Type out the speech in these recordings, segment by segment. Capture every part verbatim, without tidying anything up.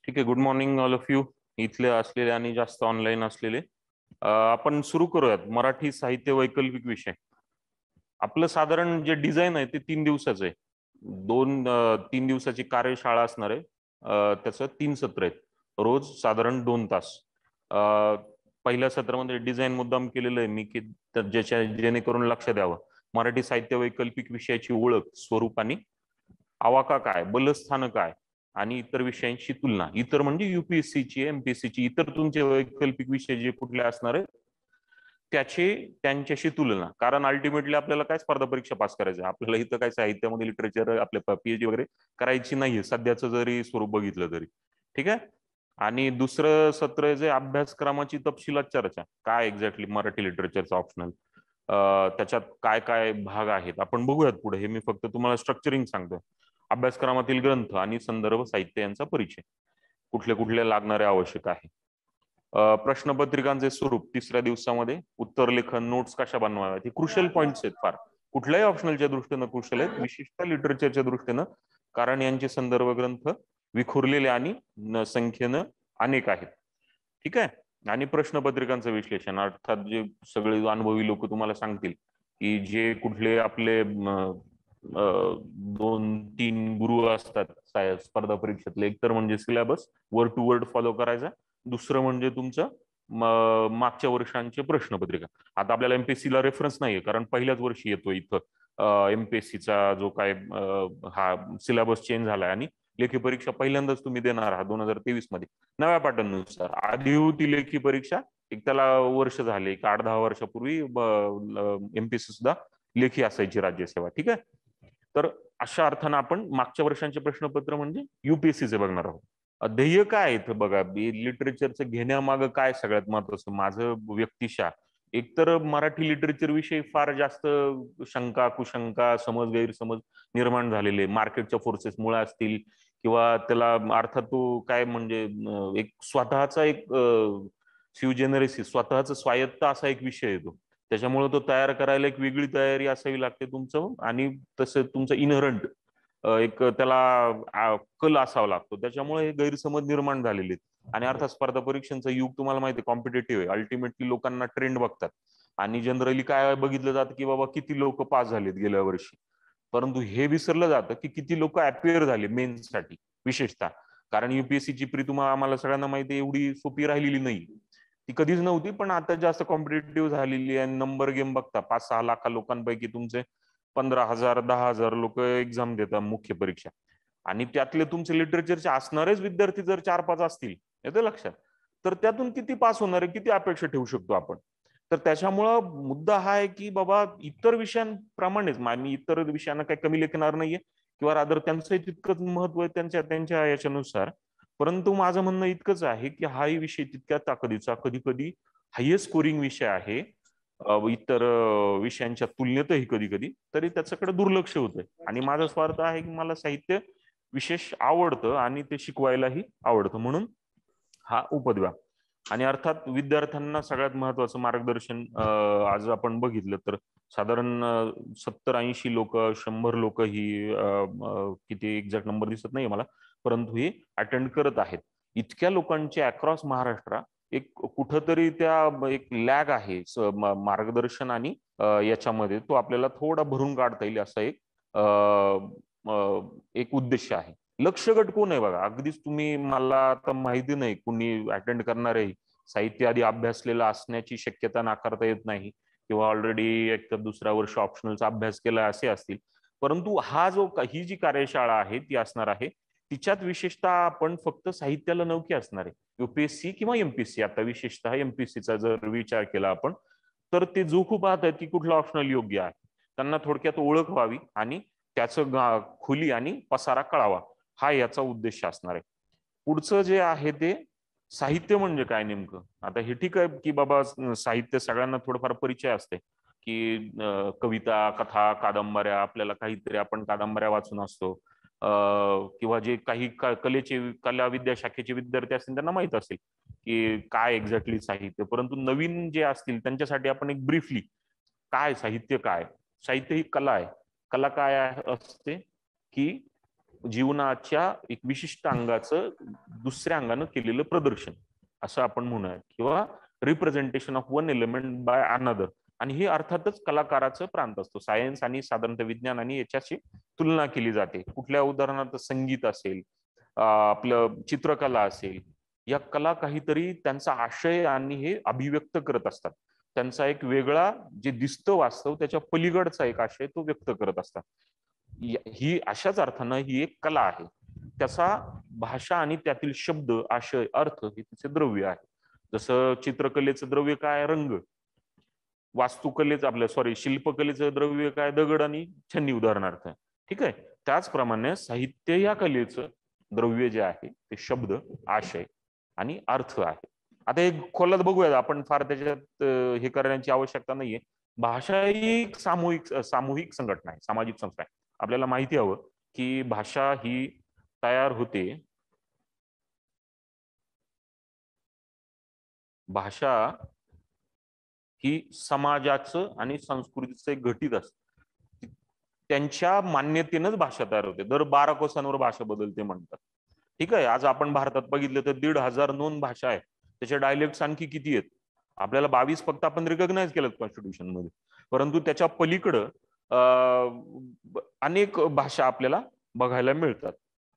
ठीक आहे. Good morning all of you. इथले असलेले आणि जास्त ऑनलाईन असलेले. अ, आपण सुरू करूयात. मराठी साहित्य वैकल्पिक विषय. आपलं साधारण जे डिझाईन आहे ते तीन दिवसाचं आहे. दोन अ, तीन दिवसाची कार्यशाळा असणार आहे. अ, त्याचं तीन सत्र आहेत, रोज साधारण दोन तास. अ, पहिल्या सत्रामध्ये डिझाईन मुद्दाम केलेलं आहे मी, की त्या- ज्याच्या जेणेकरून लक्ष द्यावं. मराठी साहित्य वैकल्पिक विषयाची ओळख, स्वरूप आणि आवाका काय, बलस्थान काय आणि इतर विषयांची तुलना. इतर म्हणजे युपीएससीची, एमपीएससीची इतर तुमचे वैकल्पिक विषय जे कुठले असणार आहेत त्याची त्यांच्याशी तुलना. कारण अल्टिमेटली आपल्याला काय स्पर्धा परीक्षा पास करायचं आहे. आपल्याला इथं काय साहित्यामध्ये लिटरेचर आपल्या पीएचडी वगैरे करायची नाहीये, सध्याचं जरी स्वरूप बघितलं तरी. ठीक आहे. आणि दुसरं सत्र जे अभ्यासक्रमाची तपशिलात चर्चा, काय एक्झॅक्टली मराठी लिटरेचरचं ऑप्शनल, त्याच्यात काय काय भाग आहेत आपण बघूयात पुढे. हे मी फक्त तुम्हाला स्ट्रक्चरिंग सांगतो. अभ्यासक्रमातील ग्रंथ आणि संदर्भ साहित्य यांचा परिचय, कुठले कुठले लागणारे आवश्यक आहे. अ, प्रश्नपत्रिकांचे स्वरूप तिसऱ्या दिवसामध्ये, उत्तर लेखन, नोट्स कशा बनवाव्यात, हे क्रुशियल पॉइंट्स आहेत फार. कुठल्याही ऑप्शनलच्या दृष्टीनं क्रुशियल आहेत, विशिष्ट लिटरेचरच्या दृष्टीनं, कारण यांचे संदर्भ ग्रंथ विखुरलेले आणि न- संख्येनं अनेक आहेत. ठीक आहे. आणि प्रश्नपत्रिकांचं विश्लेषण, अर्थात जे सगळे अनुभवी लोक तुम्हाला सांगतील की जे कुठले आपले म, अ, दोन तीन गुरु असतात साय- स्पर्धा परीक्षेतले. एक तर म्हणजे syllabus word to word follow करायचा, दुसरं म्हणजे तुमचं म- मागच्या वर्षांचे प्रश्नपत्रिका. आता आपल्याला एमपीएससी ला रेफरन्स नाहीये, कारण पहिल्याच वर्षी येतो इथं एमपीएससीचा जो काय अ, हा सिलेबस चेंज झालाय आणि लेखी परीक्षा पहिल्यांदाच तुम्ही देणार आहात दोन हजार तेवीस मध्ये नव्या पॅटर्न नुसार. आधी होती लेखी परीक्षा, एक त्याला वर्ष झाले, एक आठ दहा वर्षापूर्वी एमपीएससी सुद्धा लेखी असायची राज्यसेवा. ठीक आहे. तर अशा अर्थानं आपण मागच्या वर्षांचे प्रश्नपत्र म्हणजे युपीएससीचे बघणार आहोत. ध्येय काय आहे इथं बघा, लिटरेचरचं घेण्यामागं काय सगळ्यात महत्वाचं माझं व्यक्तिशा. एकतर मराठी लिटरेचर विषयी फार जास्त शंका कुशंका समज गैरसमज निर्माण झालेले, मार्केटच्या फोर्सेस मुळे असतील किंवा त्याला अर्थात तो काय म्हणजे अं, एक स्वतःचा एक फ्युजेनरेसिस, स्वतःचा स्वायत्त असा एक विषय येतो. त्याच्यामुळे तो तयार करायला एक वेगळी तयारी असावी लागते तुमचं, आणि तसं तुमचं इनहरंट एक त्याला आ, कल असावा लागतो. त्याच्यामुळे हे गैरसमज निर्माण झालेले आहेत. आणि अर्थात स्पर्धा परीक्षांचं युग तुम्हाला माहिती आहे, कॉम्पिटेटिव्ह आहे. अल्टिमेटली लोकांना ट्रेंड बघतात आणि जनरली काय बघितलं जातं की बाबा किती लोक पास झालेत गेल्या वर्षी. परंतु हे विसरलं जातं की किती लोक अपिअर झाले मेन्ससाठी विशेषतः. कारण युपीएससीची प्री तुम्हाला आम्हाला सगळ्यांना माहिती आहे एवढी सोपी राहिलेली नाही, ती कधीच नव्हती, पण आता जास्त कॉम्पिटेटिव्ह झालेली आहे. नंबर गेम बघता, पाच सहा लाखा लोकांपैकी तुमचे पंधरा हजार दहा हजार लोक एक्झाम देतात मुख्य परीक्षा, आणि त्यातले तुमचे लिटरेचरचे असणारेच विद्यार्थी जर चार पाच असतील, येतं लक्षात, तर त्यातून किती पास होणार आहे, किती अपेक्षा ठेवू शकतो आपण. तर त्याच्यामुळं मुद्दा हा आहे की बाबा इतर विषयांप्रमाणेच मी इतर विषयांना काही कमी लेखणार नाहीये, किंवा रादर त्यांचंही तितकंच महत्व आहे त्यांच्या त्यांच्या याच्यानुसार. परंतु माझं म्हणणं इतकंच आहे की हाही विषय तितक्या ताकदीचा, कधी कधी हायएस्ट स्कोरिंग विषय आहे अ, इतर अ, विषयांच्या तुलनेतही कधी कधी, तरी त्याच्याकडे दुर्लक्ष होतंय. आणि माझा स्वार्थ आहे की मला साहित्य विशेष आवडतं आणि ते शिकवायलाही आवडतं, म्हणून हा उपद्व्याप. आणि अर्थात विद्यार्थ्यांना सगळ्यात महत्वाचं मार्गदर्शन अ, आज आपण बघितलं तर साधारण सत्तर ऐंशी लोक, शंभर लोक ही अ, अ, किती एक्झॅक्ट नंबर दिसत नाही मला, परंतु ही अटेंड करत आहेत. इतक्या लोकांचे अक्रॉस महाराष्ट्र एक कुठंतरी त्या एक लॅग आहे स- म- मार्गदर्शन आणि अ, याच्यामध्ये तो आपल्याला थोडा भरून काढता येईल असा एक अ, अ, एक उद्देश आहे. लक्ष गट कोण आहे बघा, अगदीच तुम्ही, मला आता माहिती नाही कुणी अटेंड करणार आहे, साहित्य आधी अभ्यासलेलं असण्याची शक्यता नाकारता येत नाही, किंवा ऑलरेडी एक तर दुसऱ्या वर्ष ऑप्शनलचा अभ्यास केला असे असतील. परंतु हा जो ही जी कार्यशाळा आहे ती असणार आहे, तिच्यात विशेषतः आपण फक्त साहित्याला नौकी असणार आहे. युपीएससी किंवा एमपीएससी, आता विशेषतः एमपीएससीचा जर विचार केला आपण, तर ते जो खूप पाहत आहेत की कुठलं ऑप्शनल योग्य आहे, त्यांना थोडक्यात ओळख व्हावी आणि त्याचं खुली आणि पसारा कळावा, हा याचा उद्देश असणार आहे. पुढचं जे आहे ते साहित्य म्हणजे काय नेमकं. आता हे ठीक आहे की बाबा साहित्य सगळ्यांना थोडंफार परिचय असते की अं, कविता, कथा, कादंबऱ्या, आपल्याला काहीतरी आपण कादंबऱ्या वाचून असतो, अं, किंवा जे काही कलेचे कला विद्या शाखेचे विद्यार्थी असतील त्यांना माहित असेल की काय एक्झॅक्टली साहित्य. परंतु नवीन जे असतील त्यांच्यासाठी आपण एक ब्रीफली, काय साहित्य, काय साहित्य ही कला आहे. कला काय असते की जीवनाच्या एक विशिष्ट अंगाचं दुसऱ्या अंगानं केलेलं प्रदर्शन असं आपण म्हणूया, किंवा representation of one element by another. आणि हे अर्थातच कलाकाराचं प्रांत असतो. सायन्स आणि साधारणतः विज्ञान आणि याच्याशी तुलना केली जाते. कुठल्या उदाहरणार्थ संगीत असेल, आपलं चित्रकला असेल, या कला काहीतरी त्यांचा आशय आणि हे अभिव्यक्त करत असतात. त्यांचा एक वेगळा जे दिसतं वास्तव त्याच्या पलीकडचा एक आशय तो व्यक्त करत असतात. ही अशाच अर्थानं ही एक कला आहे. त्याचा भाषा आणि त्यातील शब्द, आशय, अर्थ हे तिचे द्रव्य आहे. जसं चित्रकलेचं द्रव्य काय, रंग. वास्तुकलेचं आपल्या सॉरी शिल्पकलेचं द्रव्य काय, दगड आणि छन्नी उदाहरणार्थ. ठीक आहे. त्याचप्रमाणे साहित्य या कलेचं द्रव्य जे आहे ते शब्द, आशय आणि अर्थ आहे. आता एक खोलात बघूया आपण, फार त्याच्यात हे करण्याची आवश्यकता नाहीये. भाषा ही सामूहिक सामूहिक संघटना आहे, सामाजिक संस्था आहे. आपल्याला माहिती हवं की भाषा ही तयार होते, भाषा ही समाजाचं आणि संस्कृतीचं एक घटित असतं. त्यांच्या मान्यतेनंच भाषा तयार होते. दर बारा कोसांवर भाषा बदलते म्हणतात. ठीक आहे. आज आपण भारतात बघितलं तर दीड हजार नोंद भाषा आहे. त्याचे डायलेक्ट्स आणखी किती आहेत? आपल्याला बावीस फक्त आपण रिकॉग्नाइज केलं कॉन्स्टिट्यूशन मध्ये, परंतु त्याच्या पलीकडं अनेक भाषा आपल्याला बघायला मिळतात.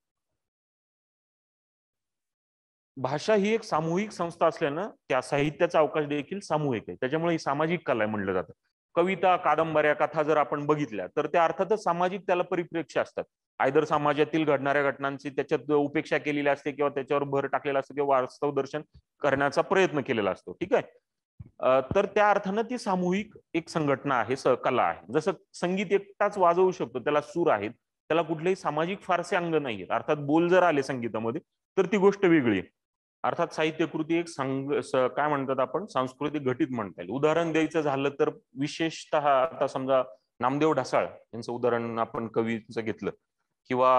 भाषा ही एक सामूहिक संस्था असल्यानं त्या साहित्याचा अवकाश देखील सामूहिक आहे. त्याच्यामुळे ही सामाजिक कला म्हणलं जातं. कविता, कादंबऱ्या, कथा जर आपण बघितल्या तर त्या अर्थातच सामाजिक त्याला परिप्रेक्ष्य असतात. आयदर समाजातील घडणाऱ्या घटनांची त्याच्यात उपेक्षा केलेली असते, किंवा त्याच्यावर भर टाकलेला असतो, किंवा वास्तव दर्शन करण्याचा प्रयत्न केलेला असतो. ठीक आहे. तर त्या अर्थानं ती सामूहिक एक संघटना आहे, कला आहे. जसं संगीत एकटाच वाजवू शकतो, त्याला सूर आहेत, त्याला कुठलेही सामाजिक फारसे अंग नाही आहेत. अर्थात बोल जर आले संगीतामध्ये तर ती गोष्ट वेगळी आहे. अर्थात साहित्यकृती एक संघ काय म्हणतात आपण, सांस्कृतिक घटित म्हणता येईल. उदाहरण द्यायचं झालं तर विशेषतः आता समजा नामदेव ढसाळ यांचं उदाहरण आपण कवीचं घेतलं, किंवा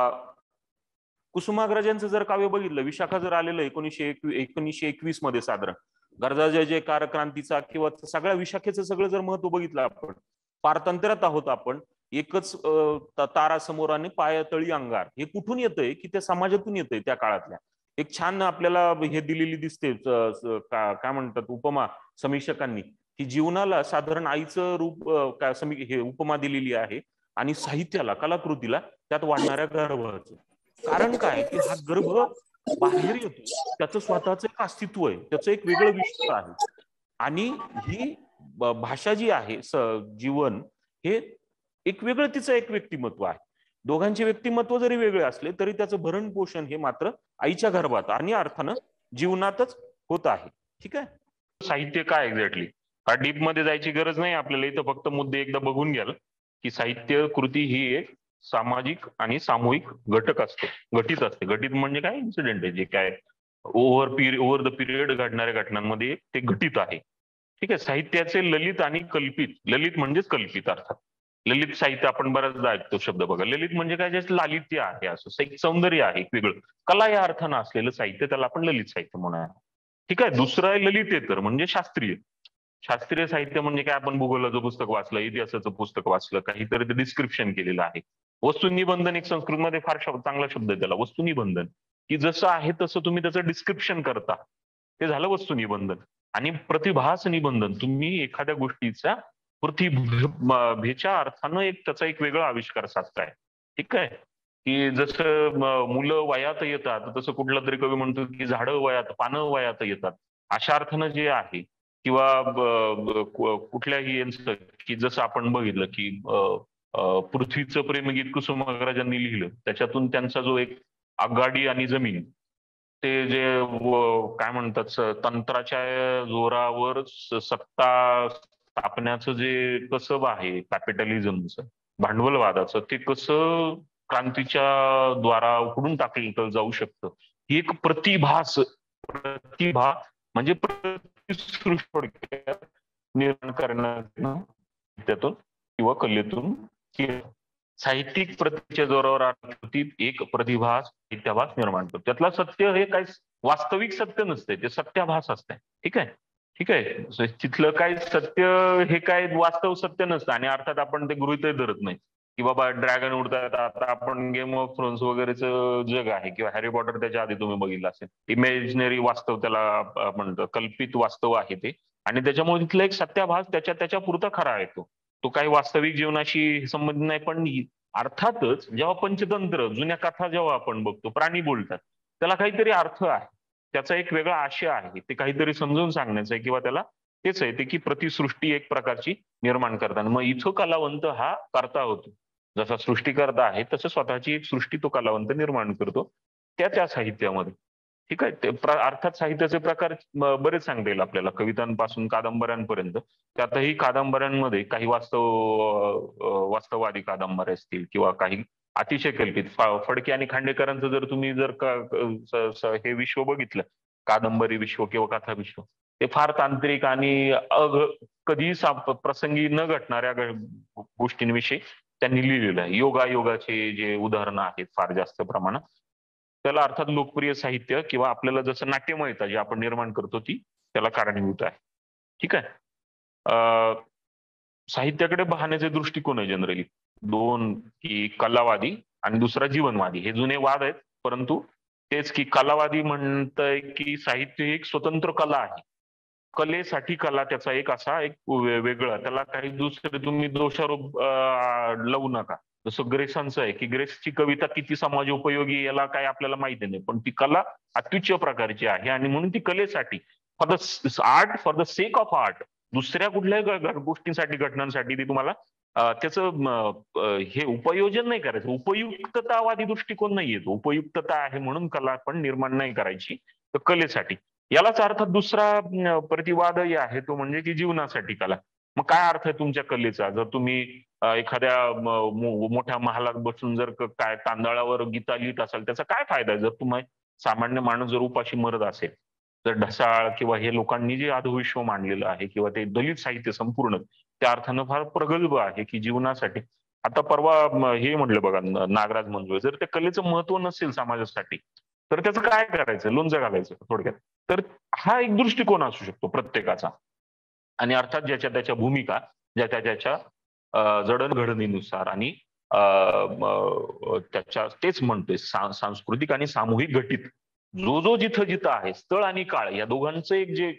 कुसुमाग्रजांचं जर काव्य बघितलं, विशाखा जर आलेलं एकोणीसशे एकोणीसशे एकवीस मध्ये साधारण गरजा जय जयकार क्रांतीचा, किंवा सगळ्या विशाखेचं सगळं जर महत्व बघितलं आपण, पारतंत्र्यात आहोत आपण, एकच तारा समोर आणि पायातळी अंगार, हे कुठून येतंय की त्या समाजातून येतंय. त्या काळातल्या एक छान आपल्याला हे दिलेली दिसते, काय म्हणतात उपमा समीक्षकांनी, की जीवनाला साधारण आईचं रूप काय समी हे उपमा दिलेली आहे, आणि साहित्याला, कलाकृतीला त्यात वाढणाऱ्या गर्भाचं. कारण काय की हा गर्भ बाहेर येतो, त्याचं स्वतःच एक अस्तित्व आहे, त्याचं एक वेगळं विश्व आहे. आणि ही भाषा जी आहे, जीवन हे एक वेगळं तिचं एक व्यक्तिमत्व आहे. दोघांचे व्यक्तिमत्व जरी वेगळे असले तरी त्याचं भरण पोषण हे मात्र आईच्या गर्भात आणि अर्थानं जीवनातच होत आहे. ठीक आहे. साहित्य काय एक्झॅक्टली, हा डीप मध्ये जायची गरज नाही आपल्याला. इथं फक्त मुद्दे एकदा बघून घ्याल की साहित्य कृती ही एक सामाजिक आणि सामूहिक घटक असते, घटित असते. घटित म्हणजे काय, इन्सिडेंट आहे, जे काय over period over the period घडणाऱ्या घटनांमध्ये ते घटित आहे. ठीक आहे. साहित्याचे ललित आणि कल्पित, ललित म्हणजेच कल्पित अर्थात. ललित साहित्य आपण बऱ्याचदा ऐकतो शब्द बघा. ललित म्हणजे काय, जे लालित्य आहे, असं एक सौंदर्य आहे, एक वेगळं कला या अर्थानं असलेलं साहित्य, त्याला आपण ललित साहित्य म्हणूया. ठीक आहे. दुसरं आहे ललितेतर म्हणजे शास्त्रीय. शास्त्रीय साहित्य म्हणजे काय, आपण भूगोलाचं पुस्तक वाचलं, इतिहासाचं पुस्तक वाचलं, काहीतरी ते डिस्क्रिप्शन केलेलं आहे. वस्तुनिबंधन एक संस्कृतमध्ये फार चांगला शब्द आहे त्याला, वस्तुनिबंधन, की जसं आहे तसं तुम्ही त्याचं डिस्क्रिप्शन करता, ते झालं वस्तुनिबंधन. आणि प्रतिभास निबंधन, तुम्ही एखाद्या गोष्टीचा प्रतिभेच्या अर्थानं एक त्याचा एक वेगळा आविष्कार साधताय. ठीक आहे. की जसं मुलं वयात येतात तसं कुठला तरी कवी म्हणतो की झाडं वयात, पानं वयात येतात, अशा अर्थानं जे आहे. किंवा कुठल्याही यांचं, की जसं आपण बघितलं की पृथ्वीचं प्रेमगीत कुसुमाग्रजांनी लिहिलं, त्याच्यातून त्यांचा जो एक आगगाडी आणि जमीन, ते जे काय म्हणतात तंत्राच्या जोरावर सत्ता स्थापण्याचं जे कसब आहे कॅपिटलिझमचं, भांडवलवादाचं, ते कसं क्रांतीच्या द्वारा उकडून टाकलं जाऊ शकतं, ही एक प्रतिभास, प्रतिभा म्हणजे निर्माण करण्यातून त्यातून किंवा कलेतून साहित्यिक प्रतीच्या जोरावर एक प्रतिभा साहित्याभास निर्माण करतो. त्यातला सत्य हे काही वास्तविक सत्य नसते, ते सत्याभास असते. ठीक आहे. ठीक आहे. तिथलं काय सत्य हे काय वास्तव सत्य नसतं, आणि अर्थात आपण ते गृहीतही धरत नाही. की बाबा ड्रॅगन उडतात, आता आपण गेम ऑफ थ्रोन्स वगैरेचं जग आहे किंवा हॅरी पॉटर त्याच्या आधी तुम्ही बघितलं असेल, इमॅजिनरी वास्तव त्याला म्हणतो, कल्पित वास्तव आहे ते, आणि त्याच्यामुळे तिथला एक सत्याभास त्याच्या त्याच्या पुरता खरा आहे तो तो काही वास्तविक जीवनाशी संबंधित नाही. पण अर्थातच जेव्हा पंचतंत्र जुन्या कथा जेव्हा आपण बघतो, प्राणी बोलतात, त्याला काहीतरी अर्थ आहे, त्याचा एक वेगळा आशय आहे, ते काहीतरी समजून सांगण्याचं आहे, किंवा त्याला तेच आहे ते की प्रतिसृष्टी एक प्रकारची निर्माण करताना. मग इथं कलावंत हा करता होतो, जसा सृष्टीकर्ता आहे तसं स्वतःची एक सृष्टी तो कलावंत निर्माण करतो त्या त्या साहित्यामध्ये. ठीक आहे. ते अर्थात साहित्याचे प्रकार बरेच सांगता येईल आपल्याला, कवितांपासून कादंबऱ्यांपर्यंत. त्यातही कादंबऱ्यांमध्ये काही वास्तव वास्तववादी कादंबऱ्या असतील किंवा काही अतिशय कल्पित. फडके आणि खांडेकरांचं जर तुम्ही जर का हे विश्व बघितलं, कादंबरी विश्व किंवा कथा विश्व, ते फार तांत्रिक आणि अघ कधी प्रसंगी न घटणाऱ्या गोष्टींविषयी त्यांनी लिहिलेलं आहे. योगायोगाचे जे उदाहरणं आहेत फार जास्त प्रमाणात, त्याला अर्थात लोकप्रिय साहित्य किंवा आपल्याला जसं नाट्यमयता जे आपण निर्माण करतो ती त्याला कारणीभूत आहे. ठीक आहे. अं साहित्याकडे पाहण्याचे दृष्टिकोन आहे जनरली दोन, की कलावादी आणि दुसरा जीवनवादी. हे जुने वाद आहेत, परंतु तेच की कलावादी म्हणतंय की साहित्य एक स्वतंत्र कला आहे, कलेसाठी कला त्याचा एक असा एक वेगळा, त्याला काही दुसरे तुम्ही दोषारोप लावू नका. जसं ग्रेसांचं आहे की ग्रेसची कविता किती समाजोपयोगी याला काय आपल्याला माहिती नाही, पण ती कला अत्युच्च प्रकारची आहे आणि म्हणून ती कलेसाठी, for the art, for the sake of art, दुसऱ्या कुठल्याही गोष्टींसाठी घटनांसाठी ती तुम्हाला त्याचं हे उपयोजन नाही करायचं. उपयुक्ततावादी दृष्टिकोन नाही येतो, उपयुक्तता आहे म्हणून कला पण निर्माण नाही करायची तर कलेसाठी. यालाच अर्थात दुसरा प्रतिवादही आहे तो म्हणजे की जीवनासाठी कला. मग काय अर्थ आहे तुमच्या कलेचा? जर तुम्ही एखाद्या मोठ्या महालात बसून जर काय तांदळावर गीता लिहित असाल त्याचा काय फायदा आहे? जर तुम्ही सामान्य माणूस जर उपाशी मरत असेल, तर ढसाळ किंवा हे लोकांनी जे अधोविश्व मांडलेलं आहे किंवा ते दलित साहित्य संपूर्ण त्या अर्थानं फार प्रगल्भ आहे की जीवनासाठी. आता परवा हे म्हटलं बघा नागराज मंजुळे, जर त्या कलेचं महत्व नसेल समाजासाठी तर त्याचं काय करायचं? लोणचं घालायचं थोडक्यात. तर हा एक दृष्टिकोन असू शकतो प्रत्येकाचा, आणि अर्थात ज्याच्या त्याच्या भूमिका ज्याच्या त्याच्या जडणघडणीनुसार आणि त्याच्या तेच म्हणतोय सांस्कृतिक आणि सामूहिक घटित जो जो जिथं जिथं आहे, स्थळ आणि काळ या दोघांचं एक जे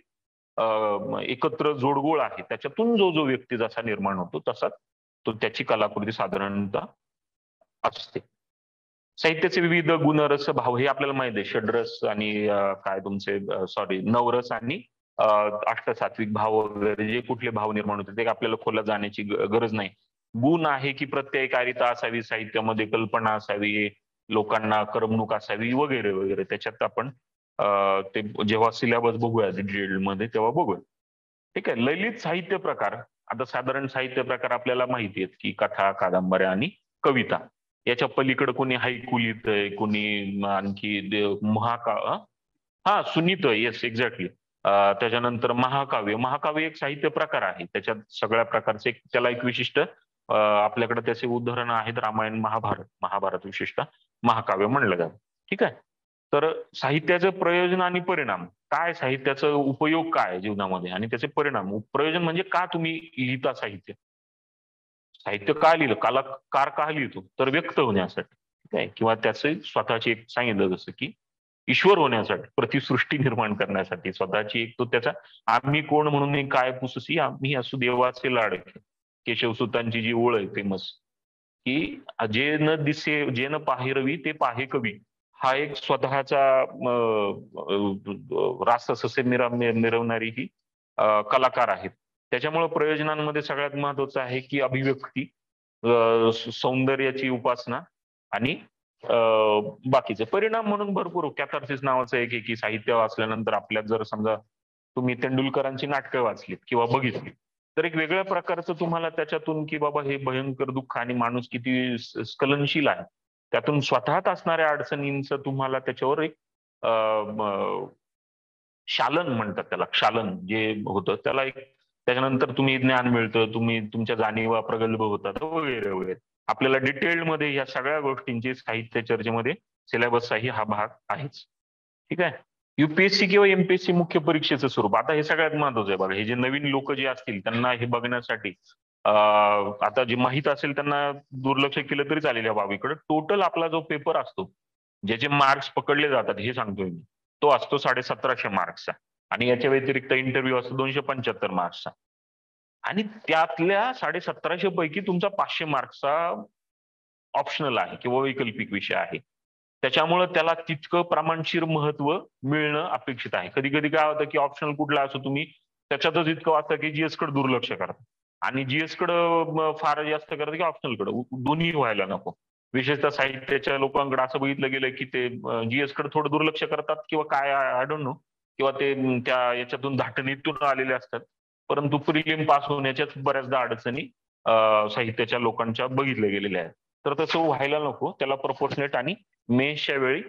एकत्र जोडगोळ आहे, त्याच्यातून जो जो व्यक्ती जसा निर्माण होतो तसा तो त्याची कलाकृती साधारणतः असते. साहित्याचे विविध गुणरस भाव हे आपल्याला माहिती आहे, षड्रस आणि काय तुमचे सॉरी नवरस आणि अष्टसात्विक भाव वगैरे जे कुठले भाव निर्माण होते ते आपल्याला खोला जाण्याची गरज नाही. गुण आहे की प्रत्ययकारिता असावी साहित्यामध्ये, कल्पना असावी, लोकांना करमणूक असावी वगैरे वगैरे. त्याच्यात आपण ते जेव्हा सिलेबस बघूया मध्ये तेव्हा बघूया. ठीक आहे. ललित साहित्य प्रकार, आता साधारण साहित्य प्रकार आपल्याला माहिती आहेत की कथा, कादंबऱ्या आणि कविता. याच्या पलीकडे कोणी हायकू लिहितंय, कोणी आणखी महाका हा सुनीत, येस एक्झॅक्टली. त्याच्यानंतर महाकाव्य. महाकाव्य एक साहित्य प्रकार आहे, त्याच्यात सगळ्या प्रकारचे त्याला एक विशिष्ट आपल्याकडे त्याचे उदाहरणं आहेत, रामायण, महाभारत. महाभारत विशिष्ट महाकाव्य म्हणलं जातं. ठीक आहे. तर साहित्याचं प्रयोजन आणि परिणाम काय, साहित्याचा उपयोग काय जीवनामध्ये आणि त्याचे परिणाम. प्रयोजन म्हणजे का तुम्ही लिहिता साहित्य, साहित्य का लिहिलं, कलाकार का लिहितो, तर व्यक्त होण्यासाठी. ठीक आहे. किंवा त्याचे स्वतःची एक सांगितलं जसं की ईश्वर होण्यासाठी, प्रतिसृष्टी निर्माण करण्यासाठी, स्वतःची एक तो त्याचा आम्ही कोण म्हणून काय पुससी आम्ही असू देवाचे लाडके, केशवसुतांची जी ओळ आहे फेमस, की जे न दिसे जे न पाहिरवी ते पाहे कवी, हा एक स्वतःचा रास ससे मिरवणारी ही कलाकार आहेत. त्याच्यामुळे प्रयोजनांमध्ये सगळ्यात महत्वाचं आहे की अभिव्यक्ती, सौंदर्याची उपासना आणि बाकीचे परिणाम म्हणून भरपूर. कॅथार्सिस नावाचं एक की साहित्य वाचल्यानंतर आपल्यात जर समजा तुम्ही तेंडुलकरांची नाटकं वाचलीत किंवा बघितली तर एक वेगळ्या प्रकारचं तुम्हाला त्याच्यातून की बाबा हे भयंकर दुःख आणि माणूस किती स्खलनशील आहे त्यातून स्वतःत असणाऱ्या अडचणींचं तुम्हाला त्याच्यावर एक शालन म्हणतात त्याला, क्षालन जे होतं त्याला एक, त्याच्यानंतर तुम्ही ज्ञान मिळतं, तुम्ही तुमच्या जाणीवा प्रगल्भ होतात वगैरे वगैरे. आपल्याला डिटेलमध्ये या सगळ्या गोष्टींची साहित्य चर्चेमध्ये सिलेबसचाही हा भाग आहेच. ठीक आहे. युपीएससी किंवा एमपीएससी मुख्य परीक्षेचं स्वरूप आता हे सगळ्यात महत्वाचं आहे बघा. हे जे नवीन लोक जे असतील त्यांना हे बघण्यासाठी आता जे माहीत असेल त्यांना दुर्लक्ष केलं तरी चालेल या बाबीकडे. टोटल आपला जो पेपर असतो ज्याचे मार्क्स पकडले जातात हे सांगतोय मी, तो असतो साडे सतराशे मार्क्सचा आणि याच्या व्यतिरिक्त इंटरव्ह्यू असतो दोनशे पंच्याहत्तर मार्क्सचा आणि त्यातल्या साडे सतराशे पैकी तुमचा पाचशे मार्क्सचा ऑप्शनल आहे किंवा वैकल्पिक विषय आहे. त्याच्यामुळे त्याला तितकं प्रमाणशीर महत्व मिळणं अपेक्षित आहे. कधी कधी काय होतं की ऑप्शनल कुठला असो तुम्ही त्याच्यातच इतकं वाटतं की जीएस कडे दुर्लक्ष करता आणि जीएस कडे फार जास्त करतं की ऑप्शनल कडे, दोन्ही व्हायला नको. विशेषतः साहित्याच्या लोकांकडे असं बघितलं गेलं की ते जीएस कडे थोडं दुर्लक्ष करतात किंवा काय आय डोंट नो, किंवा ते त्या याच्यातून धाटणीतून आलेले असतात. परंतु प्रिलिम पास होण्याच्याच बऱ्याचदा अडचणी साहित्याच्या लोकांच्या बघितल्या गेलेल्या आहेत. तर तसं व्हायला नको, त्याला प्रपोर्शनेट आणि मेन्सच्या वेळी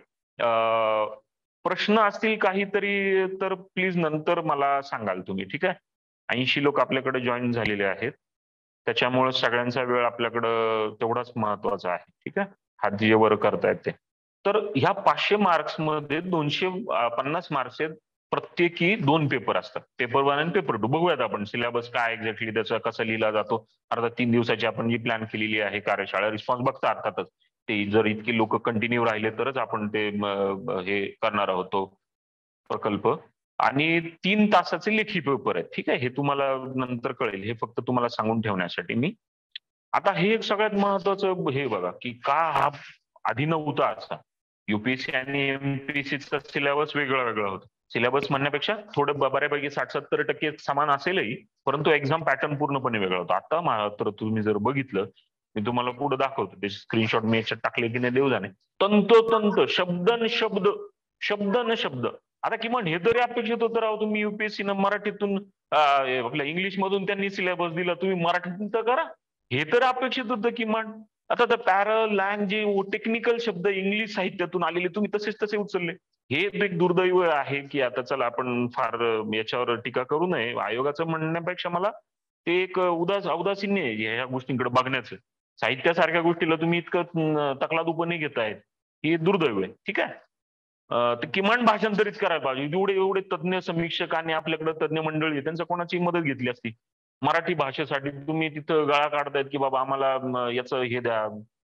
प्रश्न असतील काहीतरी तर प्लीज नंतर मला सांगाल तुम्ही, ठीक आहे. ऐंशी लोक आपल्याकडे जॉईन झालेले आहेत, त्याच्यामुळे सगळ्यांचा वेळ आपल्याकडं तेवढाच महत्वाचा आहे, ठीक आहे. हात जे वर करतायत ते. तर ह्या पाचशे मार्क्स मध्ये दोनशे पन्नास मार्क्स आहेत, प्रत्येकी दोन पेपर असतात, पेपर वन आणि पेपर टू. बघूयात आपण सिलेबस काय एक्झॅक्टली त्याचा कसा लिहिला जातो. अर्थात तीन दिवसाची आपण जी प्लॅन केलेली आहे कार्यशाळा, रिस्पॉन्स बघता अर्थातच ते जर इतकी लोक कंटिन्यू राहिले तरच आपण ते हे करणार आहोत प्रकल्प. आणि तीन तासाचे लेखी पेपर आहेत, ठीक आहे. हे तुम्हाला नंतर कळेल, हे फक्त तुम्हाला सांगून ठेवण्यासाठी मी. आता हे एक सगळ्यात महत्वाचं हे बघा की का हा आधी नव्हता असा. युपीएससी आणि एमपीएससीचा सिलेबस वेगळा वेगळा होता. सिलेबस म्हणण्यापेक्षा थोडं बऱ्यापैकी साठ सत्तर टक्के समान असेलही, परंतु एक्झाम पॅटर्न पूर्णपणे वेगळा होता. आता मात्र तुम्ही जर बघितलं, मी तुम्हाला पुढे दाखवतो ते स्क्रीनशॉट मी याच्यात टाकले की नाही देऊ जाणे, तंतोतंत शब्द न शब्द शब्द न शब्द. आता किमान हे तरी अपेक्षित होतं राव, तुम्ही युपीएससी न मराठीतून आपल्या इंग्लिश मधून त्यांनी सिलेबस दिला, तुम्ही मराठीतून तर करा, हे तर अपेक्षित होतं किमान. आता तर पॅरल लँग जे टेक्निकल शब्द इंग्लिश साहित्यातून आलेले तुम्ही तसेच तसे उचलले. हे एक दुर्दैव आहे की आता चला आपण फार याच्यावर टीका करू नये, आयोगाचं म्हणण्यापेक्षा मला ते एक उदास औदासीन्य आहे ह्या गोष्टींकडे बघण्याचं. साहित्यासारख्या गोष्टीला तुम्ही इतकं तकलादुपणे घेतायत, हे दुर्दैव आहे, ठीक आहे. तर किमान भाषांतरित करायला पाहिजे. एवढे एवढे तज्ज्ञ समीक्षक आणि आपल्याकडे तज्ज्ञ मंडळी आहे, त्यांचा कोणाची मदत घेतली असती. मराठी भाषेसाठी तुम्ही तिथं गळा काढतायत की बाबा आम्हाला याचं हे द्या,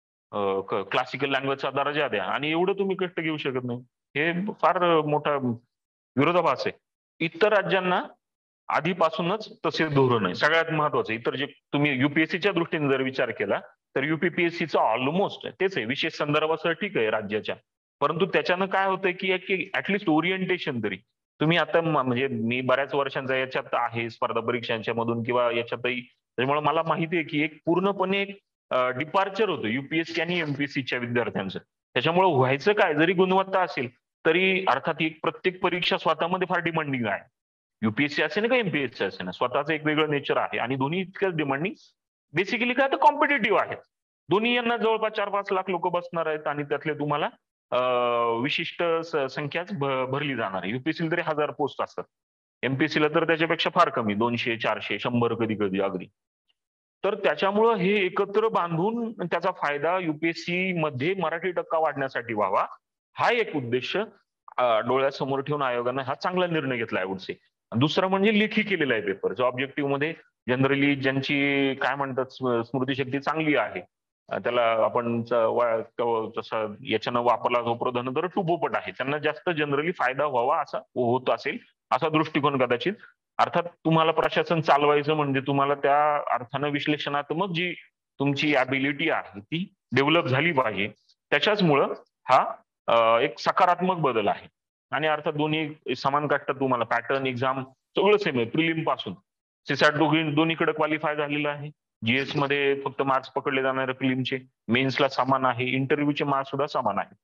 क्लासिकल लँग्वेजचा दर्जा द्या, आणि एवढं तुम्ही कष्ट घेऊ शकत नाही, हे फार मोठा विरोधाभास आहे. इतर राज्यांना आधीपासूनच तसे धोरण आहे. सगळ्यात महत्वाचं इतर जे तुम्ही युपीएससीच्या दृष्टीने जर विचार केला तर युपीपीएससीचं ऑलमोस्ट तेच आहे, विशेष संदर्भासह ठीक आहे राज्याच्या, परंतु त्याच्यानं काय होतंय की ऍटलिस्ट ओरिएंटेशन तरी तुम्ही आता म्हणजे मी बऱ्याच वर्षांचा याच्यात आहे स्पर्धा परीक्षांच्या मधून किंवा याच्यातही, त्याच्यामुळे मला माहिती आहे की एक पूर्णपणे एक डिपार्चर होतं युपीएससी आणि एमपीएससीच्या विद्यार्थ्यांचं. त्याच्यामुळे व्हायचं काय, जरी गुणवत्ता असेल तरी अर्थात एक प्रत्येक परीक्षा स्वतःमध्ये फार डिमांडिंग आहे. युपीएससी असे ना का एमपीएससी असे ना, स्वतःचं एक वेगळं नेचर आहे आणि दोन्ही इतकंच डिमांडिंग. बेसिकली काय तर कॉम्पिटेटिव्ह आहेत दोन्ही. यांना जवळपास चार पाच लाख लोक बसणार आहेत आणि त्यातले तुम्हाला विशिष्ट संख्याच भरली जाणार आहे. युपीएससीला तरी हजार पोस्ट असतात, एमपीएससीला तर त्याच्यापेक्षा फार कमी, दोनशे चारशे शंभर कधी कधी अगदी. तर त्याच्यामुळं हे एकत्र बांधून त्याचा फायदा युपीएससी मध्ये मराठी टक्का वाढण्यासाठी व्हावा, हा एक उद्देश डोळ्यासमोर ठेवून आयोगानं हा चांगला निर्णय घेतला आहे उडसे. दुसरा म्हणजे लेखी केलेला आहे पेपर, जो ऑब्जेक्टिव्ह मध्ये जनरली ज्यांची काय म्हणतात स्मृतीशक्ती चांगली आहे, त्याला आपण तसं याच्यानं वापरला जो प्रधानतर टुपोपट आहे, त्यांना जास्त जनरली फायदा व्हावा असा होत असेल, असा दृष्टिकोन कदाचित. अर्थात तुम्हाला प्रशासन चालवायचं म्हणजे तुम्हाला त्या अर्थानं विश्लेषणात्मक जी तुमची ॲबिलिटी आहे ती डेव्हलप झाली पाहिजे. त्याच्याचमुळं हा एक सकारात्मक बदल आहे. आणि अर्थात दोन्ही समान काटतात तुम्हाला, पॅटर्न एक्झाम सगळं सेम आहे प्रिलिम पासून. सीसॅट दोघी दोन्हीकडे क्वालिफाय झालेलं आहे. जीएस मध्ये फक्त मार्क्स पकडले जाणारे प्रिलिमचे, मेन्सला समान आहे, इंटरव्ह्यूचे मार्क्स सुद्धा समान आहे.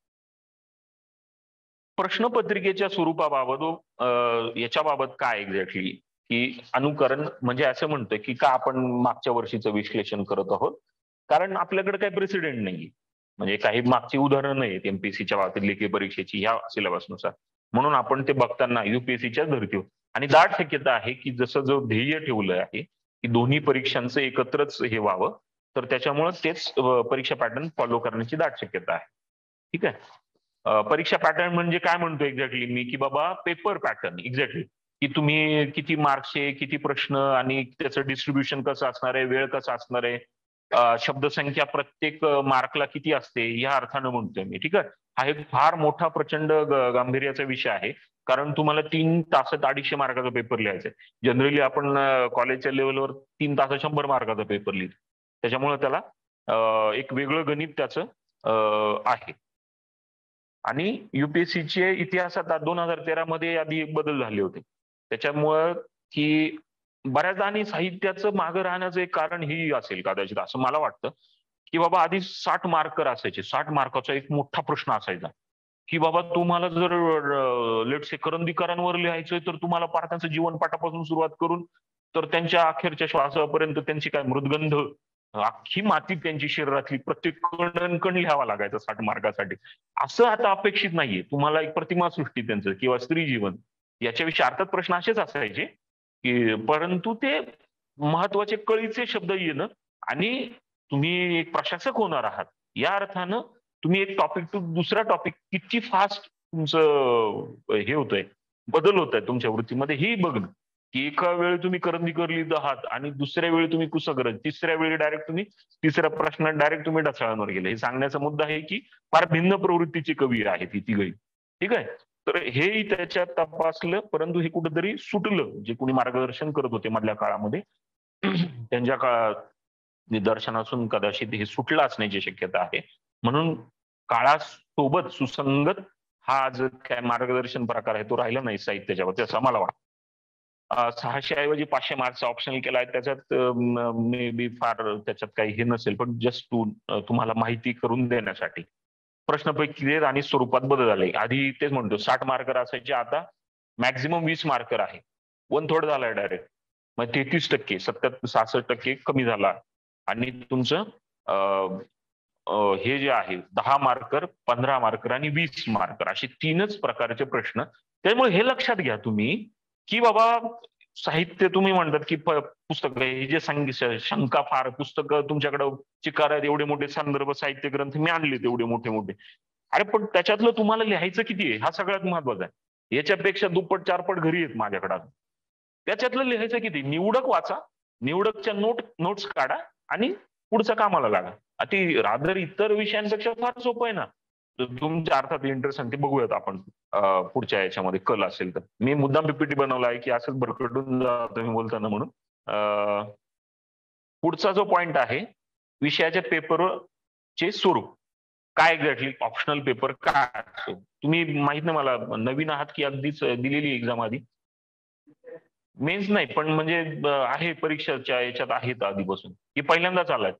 प्रश्नपत्रिकेच्या स्वरूपाबाबत याच्याबाबत काय एक्झॅक्टली की अनुकरण म्हणजे असं म्हणतोय की का आपण मागच्या वर्षीचं विश्लेषण करत आहोत, कारण आपल्याकडे काही प्रेसिडेंट नाही, म्हणजे काही मागची उदाहरणं नाहीत एमपीएससीच्या बाबतीत लेखी परीक्षेची ह्या सिलेबसनुसार, म्हणून आपण ते बघताना युपीएससीच्या धर्तीवर. आणि दाट शक्यता आहे की जसं जो ध्येय ठेवलं आहे की दोन्ही परीक्षांचं एकत्रच हे व्हावं, तर त्याच्यामुळे तेच परीक्षा पॅटर्न फॉलो करण्याची दाट शक्यता आहे, ठीक आहे. परीक्षा पॅटर्न म्हणजे काय म्हणतो एक्झॅक्टली मी की बाबा पेपर पॅटर्न एक्झॅक्टली की तुम्ही किती मार्क्सचे, किती प्रश्न आणि त्याचं डिस्ट्रीब्युशन कसं असणार आहे, वेळ कसा असणार आहे, शब्दसंख्या प्रत्येक मार्कला किती असते, या अर्थानं म्हणतोय मी. ठीक आहे. हा एक फार मोठा प्रचंड गांभीर्याचा विषय आहे, कारण तुम्हाला तीन तासात अडीचशे मार्काचा पेपर लिहायचा आहे. जनरली आपण कॉलेजच्या लेवलवर तीन तासात शंभर मार्काचा पेपर लिहितो. त्याच्यामुळे त्याला एक वेगळं गणित त्याचं आहे. आणि युपीएससीचे इतिहासात दोन हजार तेरा मध्ये आधी बदल झाले होते. त्याच्यामुळं की बऱ्याचदा आणि साहित्याचं मागं राहण्याचं एक कारण ही असेल कदाचित, असं मला वाटतं, की बाबा आधी साठ मार्कर असायचे. साठ मार्काचा एक मोठा प्रश्न असायचा, की बाबा तुम्हाला जर लेट्स से करंदीकरांवर लिहायचंय तर तुम्हाला पार त्यांचं जीवनपाठापासून सुरुवात करून तर त्यांच्या अखेरच्या श्वासापर्यंत त्यांची काय मृदगंध, अख्खी माती त्यांची शरीरातली प्रत्येक कण कण लिहावा लागायचं साठ मार्कासाठी. असं आता अपेक्षित नाहीये. तुम्हाला एक प्रतिमा सृष्टी त्यांचं किंवा स्त्री जीवन याच्याविषयी अर्थात प्रश्न असेच असायचे, की परंतु ते महत्वाचे कळीचे शब्द येणं आणि तुम्ही एक प्रशासक होणार आहात या अर्थानं तुम्ही एक टॉपिक टू दुसरा टॉपिक किती फास्ट तुमचं हे होतंय, बदल होत आहे तुमच्या वृत्तीमध्ये हे बघणं, की एका वेळी तुम्ही करंदीकर लिहित आहात आणि दुसऱ्या वेळी तुम्ही कुसगरज, तिसऱ्या वेळी डायरेक्ट तुम्ही तिसऱ्या प्रश्नात डायरेक्ट तुम्ही ढसाळांवर गेले. हे सांगण्याचा मुद्दा आहे की फार भिन्न प्रवृत्तीची कवी आहेत ही तिघही. ठीक आहे. तर हेही त्याच्यात तपासलं, परंतु हे कुठेतरी सुटलं. जे कोणी मार्गदर्शन करत होते मधल्या काळामध्ये त्यांच्या काळात निदर्शनातून कदाचित हे सुटलं असण्याची शक्यता आहे. म्हणून काळासोबत सुसंगत हा जो काय मार्गदर्शन प्रकार आहे तो राहिला नाही साहित्याच्या बाबतीत असं मला वाटतं. सहाशे ऐवजी पाचशे मार्क्सचा ऑप्शनल केलाय, त्याच्यात मे बी फार त्याच्यात काही हे नसेल, पण जस्ट टू तुम्हाला माहिती करून देण्यासाठी प्रश्नपैकी आणि स्वरूपात बदल झाले. आधी तेच म्हणतो साठ मार्कर असायचे, आता मॅक्झिमम वीस मार्कर आहे. वन थर्ड झालाय डायरेक्ट. मग तेहतीस टक्के सत्तर सहासष्ट टक्के कमी झाला. आणि तुमचं हे जे आहे दहा मार्कर, पंधरा मार्कर आणि वीस मार्कर असे तीनच प्रकारचे प्रश्न. त्यामुळे हे लक्षात घ्या तुम्ही की बाबा साहित्य तुम्ही म्हणतात की पुस्तक हे जे शंका फार पुस्तकं तुमच्याकडे चिकार आहेत, एवढे मोठे संदर्भ साहित्य ग्रंथ मी आणले तेवढे मोठे मोठे. अरे पण त्याच्यातलं तुम्हाला लिहायचं किती आहे हा सगळ्यात महत्वाचा आहे. याच्यापेक्षा दुप्पट चारपट घरी आहेत माझ्याकडे. त्याच्यातलं लिहायचं किती? निवडक वाचा, निवडकच्या नोट नोट्स काढा आणि पुढच्या कामाला लागा. ती रादर इतर विषयांपेक्षा फार सोपं आहे ना. तुमच्या अर्थात इंटरेस्ट ते बघूयात आपण पुढच्या याच्यामध्ये कल असेल तर. मी मुद्दाम पीपीटी बनवला आहे की असंच भरकटून तुम्ही बोलताना म्हणून. पुढचा जो पॉइंट आहे विषयाच्या पेपरचे स्वरूप काय, एक्झॅक्टली ऑप्शनल पेपर काय असतो. तुम्ही माहित नाही मला नवीन आहात की अगदीच दिलेली एक्झाम आधी? मेन्स नाही पण म्हणजे आहे परीक्षाच्या याच्यात आहेत आधीपासून की पहिल्यांदाच आलाय?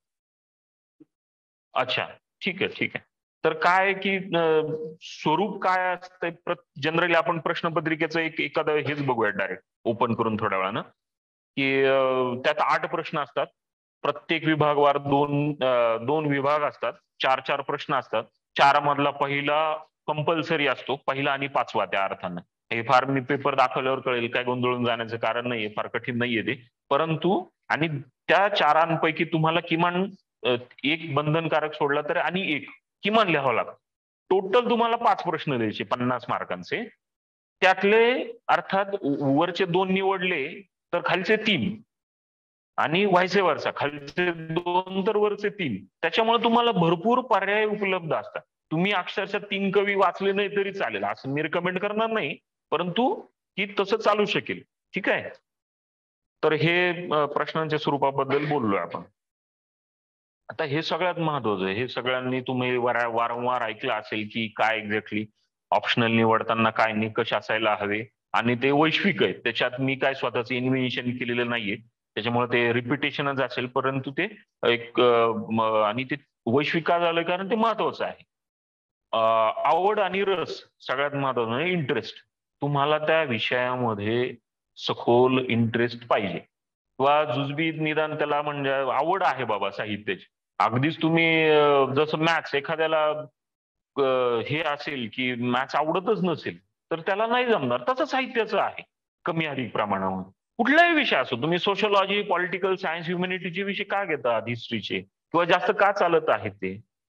अच्छा ठीक आहे ठीक आहे. तर काय की स्वरूप काय असतंय जनरली आपण प्रश्नपत्रिकेचं एक एखादं हेच बघूया डायरेक्ट ओपन करून थोड्या वेळानं, की त्यात आठ प्रश्न असतात. प्रत्येक विभागवार दोन दोन विभाग असतात, चार चार प्रश्न असतात. चार मधला पहिला कंपल्सरी असतो, पहिला आणि पाचवा त्या अर्थानं. हे फार मी पेपर दाखवल्यावर कळेल, काय गोंधळून जाण्याचं कारण नाहीये, फार कठीण नाहीये ते. परंतु आणि त्या चारांपैकी तुम्हाला किमान एक बंधनकारक सोडला तर आणि एक किमान लिहावं लागतं. टोटल तुम्हाला पाच प्रश्न द्यायचे पन्नास मार्कांचे. त्यातले अर्थात वरचे दोन निवडले तर खालचे तीन आणि व्हायसे वर्षा, खालचे दोन तर वरचे तीन. त्याच्यामुळे तुम्हाला भरपूर पर्याय उपलब्ध असतात. तुम्ही अक्षरशः तीन कवी वाचले नाही तरी चालेल असं मी रिकमेंड करणार नाही, परंतु की तसं चालू शकेल. ठीक आहे. तर हे प्रश्नांच्या स्वरूपाबद्दल बोललोय आपण. आता हे सगळ्यात महत्वाचं आहे. हे सगळ्यांनी तुम्ही वारंवार ऐकलं असेल की काय एक्झॅक्टली ऑप्शनल निवडताना काय निकष असायला हवे आणि ते वैश्विक आहेत. त्याच्यात मी काय स्वतःच इन्व्हेन्शन केलेलं नाहीये, त्याच्यामुळे ते रिपिटेशनच असेल, परंतु ते एक आणि ते वैश्विक का झालं कारण ते महत्वाचं आहे. आवड आणि रस सगळ्यात महत्वाचं म्हणजे इंटरेस्ट. तुम्हाला त्या विषयामध्ये सखोल इंटरेस्ट पाहिजे किंवा जुजबी निदान त्याला म्हणजे आवड आहे बाबा साहित्याची. अगदीच तुम्ही जसं मॅथ्स एखाद्याला हे असेल की मॅथ्स आवडतच नसेल तर त्याला नाही जमणार, तसं साहित्याचं आहे कमी अधिक प्रमाणावर. कुठलाही विषय असो, तुम्ही सोशलॉजी, पॉलिटिकल सायन्स, ह्युमॅनिटीचे विषय का घेता, हिस्ट्रीचे किंवा जास्त का चालत आहेत ते,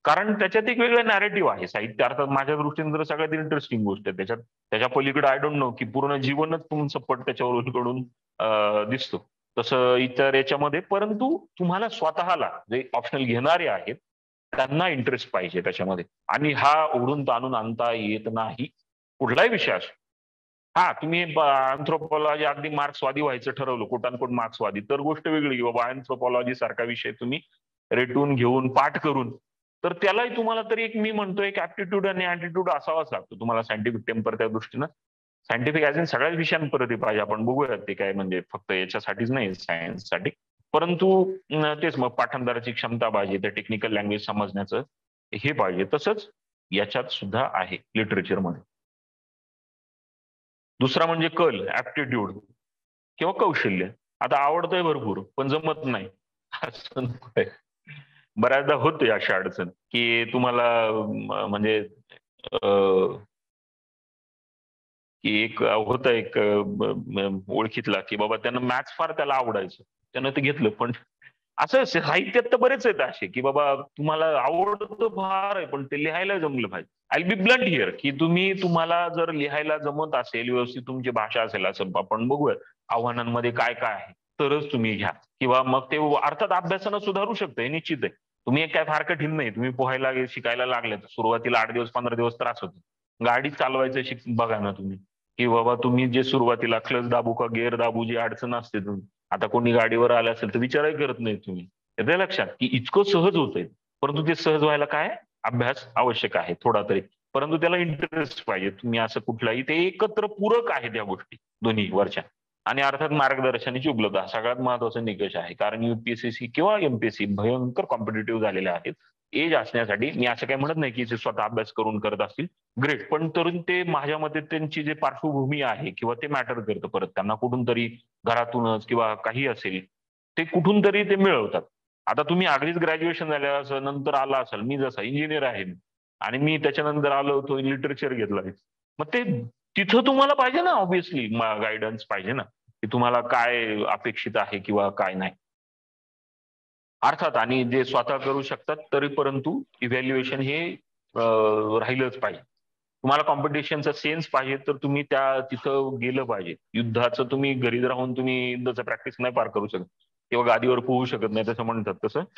कारण त्याच्यात एक वेगळं नॅरेटिव्ह आहे. साहित्य अर्थात माझ्या दृष्टीने तर सगळ्यात इंटरेस्टिंग गोष्ट आहे त्याच्यात. त्याच्या पलीकडे आय डोंट नो की पूर्ण जीवनच तुमचं पट त्याच्यावर उलगडून दिसतो. तसं इतर याच्यामध्ये, परंतु तुम्हाला स्वतःला जे ऑप्शनल घेणारे आहेत त्यांना इंटरेस्ट पाहिजे त्याच्यामध्ये, आणि हा ओढून ताणून आणता येत नाही कुठलाही विषय असो. हा, तुम्ही अँथ्रोपॉलॉजी अगदी मार्क्सवादी व्हायचं ठरवलं, कोटानकोट मार्क्सवादी, तर गोष्ट वेगळी की बाबा अँथ्रोपॉलॉजी सारखा विषय तुम्ही रेटून घेऊन पाठ करून, तर त्यालाही तुम्हाला तरी एक, मी म्हणतो, एक ऍप्टिट्यूड आणि ऍटिट्यूड असावाच लागतो तुम्हाला सायंटिफिक टेम्पर त्या दृष्टीनं. सायंटिफिक ॲज इन सगळ्याच विषयांप्रती पाहिजे, आपण बघूयात ते काय, म्हणजे फक्त याच्यासाठीच नाही सायन्ससाठी. परंतु तेच मग पाठांतराची क्षमता पाहिजे, त्या टेक्निकल लँग्वेज समजण्याचं हे पाहिजे. तसंच याच्यात सुद्धा आहे लिटरेचरमध्ये. दुसरा म्हणजे कल, ऍप्टिट्यूड किंवा कौशल्य. आता आवडतंय भरपूर पण जमत नाही असं नकोय. बऱ्याचदा होते अशी अडचण की तुम्हाला म्हणजे की एक होतं एक ओळखीतला की बाबा त्यांना मॅथ्स फार त्याला आवडायचं, त्यानं ते घेतलं. पण असं साहित्यात तर बरेच आहेत असे की बाबा तुम्हाला आवडतं फार आहे पण ते लिहायला जमलं पाहिजे. आय बी ब्लंट हिअर की तुम्ही, तुम्हाला जर लिहायला जमत असेल, व्यवस्थित तुमची भाषा असेल, असं आपण बघूया आव्हानांमध्ये काय काय आहे, तरच तुम्ही घ्या. किंवा मग ते अर्थात अभ्यासानं सुधारू शकतं, हे निश्चित आहे. तुम्ही एक काय फार कठीण नाही, तुम्ही पोहायला शिकायला लागले तर सुरुवातीला आठ दिवस पंधरा दिवस त्रास होतो. गाडी चालवायचं शिक बघा ना तुम्ही, की बाबा तुम्ही जे सुरुवातीला क्लच दाबू का गेअर दाबू जी अडचण असते, तुम्ही आता कोणी गाडीवर आलं असेल तर विचारही करत नाही तुम्ही. येते लक्षात की इतकं सहज होतंय, परंतु ते सहज व्हायला काय अभ्यास आवश्यक आहे थोडा तरी, परंतु त्याला इंटरेस्ट पाहिजे. तुम्ही असं कुठलाही, ते एकत्र पूरक आहेत या गोष्टी दोन्ही वरच्या. आणि अर्थात मार्गदर्शनाची उपलब्धता सगळ्यात महत्वाचा निकष आहे, कारण युपीएससी किंवा एमपीएससी भयंकर कॉम्पिटेटिव्ह झालेले आहेत. एज असण्यासाठी मी असं काही म्हणत नाही की ते स्वतः अभ्यास करून करत असतील, ग्रेट, पण तरुण ते माझ्या मते त्यांची जे पार्श्वभूमी आहे किंवा ते मॅटर करतं, परत त्यांना कुठून तरी घरातूनच किंवा काही असेल ते कुठून तरी ते मिळवतात. आता तुम्ही अगदीच ग्रॅज्युएशन झाल्या असं नंतर आला असाल, मी जसा इंजिनियर आहे आणि मी त्याच्यानंतर आलो होतो लिटरेचर घेतलं, मग ते तिथं तुम्हाला पाहिजे ना, ऑब्व्हियसली गायडन्स पाहिजे ना की तुम्हाला काय अपेक्षित आहे किंवा काय नाही. अर्थात आणि जे स्वतः करू शकतात तरी, परंतु इव्हॅल्युएशन हे राहिलंच पाहिजे. तुम्हाला कॉम्पिटिशनचा सेन्स पाहिजे तर तुम्ही त्या तिथं गेलं पाहिजे. युद्धाचं तुम्ही घरी राहून तुम्ही युद्धाचं प्रॅक्टिस नाही पार करू शकत किंवा गादीवर पोहू शकत नाही, तसं म्हणतात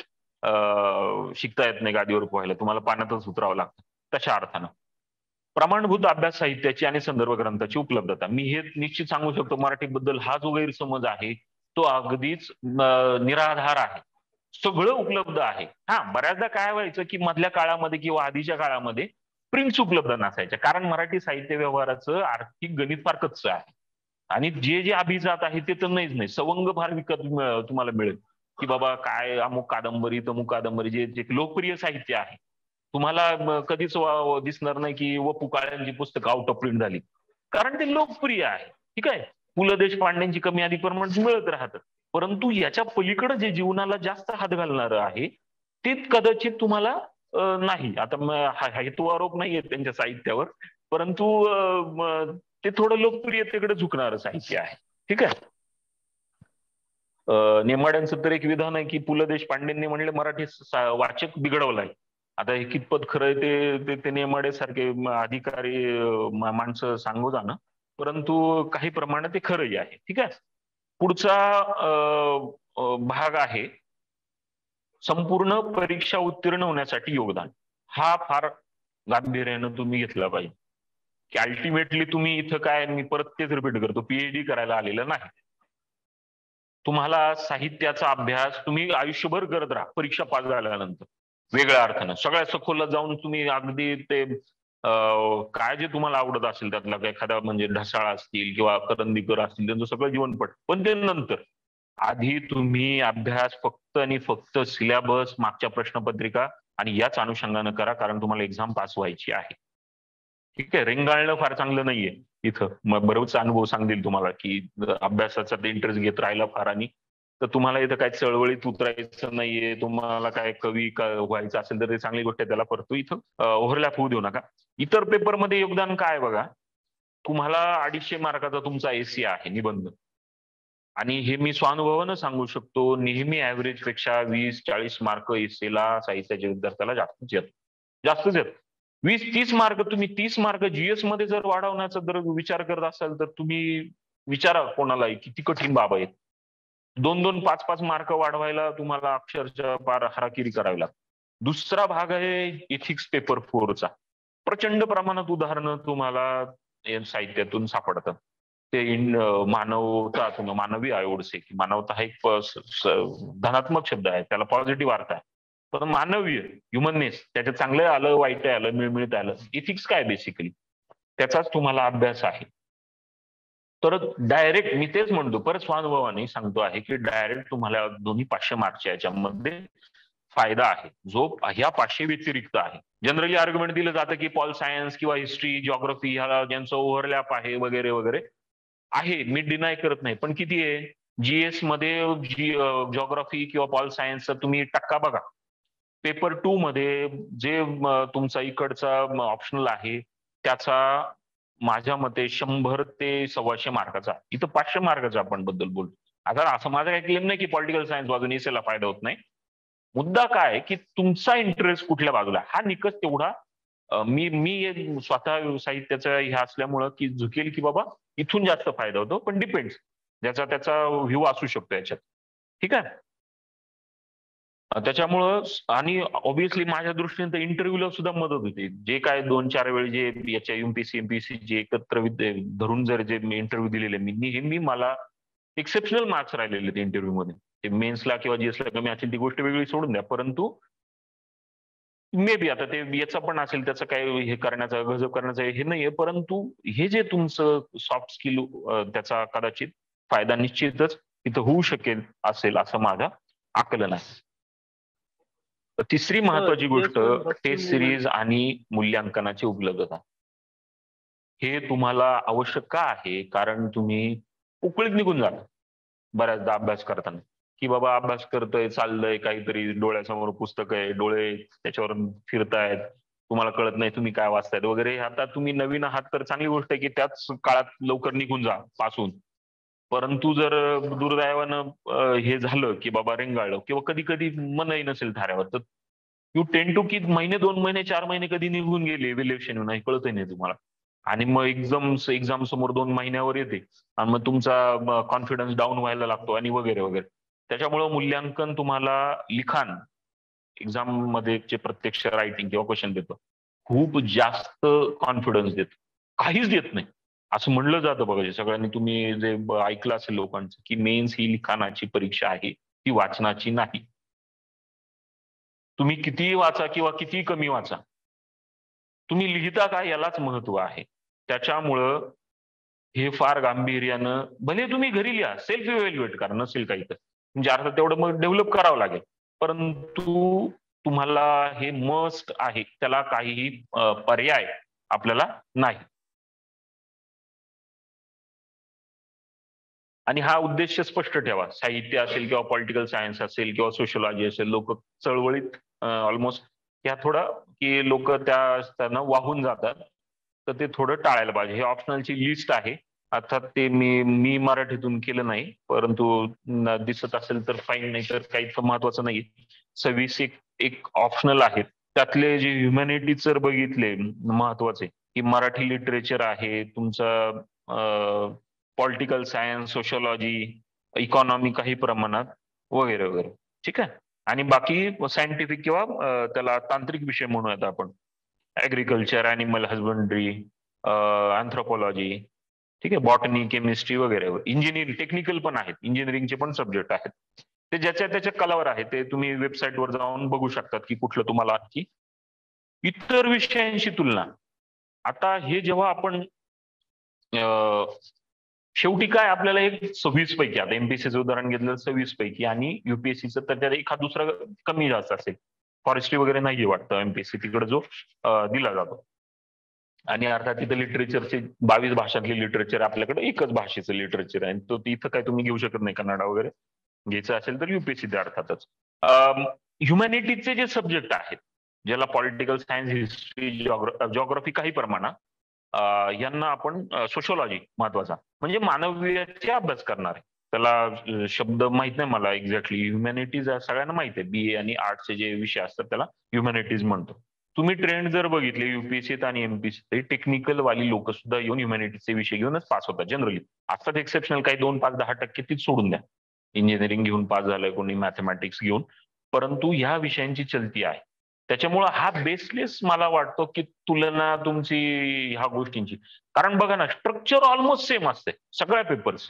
तसं शिकता येत नाही गादीवर पोहायला, तुम्हाला पाण्यातच उतरावं लागतं. तशा अर्थानं प्रमाणभूत अभ्यास साहित्याची आणि संदर्भ ग्रंथाची उपलब्धता, मी हे निश्चित सांगू शकतो मराठीबद्दल हा जो गैरसमज आहे तो अगदीच निराधार आहे. सगळं उपलब्ध आहे. हा, बऱ्याचदा काय व्हायचं की मधल्या काळामध्ये किंवा आधीच्या काळामध्ये प्रिंट्स उपलब्ध नसायच्या, कारण मराठी साहित्य व्यवहाराचं आर्थिक गणित फार कच्चं आहे आणि जे जे अभिजात आहे ते तर नाहीच नाही. सवंग फार विकत तुम्हाला मिळेल की बाबा काय अमुक कादंबरी तमुक कादंबरी, जे जे लोकप्रिय साहित्य आहे तुम्हाला कधीच दिसणार नाही की वपु काळ्यांची पुस्तकं आउट ऑफ प्रिंट झाली, कारण ते लोकप्रिय आहे. ठीक आहे, पु ल देशपांडेंची कमी अधिक प्रमाणात मिळत राहतं, परंतु याच्या पलीकडे जे जीवनाला जास्त हात घालणारं आहे ते कदाचित तुम्हाला नाही. आता हेतू आरोप नाहीये त्यांच्या साहित्यावर, परंतु ते थोडं लोकप्रियतेकडे झुकणारं साहित्य आहे. ठीक आहे, नेमाड्यांचं तर एक विधान आहे की पु ल देशपांडेंनी म्हणले मराठी वाचक बिघडवलाय. आता हे कितपत खरंय ते ते नेमाडे सारखे अधिकारी माणसं सांगू जाणं, परंतु काही प्रमाणात ते खरंही आहे. ठीक आहे, पुढचा भाग आहे संपूर्ण परीक्षा उत्तीर्ण होण्यासाठी योगदान. हा फार गांभीर्यानं तुम्ही घेतला पाहिजे की अल्टिमेटली तुम्ही इथं काय, मी परत तेच रिपीट करतो, पीएचडी करायला आलेलं नाही. तुम्हाला साहित्याचा अभ्यास तुम्ही आयुष्यभर करत राहा परीक्षा पास झाल्यानंतर, वेगळ्या अर्थानं सगळ्या सखोलला जाऊन तुम्ही अगदी ते काय जे तुम्हाला आवडत असेल त्यातला एखादा, म्हणजे ढसाळ असतील किंवा करंदीकर असतील, त्यांचं सगळं जीवनपट, पण ते नंतर आधी तुम्ही अभ्यास फक्त आणि फक्त सिलेबस, मागच्या प्रश्नपत्रिका आणि याच अनुषंगानं करा, कारण तुम्हाला एक्झाम पास व्हायची आहे. ठीक आहे, रेंगाळणं फार चांगलं नाहीये इथं, मग बरोबर अनुभव सांगतील तुम्हाला की अभ्यासाचा ते इंटरेस्ट घेत राहिला फार, आणि तर तुम्हाला इथं काय चळवळीत उतरायचं नाहीये, तुम्हाला काय कवी व्हायचं असेल तर ते चांगली गोष्ट आहे, त्याला परतो इथं ओव्हरलॅप होऊ देऊ नका. इतर पेपरमध्ये योगदान काय बघा, तुम्हाला अडीचशे मार्काचा तुमचा एसी आहे निबंध, आणि हे मी स्वानुभवानं सांगू शकतो, नेहमी ऍव्हरेज पेक्षा वीस चाळीस मार्क एससीला साहित्याच्या विद्यार्थ्याला जास्तच येत जास्तच येत वीस तीस मार्क तुम्ही तीस मार्क जीएस मध्ये जर वाढवण्याचा जर विचार करत असाल तर तुम्ही विचारा कोणालाही किती कठीण बाब आहेत. दोन दोन पाच पाच मार्क वाढवायला तुम्हाला अक्षरशः फार हाराकिरी करावी लागते. दुसरा भाग आहे इथिक्स पेपर फोरचा. प्रचंड प्रमाणात उदाहरणं तुम्हाला साहित्यातून सापडतात. ते मानवता मानवी आय वुड से की मानवता हा एक धनात्मक शब्द आहे, त्याला पॉझिटिव्ह अर्थ आहे. पण मानवीय ह्युमननेस त्याच्यात चांगलं आलं वाईट आलं मिळमिळत आलं. इथिक्स काय बेसिकली त्याचाच तुम्हाला अभ्यास आहे. तर डायरेक्ट मी तेच म्हणतो परत स्वानुभवाने सांगतो आहे की डायरेक्ट तुम्हाला दोन्ही पाचशे मार्कच्या याच्यामध्ये फायदा आहे जो ह्या पाचशे व्यतिरिक्त आहे. जनरली आर्ग्युमेंट दिलं जातं की पॉल सायन्स किंवा हिस्ट्री जिओग्राफी ह्याला ज्यांचं ओव्हरलॅप आहे वगैरे वगैरे आहे, मी डिनाय करत नाही. पण किती आहे जीएस मध्ये जी जिओग्राफी किंवा पॉल सायन्सचा तुम्ही टक्का बघा. पेपर टू मध्ये जे तुमचा इकडचा ऑप्शनल आहे त्याचा माझ्या मते शंभर ते सव्वाशे मार्काचा, इथं पाचशे मार्काचा आपण बद्दल बोलतो. आता असं माझं काही क्लेम नाही की पॉलिटिकल सायन्स बाजून एसएला फायदा होत नाही. मुद्दा काय की तुमचा इंटरेस्ट कुठल्या बाजूला हा निकष तेवढा मी मी स्वतः साहित्याचा ह्या असल्यामुळं की झुकेल की बाबा इथून जास्त फायदा होतो. पण डिपेंड्स ज्याचा त्याचा व्ह्यू असू शकतो याच्यात. ठीक आहे. त्याच्यामुळं आणि ऑब्व्हियसली माझ्या दृष्टीने तर इंटरव्ह्यूला सुद्धा मदत होते. जे काय दोन चार वेळ जे याच्या एमपीसी एमपीसी जे एकत्र धरून जर जे इंटरव्ह्यू दिलेले मी नेहमी मला एक्सेप्शनल मार्क्स राहिलेले ते इंटरव्ह्यू मध्ये. ते मेन्सला किंवा जीएसला कमी असेल ती गोष्ट वेगळी सोडून द्या. परंतु मे बी आता ते याचं पण असेल त्याचं काय हे करण्याचं गजब करण्याचं हे नाहीये. परंतु हे जे तुमचं सॉफ्ट स्किल त्याचा कदाचित फायदा निश्चितच इथं होऊ शकेल असेल असं माझं आकलन आहे. तिसरी महत्वाची गोष्ट टेस्ट सिरीज आणि मूल्यांकनाची उपलब्धता. हे तुम्हाला आवश्यक का आहे कारण तुम्ही उकळीत निघून जाता बऱ्याचदा अभ्यास करताना की बाबा अभ्यास करतोय चाललंय काहीतरी डोळ्यासमोर पुस्तक आहे डोळे त्याच्यावर फिरतायत तुम्हाला कळत नाही तुम्ही काय वाचतायत वगैरे. आता तुम्ही नवीन आहात तर चांगली गोष्ट आहे की त्याच काळात लवकर निघून जा पासून. परंतु जर दुर्दैवानं हे झालं की बाबा रेंगाळलं किंवा कधी कधी मनही नसेल थाऱ्यावर तर यू टेन टू की महिने दोन महिने चार महिने कधी निघून गेले इव्हॅल्युएशन नाही कळतही नाही तुम्हाला. आणि मग एक्झाम एक्झाम समोर दोन महिन्यावर येते आणि मग तुमचा कॉन्फिडन्स डाऊन व्हायला लागतो आणि वगैरे वगैरे. त्याच्यामुळं मूल्यांकन तुम्हाला लिखाण एक्झाम मध्ये जे प्रत्यक्ष रायटिंग किंवा क्वेश्चन देतो खूप जास्त कॉन्फिडन्स देतो. काहीच देत नाही असं म्हणलं जातं बघा. सगळ्यांनी तुम्ही जे ऐकलं असेल लोकांचं की मेन्स ही लिखाणाची परीक्षा आहे ती वाचनाची नाही. तुम्ही कितीही वाचा किंवा कितीही कमी वाचा तुम्ही लिहिता काय यालाच महत्व आहे. त्याच्यामुळं हे फार गांभीर्यानं भले तुम्ही घरी लिहा सेल्फ इव्हॅल्युएट करा नसेल काही तर म्हणजे अर्थात तेवढं मग डेव्हलप करावं लागेल. परंतु तुम्हाला हे मस्ट आहे त्याला काहीही पर्याय आपल्याला नाही. आणि हा उद्देश स्पष्ट ठेवा. साहित्य असेल किंवा पॉलिटिकल सायन्स असेल किंवा सोशलॉजी असेल लोक चळवळीत ऑलमोस्ट ह्या थोडं की लोक त्या असताना वाहून जातात तर ते थोडं टाळायला पाहिजे. हे ऑप्शनलची लिस्ट आहे अर्थात ते मी मी मराठीतून केलं नाही परंतु दिसत असेल तर फाईन नाही तर काही महत्वाचं नाही. सव्वीस एक एक ऑप्शनल आहेत त्यातले जे ह्युमॅनिटीज जर बघितले महत्वाचे की मराठी लिटरेचर आहे तुमचं पॉलिटिकल सायन्स सोशलॉजी इकॉनॉमी काही प्रमाणात वगैरे वगैरे. ठीक आहे. आणि बाकी सायंटिफिक किंवा त्याला तांत्रिक विषय म्हणूयात आपण ऍग्रिकल्चर ॲनिमल हजबंड्री अँथ्रोपॉलॉजी ठीक आहे बॉटनी केमिस्ट्री वगैरे. इंजिनिअरिंग टेक्निकल पण आहेत इंजिनिअरिंगचे पण सब्जेक्ट आहेत ते ज्याच्या त्याच्या कलावर आहे ते तुम्ही वेबसाईटवर जाऊन बघू शकतात की कुठलं तुम्हाला आणखी इतर विषयांशी तुलना. आता हे जेव्हा आपण शेवटी काय आपल्याला एक सव्वीस पैकी आता एमपीएससीचं उदाहरण घेतलं सव्वीस पैकी आणि युपीएससीचं तर त्यात एखाद दुसरा कमी जास्त असेल. फॉरेस्ट्री वगैरे नाही वाटतं एमपीएससी तिकडे जो दिला जातो. आणि अर्थात तिथं लिटरेचरचे बावीस भाषातले लिटरेचर आपल्याकडे एकच भाषेचं लिटरेचर आहे तो इथं काय तुम्ही घेऊ शकत नाही कन्नडा वगैरे. घ्यायचं असेल तर युपीएससी ते अर्थातच. ह्युमॅनिटीजचे जे सब्जेक्ट आहेत ज्याला पॉलिटिकल सायन्स हिस्ट्री जिओग्राफी काही प्रमाणात यांना आपण सोशलॉजी महत्वाचा म्हणजे मानवीयतेचा अभ्यास करणार आहे त्याला शब्द माहित नाही मला एक्झॅक्टली. ह्युमॅनिटीज सगळ्यांना माहित आहे, बीए आणि आर्ट्सचे जे विषय असतात त्याला ह्युमॅनिटीज म्हणतो. तुम्ही ट्रेंड जर बघितले युपीएससीत आणि एमपीएससी, टेक्निकल वाली लोक सुद्धा येऊन ह्युमॅनिटीजचे विषय घेऊनच पास होतात जनरली. असतात एक्सेप्शनल काही दोन पाच दहा टक्के, तीच सोडून द्या. इंजिनिअरिंग घेऊन पास झालंय कोणी, मॅथमॅटिक्स घेऊन, परंतु ह्या विषयांची चलती आहे. त्याच्यामुळं हा बेसलेस मला वाटतो की तुलना तुमची ह्या गोष्टींची. कारण बघा ना, स्ट्रक्चर ऑलमोस्ट सेम असते सगळ्या पेपर्स.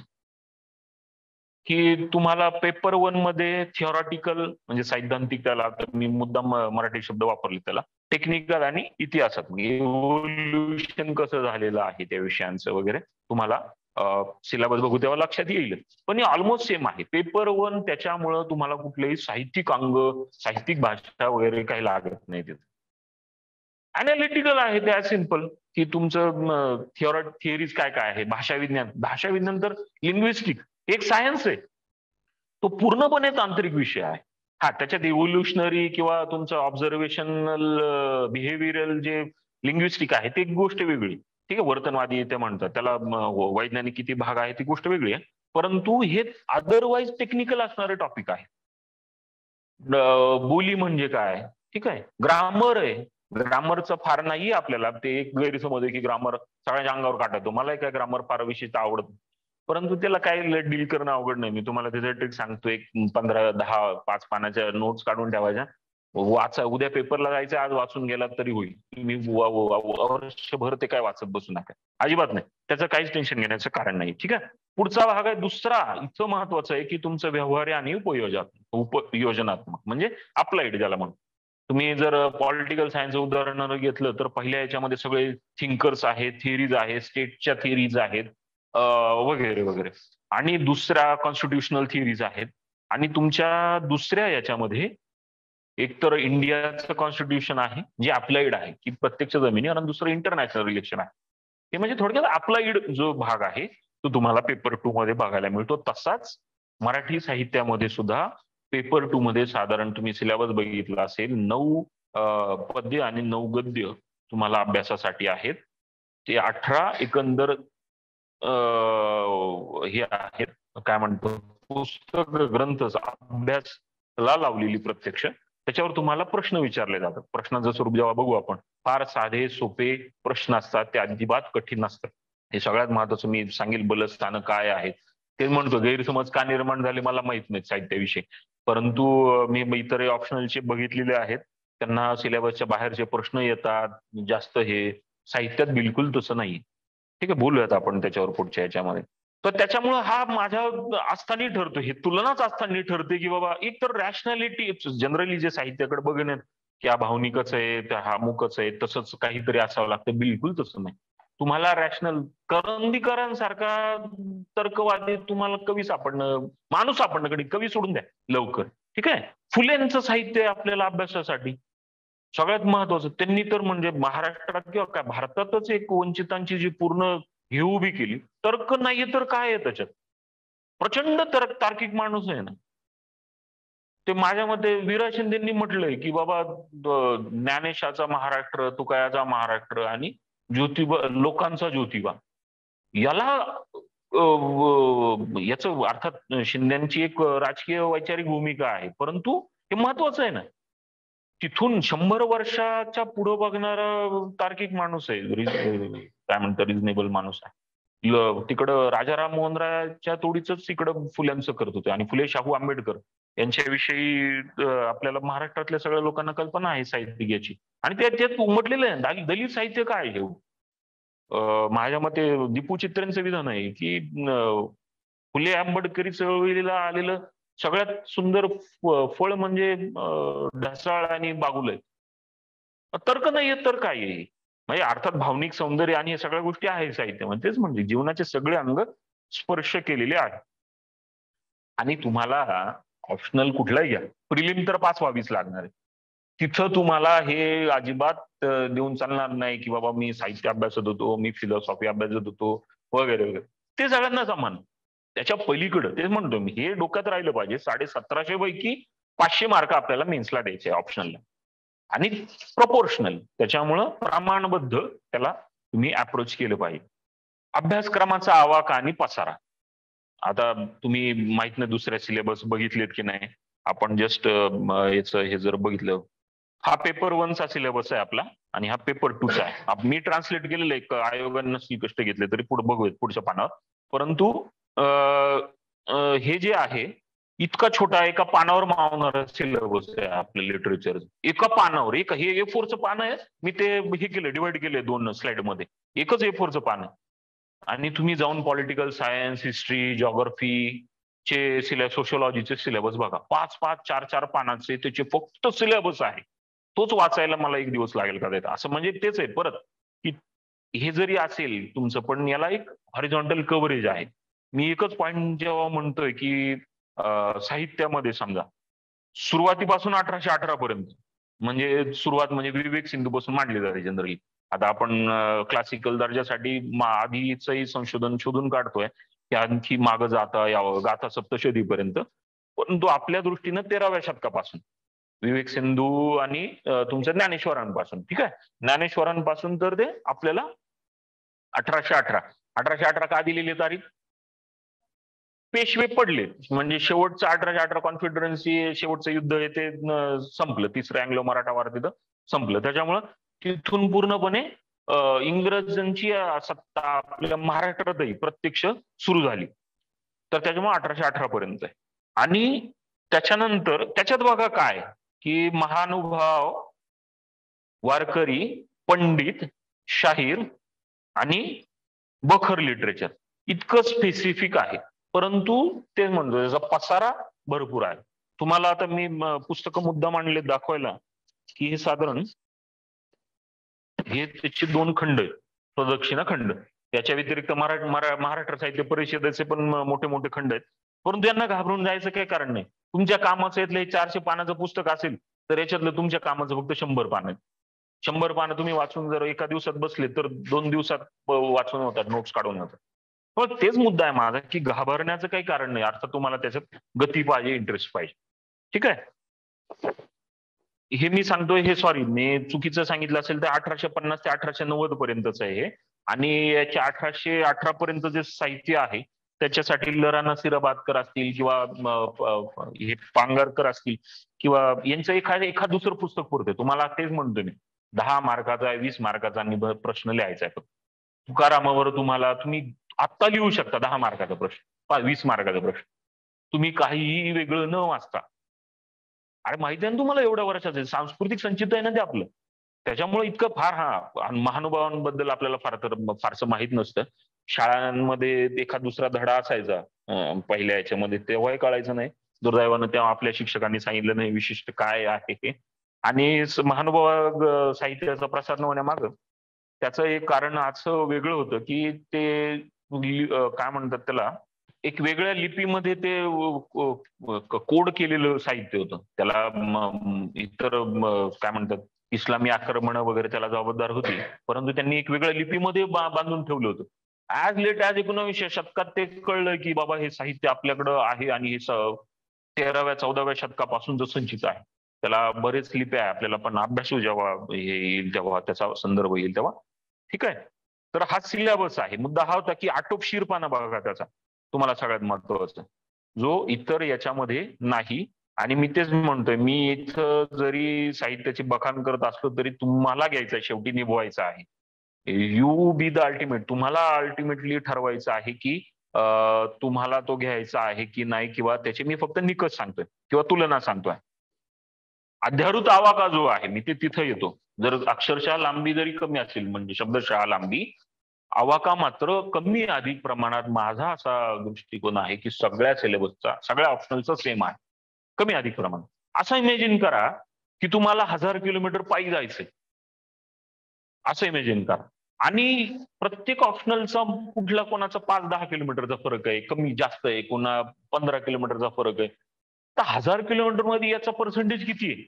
की तुम्हाला पेपर वन मध्ये थिओरॉटिकल म्हणजे सैद्धांतिक, त्याला मी मुद्दाम मराठी शब्द वापरले त्याला, टेक्निकल आणि इतिहासात इव्होल्युशन कसं झालेलं आहे त्या विषयांचं वगैरे तुम्हाला सिलेबस बघू तेव्हा लक्षात येईल. पण हे ऑलमोस्ट सेम आहे पेपर वन. त्याच्यामुळं तुम्हाला कुठलेही साहित्यिक अंग, साहित्यिक भाषा वगैरे काही लागत नाही तिथे. अनालिटिकल आहे ते, सिम्पल की तुमचं थिओरॉ थिअरीज काय काय आहे. भाषा विज्ञान, भाषा विज्ञान तर लिंग्विस्टिक एक सायन्स आहे, तो पूर्णपणे तांत्रिक विषय आहे. हा, त्याच्यात इव्होल्युशनरी किंवा तुमचं ऑब्झर्वेशनल बिहेवियरल जे लिंग्विस्टिक आहे ते एक गोष्ट वेगळी. ठीक आहे, वर्तनवादी ते म्हणतात त्याला, वैज्ञानिक किती भाग आहे ती गोष्ट वेगळी आहे. परंतु हे अदरवाईज टेक्निकल असणारे टॉपिक आहे. बोली म्हणजे काय, ठीक आहे, ग्रामर आहे. ग्रामरचं फार नाही आपल्याला, ते एक गैरसमज आहे की ग्रामर सगळ्यांच्या अंगावर काढतो. मलाही काय ग्रामर फार विशेष आवडत, परंतु त्याला काय डील करणं अवघड नाही. मी तुम्हाला त्याचं ट्रिक सांगतो. एक पंधरा दहा पाच पानाच्या नोट्स काढून ठेवायच्या, वाचा. उद्या पेपरला जायचं, आज वाचून गेलात तरी होईल. मी वर्षभर ते काय वाचत बसू नका, अजिबात नाही. त्याचं काहीच टेन्शन घेण्याचं कारण नाही. ठीक आहे, पुढचा भाग आहे दुसरा. इथं महत्वाचं आहे की तुमचं व्यवहार्य आणि उपयोजनात्मक उपयोजनात्मक म्हणजे अप्लाइड ज्याला म्हणून. तुम्ही जर पॉलिटिकल सायन्स उदाहरण घेतलं तर पहिल्या याच्यामध्ये सगळे थिंकर्स आहेत, थिअरीज आहेत, स्टेटच्या थिअरीज आहेत वगैरे वगैरे, आणि दुसऱ्या कॉन्स्टिट्युशनल थिअरीज आहेत. आणि तुमच्या दुसऱ्या याच्यामध्ये एक तर इंडियाचं कॉन्स्टिट्यूशन आहे जे अप्लाइड आहे की प्रत्यक्ष जमिनी, आणि दुसरं इंटरनॅशनल रिलेशन आहे. हे म्हणजे थोडक्यात अप्लाइड जो भाग आहे तो तुम्हाला पेपर टू मध्ये बघायला मिळतो. तसाच मराठी साहित्यामध्ये सुद्धा पेपर टू मध्ये साधारण तुम्ही सिलेबस बघितला असेल, नऊ पद्य आणि नऊ गद्य तुम्हाला अभ्यासासाठी आहेत. ते अठरा एकंदर हे आहेत, काय म्हणतो, पुस्तक ग्रंथ अभ्यासला लावलेली प्रत्यक्ष. त्याच्यावर तुम्हाला प्रश्न विचारले जातात. प्रश्नाचं स्वरूप जेव्हा बघू आपण, फार साधे सोपे प्रश्न असतात, ते अजिबात कठीण नसतात. हे सगळ्यात महत्वाचं मी सांगेल. बलस्थानं काय आहेत ते म्हणतो. गैरसमज का निर्माण झाले मला माहित नाही साहित्याविषयी, परंतु मी इतर ऑप्शनलचे बघितलेले आहेत, त्यांना सिलेबसच्या बाहेरचे प्रश्न येतात जास्त. हे साहित्यात बिलकुल तसं नाही. ठीक आहे, बोलूयात आपण त्याच्यावर पुढच्या याच्यामध्ये. तर त्याच्यामुळं हा माझ्या आस्थानी ठरतो, हे तुलनाच आस्थानी ठरते की बाबा एक तर रॅशनॅलिटी जनरली जे साहित्याकडे बघण्यात की हा भावनिकच आहे, हा मुकच आहे, तसंच काहीतरी असावं लागतं. बिलकुल तसं नाही. तुम्हाला रॅशनल, करंदीकरांसारखा तर्कवादी तुम्हाला कवी सापडणं, माणूस सापडणं कधी, कवी सोडून द्या लवकर. ठीक आहे, फुलेंचं साहित्य आपल्याला अभ्यासासाठी सगळ्यात महत्वाचं. त्यांनी तर म्हणजे महाराष्ट्रात किंवा काय भारतातच एक वंचितांची जी पूर्ण ही उभी केली. तर्क नाहीये तर काय आहे त्याच्यात, प्रचंड तर्क, तार्किक माणूस आहे ना ते. माझ्या मते विरा शिंदेंनी म्हटलंय की बाबा ज्ञानेशाचा महाराष्ट्र, तुकायाचा महाराष्ट्र आणि ज्योतिबा, लोकांचा ज्योतिबा. याला याचं अर्थात शिंदेची एक राजकीय वैचारिक भूमिका आहे, परंतु हे महत्वाचं आहे ना. तिथून शंभर वर्षाच्या पुढे बघणारा तार्किक माणूस आहे, काय म्हणतात रिझनेबल माणूस आहे. तिकडं राजाराम मोहन रायच्या तोडीच तिकडं फुल्यांचं करत होते. आणि फुले शाहू आंबेडकर यांच्याविषयी आपल्याला महाराष्ट्रातल्या सगळ्या लोकांना कल्पना आहे साहित्यिक याची, आणि त्याच्यात उमटलेलं आहे. दलित साहित्य काय हे, माझ्या मते दीपू चित्रेंचं विधान आहे की फुले आंबेडकरी चळवळीला आलेलं सगळ्यात सुंदर फळ म्हणजे ढसाळ आणि बागुल. तर्क नाही येत तर काय आहे. म्हणजे अर्थात भावनिक सौंदर्य आणि हे सगळ्या गोष्टी आहेत साहित्यामध्ये. तेच म्हणजे जीवनाचे सगळे अंग स्पर्श केलेले आहेत. आणि तुम्हाला ऑप्शनल कुठलाही घ्या, प्रिलिम तर पास व्हावीच लागणार आहे. तिथं तुम्हाला हे अजिबात देऊन चालणार नाही की बाबा मी साहित्य अभ्यासत होतो, मी फिलॉसॉफी अभ्यासत होतो वगैरे वगैरे. ते सगळ्यांना समान. त्याच्या पलीकडं तेच म्हणतो मी, हे डोक्यात राहिलं पाहिजे. साडे सतराशे पैकी पाचशे मार्क आपल्याला मेन्सला द्यायचे ऑप्शनला, आणि प्रपोर्शनल. त्याच्यामुळं प्रमाणबद्ध त्याला तुम्ही अप्रोच केलं पाहिजे. अभ्यासक्रमाचा आवाका आणि पसारा, आता तुम्ही माहित नाही दुसऱ्या सिलेबस बघितलेत की नाही, आपण जस्ट याचं हे जर बघितलं, हा पेपर वनचा सिलेबस आहे आपला आणि हा पेपर टूचा आहे. मी ट्रान्सलेट केलेलं एक आयोगाने नसली कष्ट घेतले तरी पुढे बघूयात पुढच्या पानावर. परंतु हे जे आहे इतका छोटा एका पानावर मावणारा सिलेबस आहे आपलं लिटरेचर. एका पानावर, एक हे ए फोरचं पान आहे, मी ते हे केलं डिवाइड केले दोन स्लाइड मध्ये, एकच ए फोरचं पान आहे. आणि तुम्ही जाऊन पॉलिटिकल सायन्स, हिस्ट्री, जॉग्राफी चे सिलेबस, सोशिओलॉजीचे सिलेबस बघा, पाच पाच चार चार पानाचे त्याचे फक्त सिलेबस आहे. तोच वाचायला मला एक दिवस लागेल का असं. म्हणजे तेच आहे परत की हे जरी असेल तुमचं, पण याला एक हॉरिझॉन्टल कव्हरेज आहे. मी एकच पॉइंट जेव्हा म्हणतोय की साहित्यामध्ये समजा सुरुवातीपासून अठराशे अठरा पर्यंत, म्हणजे सुरुवात म्हणजे विवेक सिंधू पासून मांडली जाते जनरली. आता आपण क्लासिकल दर्जासाठी आधीचंही संशोधन शोधून काढतोय की आणखी मागं जाता यावं, गाथा सप्तशतीपर्यंत. परंतु आपल्या दृष्टीनं तेराव्या शतकापासून विवेक सिंधू आणि तुमच्या ज्ञानेश्वरांपासून, ठीक आहे, ज्ञानेश्वरांपासून तर ते आपल्याला अठराशे अठरा अठराशे अठरा का दिलेली तारीख, पेशवे पडले म्हणजे शेवटचं अठराशे अठरा कॉन्फिडरन्सी, शेवटचं युद्ध आहे ते संपलं, तिसरं अँग्लो मराठा वार तिथं संपलं. त्याच्यामुळं तिथून पूर्णपणे इंग्रजांची सत्ता आपल्या महाराष्ट्रातही प्रत्यक्ष सुरू झाली. तर त्याच्यामुळे अठराशे अठरा पर्यंत आहे. आणि त्याच्यानंतर त्याच्यात बघा काय की महानुभाव, वारकरी, पंडित, शाहीर आणि बखर लिटरेचर इतकं स्पेसिफिक आहे. परंतु ते म्हणतो त्याचा पसारा भरपूर आहे. तुम्हाला आता मी पुस्तकं मुद्दा मांडले दाखवायला की हे साधारण हे त्याचे दोन खंड आहेत, प्रदक्षिणा खंड. त्याच्या व्यतिरिक्त मराठ महाराष्ट्र साहित्य परिषदेचे पण मोठे मोठे खंड आहेत. परंतु यांना घाबरून जायचं काही कारण नाही. तुमच्या कामाचं यातलं हे चारशे पानाचं पुस्तक असेल तर याच्यातलं तुमच्या कामाचं फक्त शंभर पान आहेत. शंभर पानं तुम्ही वाचून जर एका दिवसात बसले तर दोन दिवसात वाचून होतात, नोट्स काढून होतात. पण तेच मुद्दा आहे माझा की घाबरण्याचं काही कारण नाही. अर्थात तुम्हाला त्याच्यात गती पाहिजे, इंटरेस्ट पाहिजे, ठीक आहे. हे मी सांगतोय हे सॉरी मी चुकीचं सांगितलं असेल तर अठराशे पन्नास ते अठराशे नव्वद पर्यंतच आहे हे. आणि याच्या अठराशे अठरा पर्यंत जे साहित्य आहे त्याच्यासाठी लरा नसीराबादकर असतील किंवा हे पांगारकर असतील किंवा यांचं एखादं एखाद दुसरं पुस्तक पुरते. तुम्हाला तेच म्हणतोय मी, दहा मार्काचा वीस मार्काचा प्रश्न लिहायचा आहे. तुकारामावर तुम्हाला तुम्ही आत्ता लिहू शकता दहा मार्काचा प्रश्न, वीस मार्काचा प्रश्न, तुम्ही काहीही वेगळं न वाचता. अरे माहिती आहे ना तुम्हाला एवढ्या वर्षाचं सांस्कृतिक संचित आहे ना ते आपलं. त्याच्यामुळे इतकं फार हा महानुभावांबद्दल आपल्याला फार तर फारसं माहित नसतं. शाळांमध्ये एखाद दुसरा धडा असायचा पहिल्या याच्यामध्ये, तेव्हाही कळायचं नाही. दुर्दैवानं तेव्हा आपल्या शिक्षकांनी सांगितलं नाही विशिष्ट काय आहे हे. आणि महानुभाव साहित्याचा प्रसार न होण्यामागं त्याचं एक कारण असं वेगळं होतं की ते काय म्हणतात त्याला, एक वेगळ्या लिपीमध्ये ते कोड केलेलं साहित्य होतं. त्याला इतर काय म्हणतात इस्लामी आक्रमण वगैरे त्याला जबाबदार होती, परंतु त्यांनी एक वेगळ्या लिपीमध्ये बांधून ठेवलं होतं. ऍज लेट ऍज एकोणावीसशे शतकात ते कळलं की बाबा हे साहित्य आपल्याकडं आहे आणि हे तेराव्या चौदाव्या शतकापासून जो संचित आहे त्याला बरेच लिप्या आहे. आपल्याला पण अभ्यासू जेव्हा हे येईल तेव्हा त्याचा संदर्भ येईल तेव्हा, ठीक आहे. तर हा सिलेबस आहे. मुद्दा हा होता की आटोपशीरपणा बघा त्याचा तुम्हाला सगळ्यात महत्वाचा, जो इतर याच्यामध्ये नाही. आणि मी तेच म्हणतोय, मी इथं जरी साहित्याची बखान करत असलो तरी तुम्हाला घ्यायचं शेवटी निभवायचं आहे. You be the ultimate. तुम्हाला अल्टिमेटली ठरवायचं आहे की तुम्हाला तो घ्यायचा आहे की नाही, किंवा त्याचे मी फक्त निकष सांगतोय किंवा तुलना सांगतोय. अध्यारूत आवाका जो आहे मी ते तिथं येतो. जर अक्षरशः लांबी जरी कमी असेल म्हणजे शब्दशः लांबी, आवाका मात्र कमी अधिक प्रमाणात माझा असा दृष्टिकोन आहे की सगळ्या सिलेबसचा सगळ्या ऑप्शनलचा सेम आहे, कमी अधिक प्रमाणात. असं इमॅजिन करा की तुम्हाला हजार किलोमीटर पायी जायचंय, असं इमॅजिन करा. आणि प्रत्येक ऑप्शनलचा कुठला कोणाचा पाच दहा किलोमीटरचा फरक आहे, कमी जास्त आहे, कोणा पंधरा किलोमीटरचा फरक आहे. तर हजार किलोमीटर मध्ये याचा पर्सेंटेज किती आहे?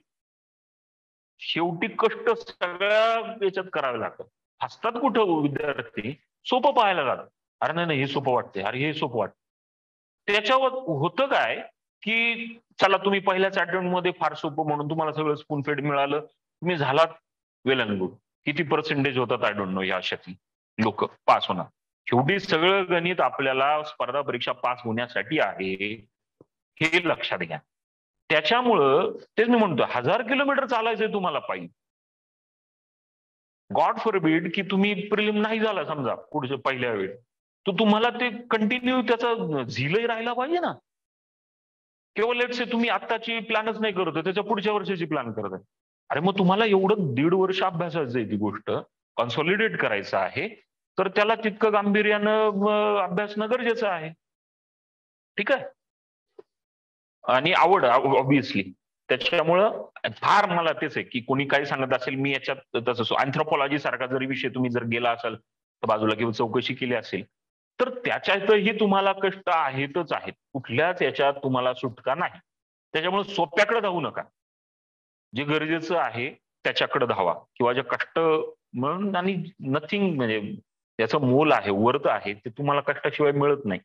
शेवटी कष्ट सगळ्या याच्यात करावे लागतात. हसतात कुठं विद्यार्थी, सोपं पाहायला जातात. अरे नाही नाही हे सोपं वाटते, अरे हे सोपं वाटतं. त्याच्यावर होतं काय की चला तुम्ही पहिल्याच अटेम्प्ट मध्ये फार सोपं म्हणून तुम्हाला सगळं स्पून फेड मिळालं, तुम्ही झालात वेल अँड गुड. किती पर्सेंटेज होतात आय डोंट नो या अशातली लोक पास होणार. शेवटी सगळं गणित आपल्याला स्पर्धा परीक्षा पास होण्यासाठी आहे, हे लक्षात घ्या. त्याच्यामुळं तेच मी म्हणतो, हजार किलोमीटर चालायचंय तुम्हाला पायी. गॉड फॉरबिड की तुम्ही प्रिलिम नाही झाला समजा पुढच्या पहिल्या वेळी, तर तुम्हाला ते कंटिन्यू त्याचा झीलही राहिला पाहिजे ना. किंवा लेट्स से तुम्ही आत्ताची प्लॅनच नाही करत, त्याच्या पुढच्या वर्षाची प्लॅन करत आहे. अरे मग तुम्हाला एवढं दीड वर्ष अभ्यासाचं आहे, ती गोष्ट कॉन्सॉलिडेट करायचं आहे, तर त्याला तितकं गांभीर्यानं अभ्यासणं गरजेचं आहे. ठीक आहे. आणि आवड ऑब्विसली. त्याच्यामुळं फार मला तेच आहे की कोणी काही सांगत असेल, मी याच्यात तसं अँथ्रोपॉलॉजी सारखा जरी विषय तुम्ही जर गेला असाल तर बाजूला किंवा चौकशी केली असेल, तर त्याच्यातही तुम्हाला कष्ट आहेतच आहेत. कुठल्याच याच्यात तुम्हाला सुटका नाही. त्याच्यामुळे सोप्याकडे धावू नका. जे गरजेचं आहे त्याच्याकडे धावा, किंवा जे कष्ट म्हणून आणि नथिंग म्हणजे त्याचं मोल आहे, वर्थ आहे, ते तुम्हाला कष्टाशिवाय मिळत नाही,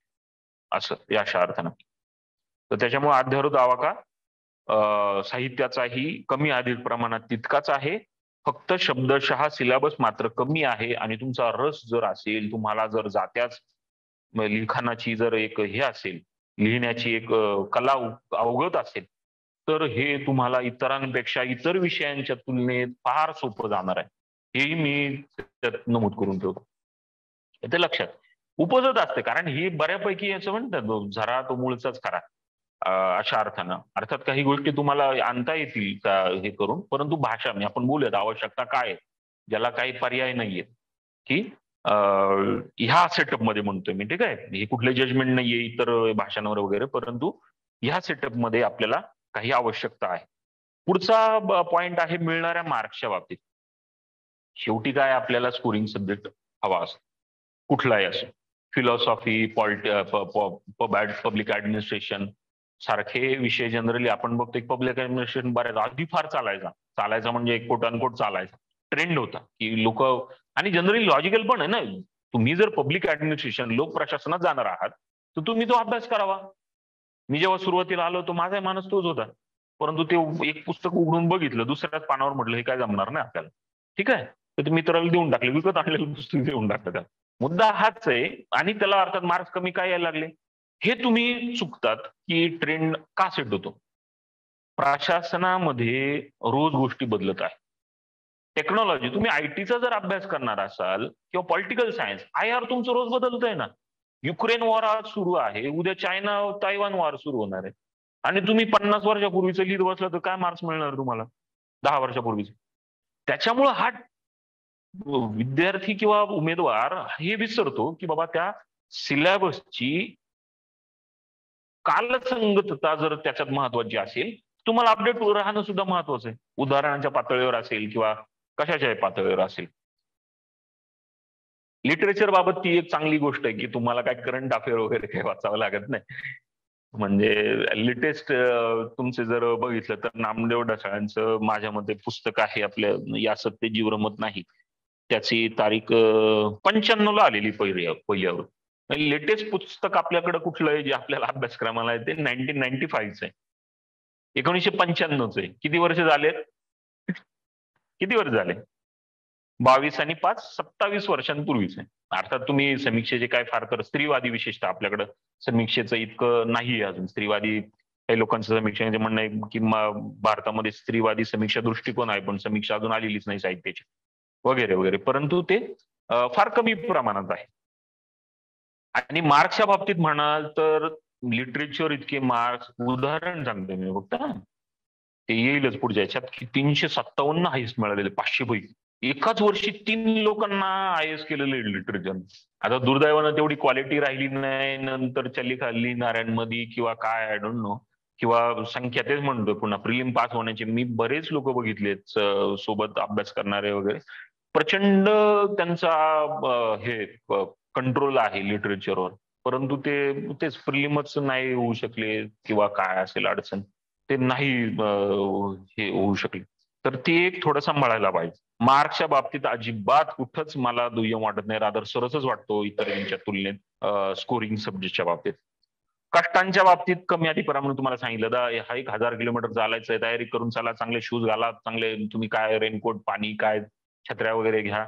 असं या अशा अर्थानं. तर त्याच्यामुळे अध्यारोत आवाका साहित्याचाही कमी अधिक प्रमाणात तितकाच आहे. फक्त शब्दशः सिलेबस मात्र कमी आहे. आणि तुमचा रस जर असेल, तुम्हाला जर जात्याच लिखाणाची जर एक हे असेल, लिहिण्याची एक कला अवगत असेल, तर हे तुम्हाला इतरांपेक्षा इतर विषयांच्या तुलनेत फार सोपं जाणार आहे. हेही मी त्यात नमूद करून ठेवतो. ते लक्षात उपजत असते, कारण ही बऱ्यापैकी असं म्हणतात झरा तो मूळचाच खरा, अशा अर्थानं. अर्थात काही गोष्टी तुम्हाला आणता येतील हे करून, परंतु भाषा म्हणजे आपण बोलूयात आवश्यकता काय, ज्याला काही पर्याय नाहीये, की ह्या सेटअपमध्ये म्हणतोय मी. ठीक आहे, हे कुठले जजमेंट नाहीये इतर भाषांवर वगैरे, परंतु ह्या सेटअपमध्ये आपल्याला काही आवश्यकता आहे. पुढचा पॉइंट आहे मिळणाऱ्या मार्क्सच्या बाबतीत. शेवटी काय आपल्याला स्कोरिंग सब्जेक्ट हवा असतो, कुठलाही असो. फिलॉसॉफी, पॉलिटी, पब्लिक ऍडमिनिस्ट्रेशन सारखे विषय जनरली आपण बघतो. पब्लिक ऍडमिनिस्ट्रेशन बऱ्याच आधी फार चालायचा चालायचा म्हणजे एक कोट अनकोट चालायचा, ट्रेंड होता की लोक, आणि जनरली लॉजिकल पण आहे ना. तुम्ही जर पब्लिक ऍडमिनिस्ट्रेशन लोक प्रशासनात जाणार आहात, तर तुम्ही तो अभ्यास करावा. मी जेव्हा सुरुवातीला आलो तो माझा माणूस तोच होता, परंतु ते एक पुस्तक उघडून बघितलं, दुसऱ्याच पानावर म्हटलं हे काय जमणार नाही आपल्याला. ठीक आहे, तर ते मित्राला देऊन टाकले, विकत आणलेलं पुस्तक देऊन टाकलं त्याला. मुद्दा हाच आहे. आणि त्याला अर्थात मार्क्स कमी काय यायला लागले, हे तुम्ही चुकतात की ट्रेंड का सेट होतो. प्रशासनामध्ये रोज गोष्टी बदलत आहे. टेक्नॉलॉजी, तुम्ही आयटीचा जर अभ्यास करणार असाल किंवा पॉलिटिकल सायन्स, आय आर तुमचं रोज बदलतंय ना. युक्रेन वॉर आज सुरू आहे, उद्या चायना तायवान वॉर सुरू होणार आहे, आणि तुम्ही पन्नास वर्षापूर्वीचं लिहित बसलं तर काय मार्क्स मिळणार तुम्हाला दहा वर्षापूर्वीच. त्याच्यामुळं हा विद्यार्थी किंवा उमेदवार हे विसरतो की बाबा त्या सिलेबसची कालसंगतता जर त्याच्यात महत्वाची असेल, तुम्हाला अपडेट राहणं सुद्धा महत्वाचं आहे. उदाहरणाच्या पातळीवर असेल किंवा कशाच्याही पातळीवर असेल. लिटरेचर बाबत ती एक चांगली गोष्ट आहे की तुम्हाला काय करंट अफेअर वगैरे काही वाचावं लागत नाही. म्हणजे लेटेस्ट तुमचे जर बघितलं तर नामदेव ढसाळांचं माझ्या मते पुस्तक आहे आपल्या या सत्य जीवरमत नाही, त्याची तारीख पंच्याण्णव ला आलेली पहिल्या पहिल्यावर. लेटेस्ट पुस्तक आपल्याकडे कुठलं आहे जे आपल्याला अभ्यासक्रमाला आहे ते नाईन्टीन नाईन्टी फाईव्हच आहे, एकोणीसशे पंच्याण्णवच आहे. किती वर्ष झाले, किती वर्ष झाले, बावीस आणि पाच सत्तावीस वर्षांपूर्वीच आहे. अर्थात तुम्ही समीक्षेचे काय फार तर स्त्रीवादी विशेषतः आपल्याकडं समीक्षेचं इतकं नाही अजून. स्त्रीवादी काही लोकांचं समीक्षेचे म्हणणं आहे की भारतामध्ये स्त्रीवादी समीक्षा दृष्टिकोन आहे, पण समीक्षा अजून आलेलीच नाही साहित्याची वगैरे वगैरे, परंतु ते फार कमी प्रमाणात आहे. आणि मार्क्सच्या बाबतीत म्हणाल तर लिटरेचर इतके मार्क्स, उदाहरण सांगतो मी फक्त, ते येईलच पुढच्या याच्यात, की तीनशे सत्तावन्न हायस्ट मिळालेले पाचशे पैकी. एकाच वर्षी तीन लोकांना आय एस केलेलं आहे लिटरेचर. आता दुर्दैवानं तेवढी क्वालिटी राहिली नाही नंतरच्या लिखाली नारायणमध्ये किंवा काय आय डोंट नो, किंवा संख्या तेच म्हणतोय पुन्हा प्रिलिम पास होण्याचे मी बरेच लोक बघितलेत सोबत अभ्यास करणारे वगैरे, प्रचंड त्यांचा हे कंट्रोल आहे लिटरेचरवर, परंतु ते तेच प्रिलिमच नाही होऊ शकले किंवा काय असेल अडचण, ते नाही हे होऊ शकले. तर ते एक थोडं सांभाळायला पाहिजे. मार्क्सच्या बाबतीत अजिबात कुठंच मला दुय्यम वाटत नाही, रादर सरसच वाटतो इतर यांच्या तुलनेत स्कोरिंग सब्जेक्टच्या बाबतीत. कष्टांच्या बाबतीत कमी आधी म्हणून तुम्हाला सांगितलं दा हा एक हजार किलोमीटर चालायचंय, तयारी करून चला, चांगले शूज घाला, चांगले तुम्ही काय रेनकोट, पाणी, काय छत्र्या वगैरे घ्या,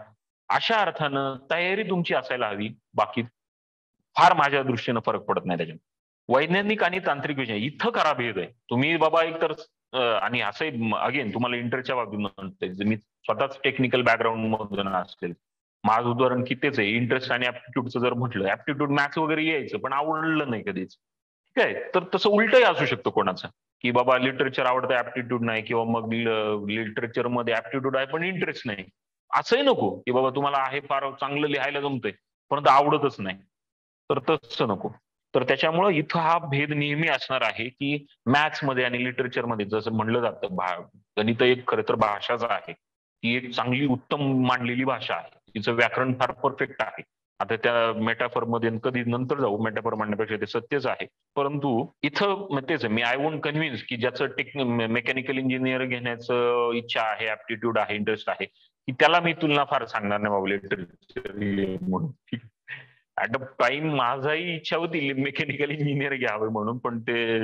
अशा अर्थानं तयारी तुमची असायला हवी. बाकी फार माझ्या दृष्टीनं फरक पडत नाही त्याच्यात. वैज्ञानिक आणि तांत्रिक विषय इथं करा भेद आहे. तुम्ही बाबा एकतर आणि असंही अगेन तुम्हाला इंटरेस्टच्या बाबतीत म्हणतोय, मी स्वतःच टेक्निकल बॅकग्राऊंड मधून असेल, माझं उदाहरण कितीच आहे. इंटरेस्ट आणि ऍप्टिट्यूडचं जर म्हटलं, ऍप्टिट्यूड मॅथ्स वगैरे यायचं पण आवडलं नाही कधीच. ठीक आहे, तर तसं उलटही असू शकतं कोणाचं, की बाबा लिटरेचर आवडतं ऍप्टिट्यूड नाही, किंवा मग लिटरेचर मध्ये ऍप्टिट्यूड आहे पण इंटरेस्ट नाही. असंही नको की बाबा तुम्हाला आहे फार चांगलं लिहायला जमतंय परंतु आवडतच नाही, तर तसं नको. तर त्याच्यामुळे इथं हा भेद नेहमी असणार आहे की मॅथ्स मध्ये आणि लिटरेचर मध्ये जसं म्हणलं जातं, गणित एक खरं तर भाषाच आहे. ती एक चांगली उत्तम मांडलेली भाषा आहे, तिचं व्याकरण फार परफेक्ट आहे. आता त्या मेटाफर मध्ये कधी नंतर जाऊ, मेटाफर मांडण्यापेक्षा ते सत्यच आहे. परंतु इथं तेच मी आय वोंट कन्व्हिन्स की ज्याचं टेक् मेकॅनिकल इंजिनियर घेण्याचं इच्छा आहे, ऍप्टिट्यूड आहे, इंटरेस्ट आहे, की त्याला मी तुलना फार सांगणार नाही बाबा लिटरेचर म्हणून. ऍट अ टाइम माझाही इच्छा होती मेकॅनिकल इंजिनियर घ्यावं म्हणून, पण ते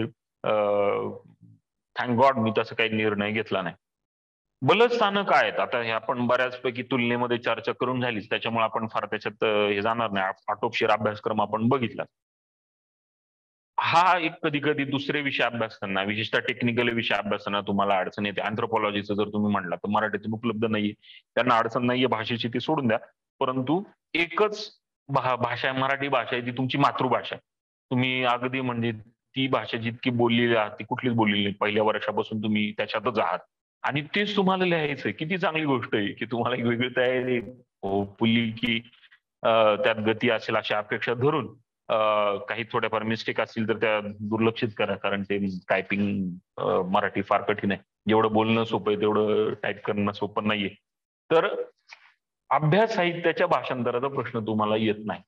थँक गॉड मी तसं काही निर्णय घेतला नाही. बलच स्थानं काय आहेत आता, हे आपण बऱ्याचपैकी तुलनेमध्ये चर्चा करून झालीच, त्याच्यामुळे आपण फार त्याच्यात हे जाणार नाही. आटोपशीर अभ्यासक्रम आपण बघितला. हा एक कधी कधी दुसरे विषय अभ्यास करणार, विशेषतः टेक्निकल विषय अभ्यास करणार तुम्हाला अडचण येते. अँथ्रोपॉलॉजीचं जर तुम्ही म्हणला तर मराठीतून उपलब्ध नाहीये, त्यांना अडचण नाहीये भाषेची, ती सोडून द्या. परंतु एकच भाषा आहे, मराठी भाषा आहे, ती तुमची मातृभाषा आहे. तुम्ही अगदी म्हणजे ती भाषा जितकी बोललेली आहात ती कुठलीच बोललेली नाही. पहिल्या वर्षापासून तुम्ही त्याच्यातच आहात आणि तेच तुम्हाला लिहायचंय. किती चांगली गोष्ट आहे की तुम्हाला एक वेगळी तयारी होपफुली की त्यात गती असेल अशी अपेक्षा धरून काही थोड्याफार मिस्टेक असतील तर त्या दुर्लक्षित करा, कारण ते टायपिंग मराठी फार कठीण आहे. जेवढं बोलणं सोपं आहे तेवढं टाईप करणं सोपं नाहीये. तर अभ्यास साहित्याच्या भाषांतराचा प्रश्न तुम्हाला येत नाही.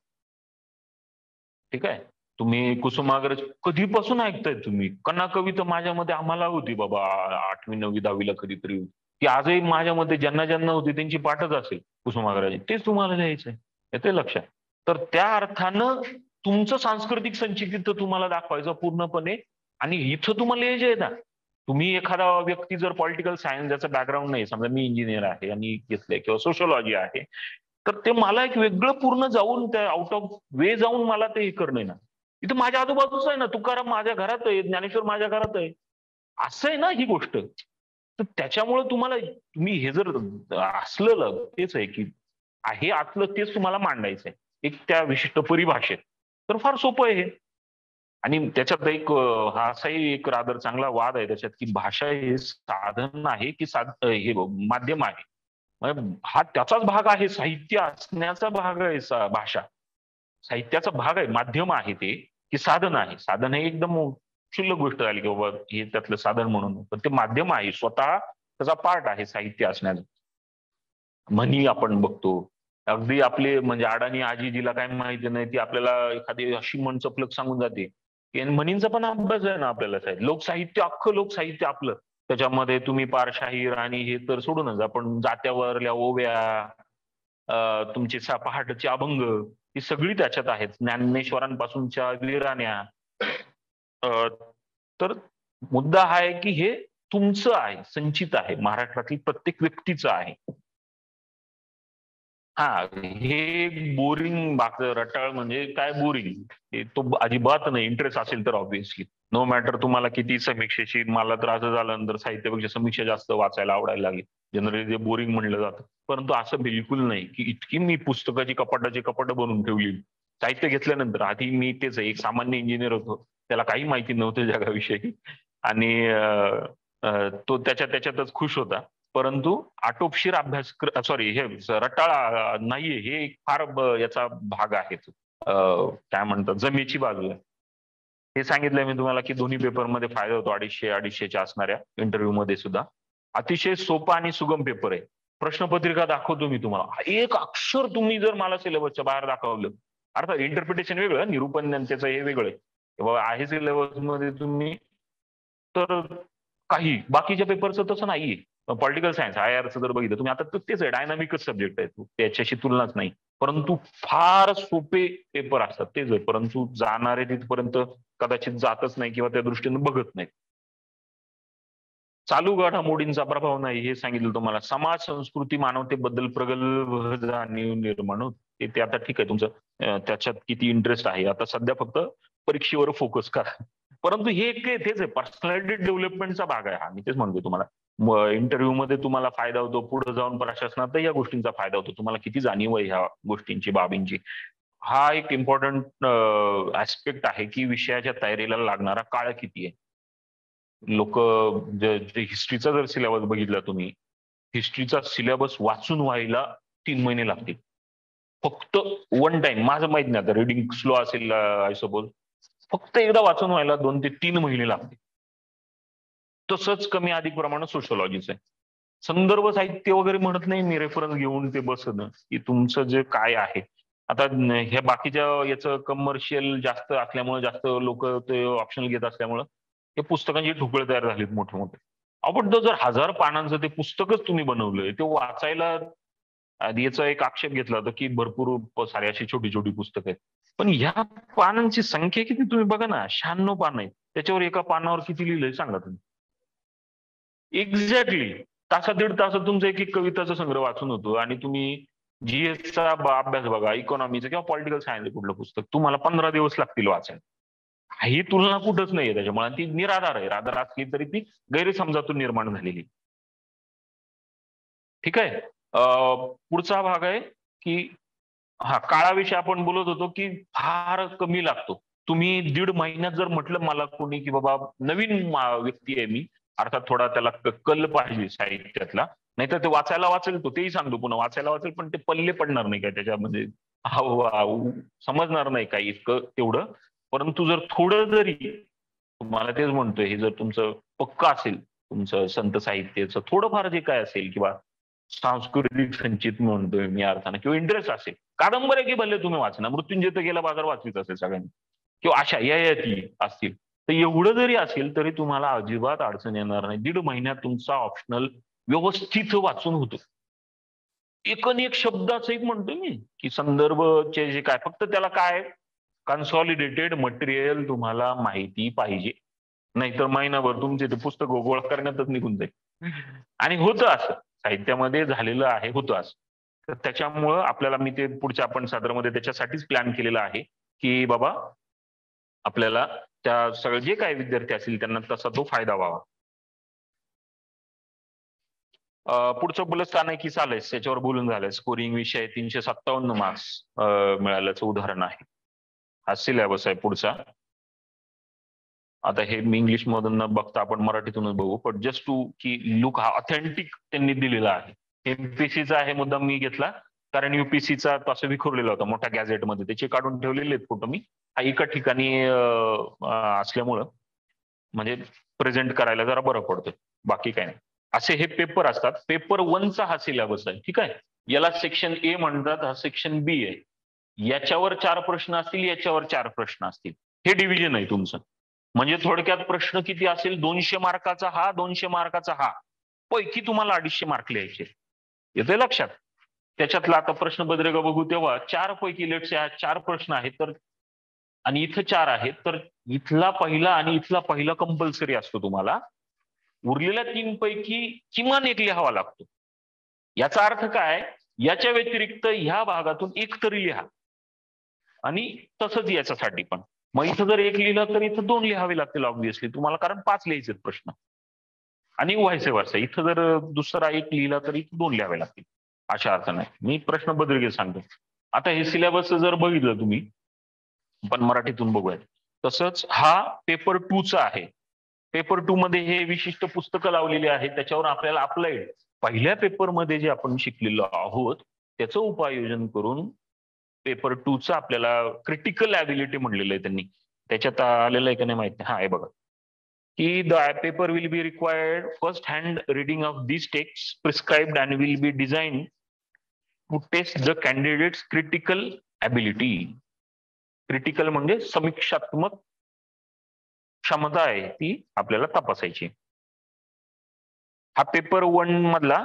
ठीक आहे, तुम्ही कुसुमाग्रज कधीपासून ऐकताय तुम्ही? कन्ना कविता माझ्यामध्ये आम्हाला होती बाबा आठवी नववी दहावीला कधीतरी होती, की आजही माझ्यामध्ये ज्यांना ज्यांना होती त्यांची पाठच असेल कुसुमाग्रज, तेच तुम्हाला लिहायचंय. येते लक्षात? तर त्या अर्थानं तुमचं सांस्कृतिक संचित इथं तुम्हाला दाखवायचं पूर्णपणे. आणि इथं तुम्हाला लिहायचे आहे ना, तुम्ही एखादा व्यक्ती जर पॉलिटिकल सायन्स ज्याचं बॅकग्राऊंड नाही, समजा मी इंजिनियर आहे आणि घेतलंय किंवा सोशोलॉजी आहे, तर ते मला एक वेगळं पूर्ण जाऊन त्या आउट ऑफ वे जाऊन मला ते हे करणं ना. इथं माझ्या आजूबाजूच आहे ना, तुकाराम माझ्या घरात आहे, ज्ञानेश्वर माझ्या घरात आहे, असं आहे ना ही गोष्ट. तर त्याच्यामुळे तुम्हाला तुम्ही हे जर असलं तेच आहे की आहे आतलं तेच तुम्हाला मांडायचंय एक त्या विशिष्ट परिभाषेत, तर फार सोपं आहे हे. आणि त्याच्यात एक हा असाही एक रादर चांगला वाद आहे त्याच्यात की भाषा हे साधन आहे की साध हे माध्यम आहे. हा त्याचाच भाग आहे, साहित्य असण्याचा भाग आहे भाषा. साहित्याचा भाग आहे, माध्यम आहे ते की साधन आहे. साधन हे एकदम क्षुल्लक गोष्ट झाली की बाबा हे त्यातलं साधन म्हणून, पण ते माध्यम आहे, स्वतः त्याचा पार्ट आहे साहित्य असण्याचा. म्हणी आपण बघतो, अगदी आपले म्हणजे अडाणी आजी जिला काय माहिती नाही ती आपल्याला एखादी अशी म्हण चपलक सांगून जाते की म्हणींचा पण अभ्यास आहे ना आपल्याला. लोकसाहित्य, अख्खं लोकसाहित्य आपलं, त्याच्यामध्ये तुम्ही पार शाहीर आणि हे तर सोडूनच आपण जात्यावरल्या ओव्या, तुमचे पहाटचे अभंग, ही सगळी त्याच्यात आहेत. ज्ञानेश्वरांपासूनच्या विराण्या. तर मुद्दा हा आहे की हे तुमचं आहे, संचित आहे, महाराष्ट्रातील प्रत्येक व्यक्तीचं आहे. हा, हे बोरिंग बाक रटाळ म्हणजे काय बोरिंग, तो अजिबात नाही. इंटरेस्ट असेल तर ऑब्व्हियसली नो मॅटर तुम्हाला किती समीक्षेची. मला तर असं झाल्यानंतर साहित्यापेक्षा समीक्षा जास्त वाचायला आवडायला लागली. जनरली जे बोरिंग म्हणलं जातं, परंतु असं बिलकुल नाही की इतकी मी पुस्तकाची कपाटाची कपाटं बनवून ठेवली. साहित्य घेतल्यानंतर आधी मी तेच एक सामान्य इंजिनियर होतो, त्याला काही माहिती नव्हतं जगाविषयी आणि तो त्याच्या त्याच्यातच खुश होता. परंतु आटोपशीर अभ्यास सॉरी हे रटाळा नाहीये, हे फार याचा भाग आहे. काय म्हणतात जमेची बाजू आहे. हे सांगितलंय मी तुम्हाला की दोन्ही पेपरमध्ये फायदा होतो. अडीचशे अडीचशेच्या असणाऱ्या इंटरव्ह्यू मध्ये सुद्धा अतिशय सोपा आणि सुगम पेपर आहे. प्रश्नपत्रिका दाखवतो मी तुम्हाला, एक अक्षर तुम्ही जर मला सिलेबसच्या बाहेर दाखवलं, अर्थात इंटरप्रिटेशन वेगळं, निरूपण त्याचं हे वेगळं आहे, आहे सिलेबस मध्ये तुम्ही, तर काही बाकीच्या पेपरचं तसं नाहीये. पॉलिटिकल सायन्स आय आरचं जर बघितलं तुम्ही, आता तेच आहे, डायनामिकच सब्जेक्ट आहे, त्याच्याशी तुलनाच नाही. परंतु फार सोपे पेपर असतात तेच आहे, परंतु जाणारे तिथपर्यंत कदाचित जातच नाही किंवा त्या दृष्टीने बघत नाही. चालू घडामोडींचा प्रभाव नाही हे सांगितलं तुम्हाला. समाज संस्कृती मानवतेबद्दल प्रगल्भ जाणीव निर्माण होते. ते आता ठीक आहे तुमचं त्याच्यात किती इंटरेस्ट आहे. आता सध्या फक्त परीक्षेवर फोकस करा. परंतु हे एक तेच आहे, पर्सनॅलिटी डेव्हलपमेंटचा भाग आहे हा. मी तेच म्हणतोय तुम्हाला, इंटरव्ह्यू मध्ये तुम्हाला फायदा होतो, पुढे जाऊन प्रशासनात या गोष्टींचा फायदा होतो. तुम्हाला किती जाणीव आहे ह्या गोष्टींची, बाबींची. हा एक इम्पॉर्टंट ऍस्पेक्ट आहे की विषयाच्या तयारीला लागणारा काळ किती आहे. लोक जे हिस्ट्रीचा जर सिलेबस बघितला तुम्ही, हिस्ट्रीचा सिलेबस वाचून व्हायला तीन महिने लागतील फक्त वन टाइम. माझं माहित नाही आता रिडिंग स्लो असेल आय सपोज, फक्त एकदा वाचून व्हायला दोन ते तीन महिने लागतील. तसंच कमी अधिक प्रमाणात सोशोलॉजीचं आहे. संदर्भ साहित्य वगैरे म्हणत नाही मी, रेफरन्स घेऊन ते बसणं की तुमचं जे काय आहे. आता ह्या बाकीच्या याचं कमर्शियल जास्त असल्यामुळे, जास्त लोक ते ऑप्शनल घेत असल्यामुळे हे पुस्तकांची ठोकळे तयार झालीत मोठे मोठे. आपण जर हजार पानांचं ते पुस्तकच तुम्ही बनवलंय, ते वाचायला आधी याचा एक आक्षेप घेतला होता की भरपूर सारी अशी छोटी छोटी पुस्तकं आहेत. पण ह्या पानांची संख्या किती तुम्ही बघा ना, शहाण्णव पान आहेत. त्याच्यावर एका पानावर किती लिहिलंय सांगा तुम्ही. एक्झॅक्टली तासा दीड तासात तुमचा एक एक कविताचा संग्रह वाचून होतो. आणि तुम्ही जीएसचा अभ्यास बघा, इकॉनॉमीचा किंवा पॉलिटिकल सायन्स कुठलं पुस्तक, तुम्हाला पंधरा दिवस लागतील वाचायला. ही तुलना कुठंच नाहीये त्याच्यामुळे. ती निराधार आहे. राधार असली तरी ती गैरसमजातून निर्माण झालेली. ठीक आहे. पुढचा भाग आहे की हा काळाविषयी आपण बोलत होतो की फार कमी लागतो. तुम्ही दीड महिन्यात जर म्हटलं मला कोणी की बाबा नवीन व्यक्ती आहे मी, अर्थात थोडा त्याला कल पाहिजे साहित्यातला, नाहीतर ते वाचायला वाचेल तो, तेही सांगतो पुन्हा वाचायला वाचेल, पण ते पल्ले पडणार नाही काय त्याच्यामध्ये, समजणार नाही काही इतकं तेवढं. परंतु जर थोडं जरी तुम्हाला तेच म्हणतोय, हे जर तुमचं पक्क असेल, तुमचं संत साहित्याचं थोडंफार जे काय असेल किंवा सांस्कृतिक संचित म्हणतोय मी अर्थानं, किंवा इंटरेस्ट असेल, कादंबऱ्या की भले तुम्ही वाचना, मृत्युंजय तर गेला बाजार वाचवीत असेल सगळ्यांनी, किंवा अशा ययाती असतील, तर एवढं जरी असेल तरी तुम्हाला अजिबात अडचण येणार नाही. दीड महिन्यात तुमचा ऑप्शनल व्यवस्थित वाचून होतो. एकन एक शब्दाचं एक म्हणतोय मी की संदर्भचे जे काय, फक्त त्याला काय कन्सॉलिडेटेड मटेरियल तुम्हाला माहिती पाहिजे, नाहीतर महिनाभर तुमचे ते पुस्तक गोळा करण्यातच निघून जाईल. आणि होतं असं, साहित्यामध्ये झालेलं आहे, होतं असं. तर त्याच्यामुळं आपल्याला मी ते पुढच्या आपण सदरामध्ये त्याच्यासाठीच प्लॅन केलेला आहे की बाबा आपल्याला त्या सगळे जे काही विद्यार्थी असतील त्यांना तसा तो फायदा व्हावा. पुढचं बुलस्थान आहे की चालेल, त्याच्यावर बोलून झालंय. स्कोरिंग विषय तीनशे सत्तावन्न मार्क्स मिळाल्याचं उदाहरण आहे. हा सिलेबस आहे पुढचा. आता हे मी इंग्लिश मधून न बघता आपण मराठीतूनच बघू, पण जस्ट टू की लुक हा ऑथेंटिक त्यांनी दिलेला आहे. एमपीसीचा आहे मुद्दाम मी घेतला कारण युपीसीचा तसं विखुरलेला होता मोठ्या गॅझेटमध्ये, त्याचे काढून ठेवलेले आहेत फोटो मी. हा एका ठिकाणी असल्यामुळं म्हणजे प्रेझेंट करायला जरा बरं पडतं, बाकी काय नाही. असे हे पेपर असतात. पेपर वनचा हा सिलेबस आहे, ठीक आहे. याला सेक्शन ए म्हणतात, हा सेक्शन बी आहे. याच्यावर चार प्रश्न असतील, याच्यावर चार प्रश्न असतील, हे डिव्हिजन आहे तुमचं. म्हणजे थोडक्यात प्रश्न किती असेल, दोनशे मार्काचा हा, दोनशे मार्काचा हा, पैकी तुम्हाला अडीचशे मार्क लिहायचे. येतंय लक्षात? त्याच्यातला आता प्रश्नपत्रिका बघू तेव्हा चार पैकी लेट्स चार प्रश्न आहेत, तर आणि इथं चार आहेत, तर इथला पहिला आणि इथला पहिला कंपल्सरी असतो तुम्हाला. उरलेल्या तीन पैकी किमान एक लिहावा लागतो. याचा अर्थ काय, याच्या व्यतिरिक्त ह्या भागातून एक तरी लिहा. आणि तसंच याच्यासाठी पण मग इथं जर एक लिहिलं तर इथं दोन लिहावे लागतील ऑब्व्हियसली तुम्हाला, कारण पाच लिहायचे प्रश्न. आणि व्हायसे वर्षा, इथं जर दुसरा एक लिहिला तरी दोन लिहावे लागतील, अशा अर्थ नाही. मी प्रश्नपत्रिकेत सांगतो. आता हे सिलेबस जर बघितलं तुम्ही, पण मराठीतून बघूयात. तसंच हा पेपर टू चा आहे. पेपर टू मध्ये हे विशिष्ट पुस्तकं लावलेली आहेत, त्याच्यावर आपल्याला अप्लाइड पहिल्या पेपरमध्ये जे आपण शिकलेलो आहोत त्याचं उपाययोजन करून पेपर टू चा आपल्याला क्रिटिकल ॲबिलिटी म्हणलेलं आहे त्यांनी. त्याच्यात आलेलं आहे का नाही माहित नाही. हा आहे बघा की the paper will be required first hand reading of this text prescribed and will be design to test the candidates critical ability. Critical म्हणजे समीक्षात्मक क्षमता आहे ती आपल्याला तपासायची. हा पेपर वन मधला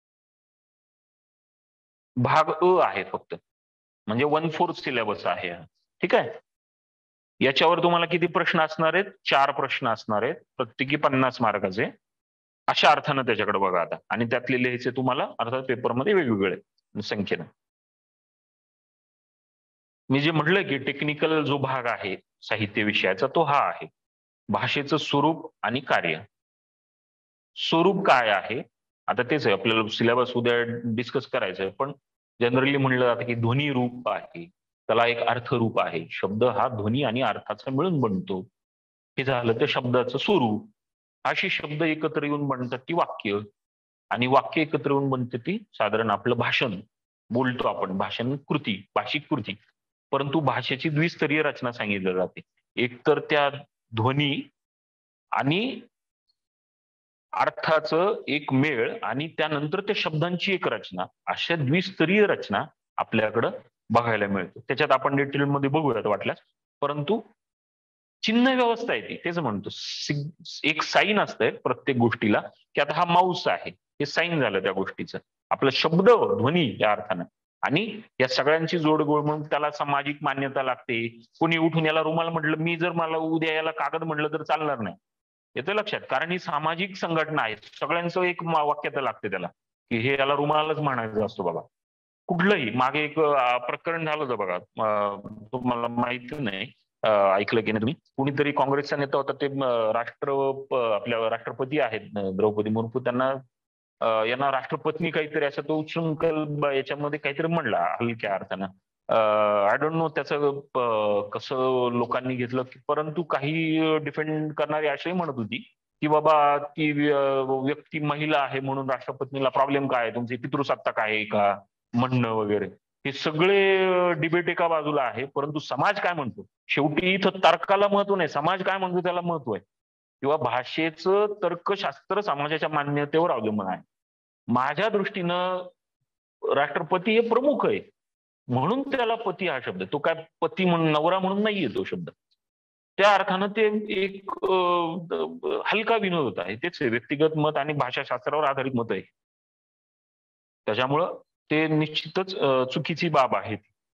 भाग अ आहे फक्त, म्हणजे वन फोर्थ सिलेबस आहे, ठीक आहे. याच्यावर तुम्हाला किती प्रश्न असणार आहेत, चार प्रश्न असणार आहेत, प्रत्येकी पन्नास मार्काचे. अशा अर्थानं त्याच्याकडे बघा आता, आणि त्यातले लिहायचे तुम्हाला अर्थात पेपरमध्ये वेगवेगळे संख्येनं. मी जे म्हटलं की टेक्निकल जो भाग आहे साहित्य विषयाचा तो हा आहे. भाषेचं स्वरूप आणि कार्य. स्वरूप काय आहे आता तेच आहे, आपल्याला सिलेबस उद्या डिस्कस करायचं आहे, पण जनरली म्हणलं जातं की ध्वनी रूप आहे, त्याला एक अर्थरूप आहे. शब्द हा ध्वनी आणि अर्थाचा मिळून बनतो. हे झालं तर शब्दाचं स्वरूप. अशी शब्द एकत्र येऊन बनतात ती वाक्य, आणि वाक्य एकत्र येऊन बनते ती साधारण आपलं भाषण. बोलतो आपण, भाषण कृती, भाषिक कृती. परंतु भाषेची द्विस्तरीय रचना सांगितली जाते. एक तर त्या ध्वनी आणि अर्थाचं एक मेळ, आणि त्यानंतर त्या शब्दांची एक रचना, अशा द्विस्तरीय रचना आपल्याकडं बघायला मिळते. त्याच्यात आपण डिटेलमध्ये बघूयात वाटल्यास. परंतु चिन्ह व्यवस्था आहे ती, तेच म्हणतो. एक साईन असतंय प्रत्येक गोष्टीला, की आता हा माऊस आहे, हे साईन झालं त्या गोष्टीचं. आपला शब्द ध्वनी या अर्थानं, आणि या सगळ्यांची जोडगोळ म्हणून त्याला सामाजिक मान्यता लागते. कोणी उठून याला रुमाल म्हटलं, मी जर मला उद्या याला कागद म्हटलं तर चालणार नाही. येतं लक्षात? कारण ही सामाजिक संघटना आहे. सगळ्यांचं एक वाक्यता लागते त्याला, की हे याला रुमालच म्हणायचं असतो बाबा. कुठलंही मागे एक प्रकरण झालं होतं बघा, तुम्हाला माहिती नाही, ऐकलं की नाही तुम्ही, कुणीतरी काँग्रेसचा नेता होता, ते राष्ट्र आपल्या राष्ट्रपती आहेत द्रौपदी मुर्मू, त्यांना यांना राष्ट्रपत्नी काहीतरी असं तो उच्चृंखल याच्यामध्ये काहीतरी म्हणला हलक्या अर्थानं. आय डोंट नो त्याचं कसं लोकांनी घेतलं, परंतु काही डिफेंड करणारी अशी म्हणत होती की बाबा ती व्यक्ती महिला आहे म्हणून राष्ट्रपतीला प्रॉब्लेम काय, तुमची पितृसत्ताक आहे का म्हणणं वगैरे. हे सगळे डिबेट एका बाजूला आहे, परंतु समाज काय म्हणतो शेवटी इथं तर्काला महत्व नाही, समाज काय म्हणतो त्याला महत्व आहे. किंवा भाषेचं तर्कशास्त्र समाजाच्या मान्यतेवर अवलंबून आहे. माझ्या दृष्टीनं राष्ट्रपती हे प्रमुख आहे म्हणून त्याला पती हा शब्द, तो काय पती म्हणून नवरा म्हणून नाहीये तो शब्द. त्या अर्थानं ते एक हलका विनोद होता आहे. तेच व्यक्तिगत मत आणि भाषाशास्त्रावर आधारित मत आहे. त्याच्यामुळं ते निश्चितच चुकीची बाब आहे.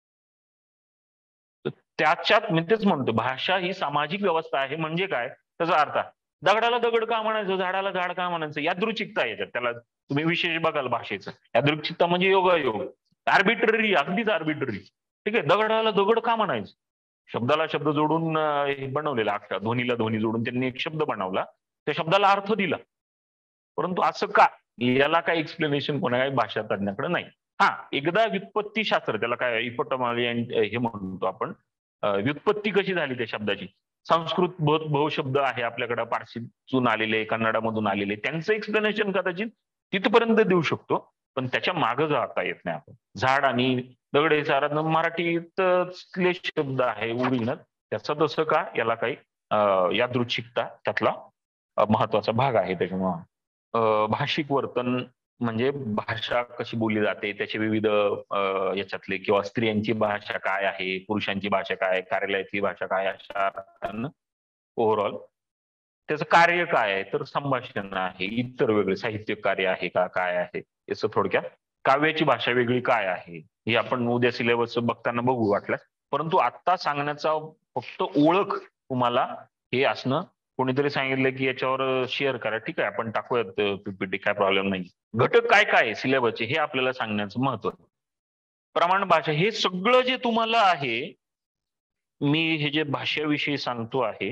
त्याच्यात मी तेच म्हणतो, भाषा ही सामाजिक व्यवस्था आहे. म्हणजे काय त्याचा अर्थ, दगडाला दगड का म्हणायचं, झाडाला झाड का म्हणायचं, यादृच्छिकता याच्यात. त्याला तुम्ही विशेष बघाल भाषेचं, यादृच्छिकता म्हणजे योगायोग, आर्बिट्ररी, अगदीच आर्बिट्ररी. ठीक आहे, दगडाला दगड का म्हणायचं, शब्दाला शब्द जोडून बनवलेला, अक्षर ध्वनीला ध्वनी जोडून त्यांनी एक शब्द बनवला, त्या शब्दाला अर्थ दिला. परंतु असं का, याला काय एक्सप्लेनेशन कोणा भाषा तज्ञाकडे नाही. हा, एकदा व्युत्पत्ती शास्त्र, त्याला काय इपोटॉमॉलॉजी हे म्हणतो आपण, व्युत्पत्ती कशी झाली त्या शब्दाची. संस्कृत बहु शब्द आहे आपल्याकडे, पारसीतून आलेले, कन्नडामधून आलेले, त्यांचं एक्सप्लेनेशन कदाचित तिथपर्यंत देऊ शकतो, पण त्याच्या मागं जाता येत नाही आपण. झाड आणि दगड हे सारा मराठीतले शब्द आहे ओरिजिनल, त्याचं तसं का, याला काही यादृच्छिकता त्यातला महत्वाचा भाग आहे. त्याच्यामुळं भाषिक वर्तन म्हणजे भाषा कशी बोलली जाते, त्याचे विविध याच्यातले, किंवा स्त्रियांची भाषा काय आहे, पुरुषांची भाषा काय, कार्यालयातली भाषा काय, अशा अर्थानं ओव्हरऑल त्याचं कार्य काय आहे, तर संभाषण आहे, इतर वेगळे साहित्य कार्य आहे का, काय आहे याचं थोडक्यात. काव्याची भाषा वेगळी काय आहे हे आपण उद्या सिलेबस बघताना बघू वाटल्यास. परंतु आता सांगण्याचा फक्त ओळख तुम्हाला हे असणं, कोणीतरी सांगितलं की याच्यावर शेअर करा, ठीक आहे आपण टाकूयात पीपीटी, काय प्रॉब्लेम नाही. घटक काय काय आहे सिलेबसचे हे आपल्याला सांगण्याचं महत्व. प्रमाण भाषा हे सगळं जे तुम्हाला आहे, मी हे जे भाषेविषयी सांगतो आहे,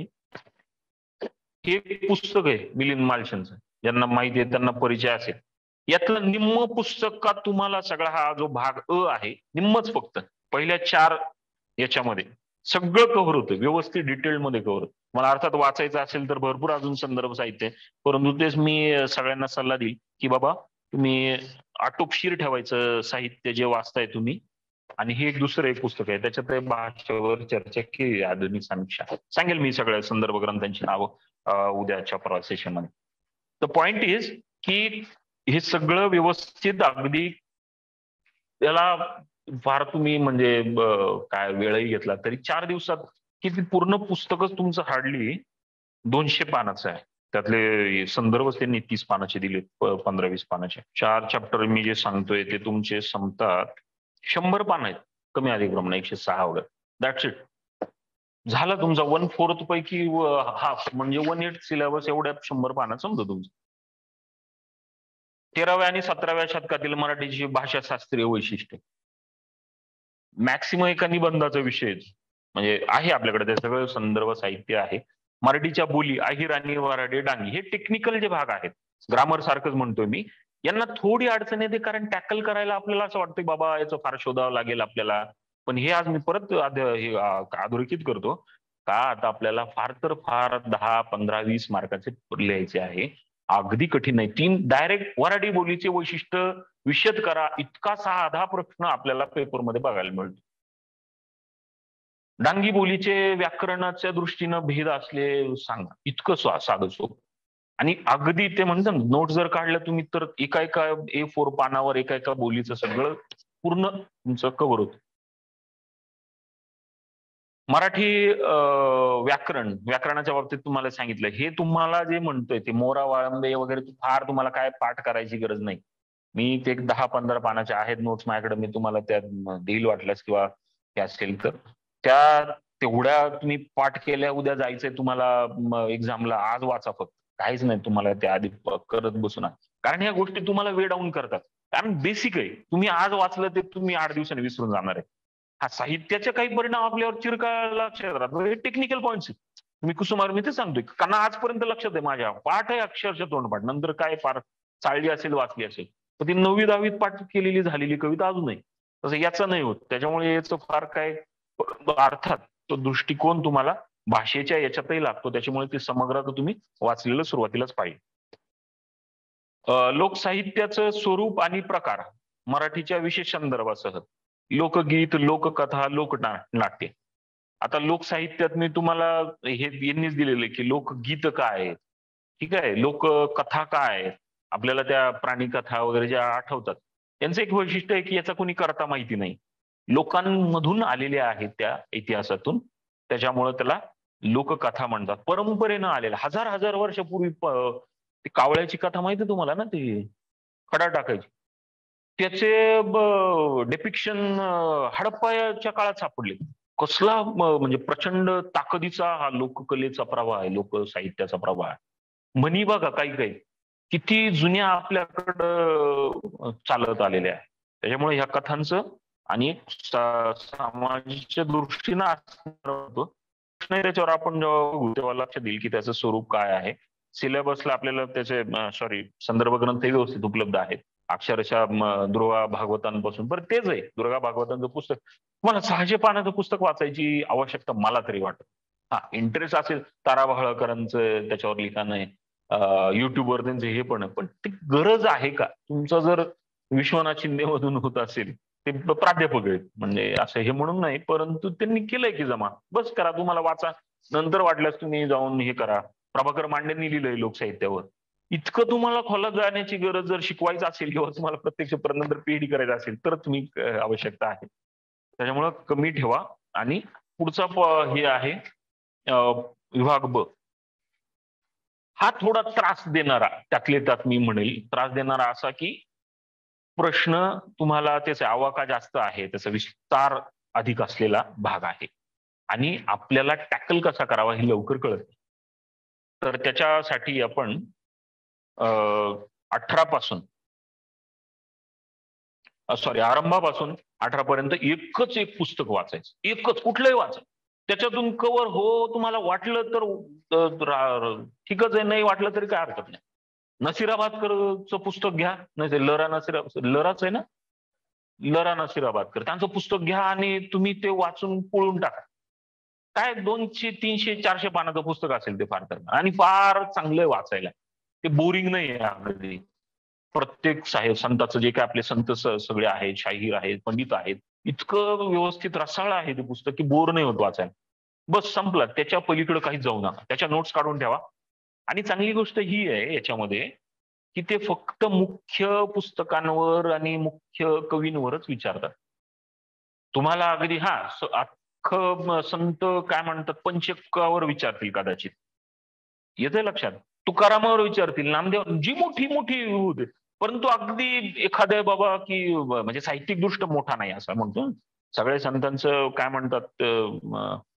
हे एक पुस्तक आहे मिलिंद मालशेंचं, ज्यांना माहिती आहे त्यांना परिचय असेल. यातलं निम्म पुस्तकात तुम्हाला सगळा हा जो भाग अ आहे, निम्मच फक्त पहिल्या चार याच्यामध्ये सगळं कव्हर होतं, व्यवस्थित डिटेलमध्ये कव्हर होतं. मला अर्थात वाचायचं असेल तर भरपूर अजून संदर्भ साहित्य, परंतु तेच मी सगळ्यांना सल्ला देईल की बाबा तुम्ही आटोपशीर ठेवायचं साहित्य जे वाचताय तुम्ही, आणि हे एक दुसरं एक पुस्तक आहे, त्याच्यात भाषेवर चर्चा केली, आधुनिक समीक्षा. सांगेल मी सगळ्या संदर्भ ग्रंथांची नावं उद्याच्या परवा सेशन मध्ये. द पॉइंट इज की हे सगळं व्यवस्थित अगदी, त्याला फार तुम्ही म्हणजे काय वेळही घेतला तरी चार दिवसात किती पूर्ण पुस्तकच तुमचं हार्डली दोनशे पानाचं आहे. त्यातले संदर्भ त्यांनी तीस पानाचे दिले, पंधरा वीस पानाचे. चार चॅप्टर मी जे सांगतोय ते तुमचे संपतात, शंभर पान आहेत कमी अधिक प्रमाण, एकशे सहा वगैरे. That's it. झाला तुमचा वन फोर्थ पैकी हाफ, म्हणजे वन एट सिलेबस एवढ्या शंभर पानात संपतो तुमचं. तेराव्या आणि सतराव्या शतकातील मराठीची भाषाशास्त्रीय वैशिष्ट्य. मॅक्सिमम एका निबंधाचा विषयच म्हणजे आहे आपल्याकडे, ते सगळं संदर्भ साहित्य आहे. मराठीच्या बोली अहिर आणि वराडे डांगी हे टेक्निकल जे भाग आहेत, ग्रामर सारखंच म्हणतोय मी, यांना थोडी अडचण येते कारण टॅकल करायला आपल्याला असं वाटतं बाबा याचं फार शोधावं लागेल आपल्याला. पण हे आज मी परत अधोरेखित करतो का आता आपल्याला फार तर फार दहा पंधरा वीस मार्काचे लिहायचे आहे. अगदी कठीण नाही. तीन डायरेक्ट वराडी बोलीचे वैशिष्ट्य विशद करा, इतका साधा प्रश्न आपल्याला पेपरमध्ये बघायला मिळतो. डांगी बोलीचे व्याकरणाच्या दृष्टीनं भेद असले सांगा, इतकं साधं सोपं. आणि अगदी ते म्हणतात नोट जर काढल्या तुम्ही तर एका एका ए फोर पानावर एका एका बोलीचं सगळं पूर्ण तुमचं कव्हर होतं. मराठी व्याकरण व्याकरणाच्या बाबतीत तुम्हाला सांगितलं, हे तुम्हाला जे म्हणतोय ते मोरा वाळंबे वगैरे फार तुम्हाला काय पाठ करायची गरज नाही. मी ते दहा पंधरा पानाचे आहेत नोट्स माझ्याकडे, मी तुम्हाला त्या देईल वाटल्यास किंवा त्या असेल तर त्या तेवढ्या तुम्ही पाठ केल्या, उद्या जायचंय तुम्हाला एक्झामला, आज वाचा फक्त, काहीच नाही तुम्हाला त्या आधी करत बसू नका. कारण ह्या गोष्टी तुम्हाला वे डाऊन करतात. कारण बेसिक आहे, तुम्ही आज वाचलं ते तुम्ही आठ दिवसांनी विसरून जाणार आहे. हा साहित्याचे काही परिणाम आपल्यावर चिरकाळ लक्षात राहतात, हे टेक्निकल पॉईंट्स. तुम्ही कुसुमार मी ते सांगतोय कारण आजपर्यंत लक्षात आहे माझ्या, पाठ आहे अक्षरशः तोंडपाठ, नंतर काय फार चाळली असेल वाचली असेल तर ती नववी दहावीत पाठ केलेली झालेली कविता अजून नाही, तसं याचं नाही होत. त्याच्यामुळे याचं फार काय अर्थात तो दृष्टिकोन तुम्हाला भाषेच्या याच्यातही लागतो, त्याच्यामुळे ते समग्र तुम्ही वाचलेलं सुरुवातीलाच पाहिजे. लोकसाहित्याचं स्वरूप आणि प्रकार मराठीच्या विशेष संदर्भासह लोकगीत, लोककथा, लोकनाट्य. आता लोकसाहित्यात मी तुम्हाला हे यांनीच दिलेलं आहे की लोकगीत काय आहे, ठीक आहे, लोककथा काय आहे, आपल्याला त्या प्राणी कथा वगैरे ज्या आठवतात त्यांचं एक वैशिष्ट्य आहे की याचा कोणी करता माहिती नाही, लोकांमधून आलेल्या आहेत त्या इतिहासातून, त्याच्यामुळे त्याला लोककथा म्हणतात. परंपरेनं आलेला हजार हजार वर्षापूर्वी ती कावळ्याची कथा माहिती तुम्हाला ना, ती खडा टाकायची, त्याचे डेपिक्शन हडप्पाच्या काळात सापडले. कसला म्हणजे प्रचंड ताकदीचा हा लोककलेचा प्रवाह आहे, लोकसाहित्याचा प्रवाह आहे. म्हणी बघा काही काही किती जुन्या आपल्याकडं चालत आलेल्या आहे. त्याच्यामुळे ह्या कथांचं आणि समाजाच्या दृष्टीनं असणार त्याच्यावर आपण जेव्हा तेव्हा लक्ष देईल की त्याचं स्वरूप काय आहे. सिलेबसला आपल्याला त्याचे सॉरी संदर्भ ग्रंथही व्यवस्थित उपलब्ध आहेत, अक्षरशः दुर्गा भागवतांपासून. बरं तेच आहे, दुर्गा भागवतांचं पुस्तक तुम्हाला सहाशे पानाचं पुस्तक वाचायची आवश्यकता मला तरी वाटत. हा इंटरेस्ट असेल तारा बहाळकरांचं त्याच्यावर लिखाण आहे, युट्यूबवर त्यांचं हे पण आहे, पण ती गरज आहे का? तुमचं जर विश्वनाथ शिंदे मधून होत असेल, ते प्राध्यापक आहेत म्हणजे असं हे म्हणून नाही, परंतु त्यांनी केलंय की जमा, बस करा, तुम्हाला वाचा, नंतर वाटल्यास तुम्ही जाऊन हे करा. प्रभाकर मांडेंनी लिहिलंय लोकसाहित्यावर. इतकं तुम्हाला खोलात जाण्याची गरज जर शिकवायचं असेल किंवा तुम्हाला प्रत्यक्ष नंतर पीएचडी करायचं असेल तर तुम्ही आवश्यकता आहे. त्याच्यामुळं कमी ठेवा. आणि पुढचा हे आहे विभाग ब, हा थोडा त्रास देणारा, त्यातले त्यात मी म्हणेल त्रास देणारा असा की प्रश्न तुम्हाला त्याचा आवाका जास्त आहे, त्याचा विस्तार अधिक असलेला भाग आहे आणि आपल्याला टॅकल कसा करावा हे लवकर कळत. तर त्याच्यासाठी आपण अठरा पासून सॉरी आरंभापासून अठरा पर्यंत एकच एक पुस्तक वाचायचं, एकच कुठलंही वाचा, त्याच्यातून कव्हर हो तुम्हाला वाटलं तर ठीकच आहे, नाही वाटलं तरी काय हरकत नाही. नसिराबादकरचं पुस्तक घ्या, नाही ते लरा नसिरा लराच आहे ना, लरा नसिराबादकर, त्यांचं पुस्तक घ्या आणि तुम्ही ते वाचून पळून टाका. काय दोनशे तीनशे चारशे पानाचं पुस्तक असेल ते फार तर, आणि फार चांगलं वाचायला, ते बोरिंग नाही आहे अगदी. प्रत्येक साहेब संताचं जे काय आपले संत सगळे आहेत, शाहीर आहेत, पंडित आहेत, इतकं व्यवस्थित रसाळ आहे ते पुस्तक की बोर नाही होत वाचायला. बस संपलं, त्याच्या पलीकडे काहीच जाऊ नका, त्याच्या नोट्स काढून ठेवा. आणि चांगली गोष्ट ही आहे याच्यामध्ये की ते फक्त मुख्य पुस्तकांवर आणि मुख्य कवींवरच विचारतात. तुम्हाला अगदी हा अख्खं संत काय म्हणतात पंचकावर विचारतील कदाचित, येते लक्षात, तुकारामावर विचारतील, नामदेव, जी मोठी मोठी होते, परंतु अगदी एखाद्या बाबा की म्हणजे साहित्यिक दृष्ट मोठा नाही असं म्हणतो. सगळ्या संतांचं काय म्हणतात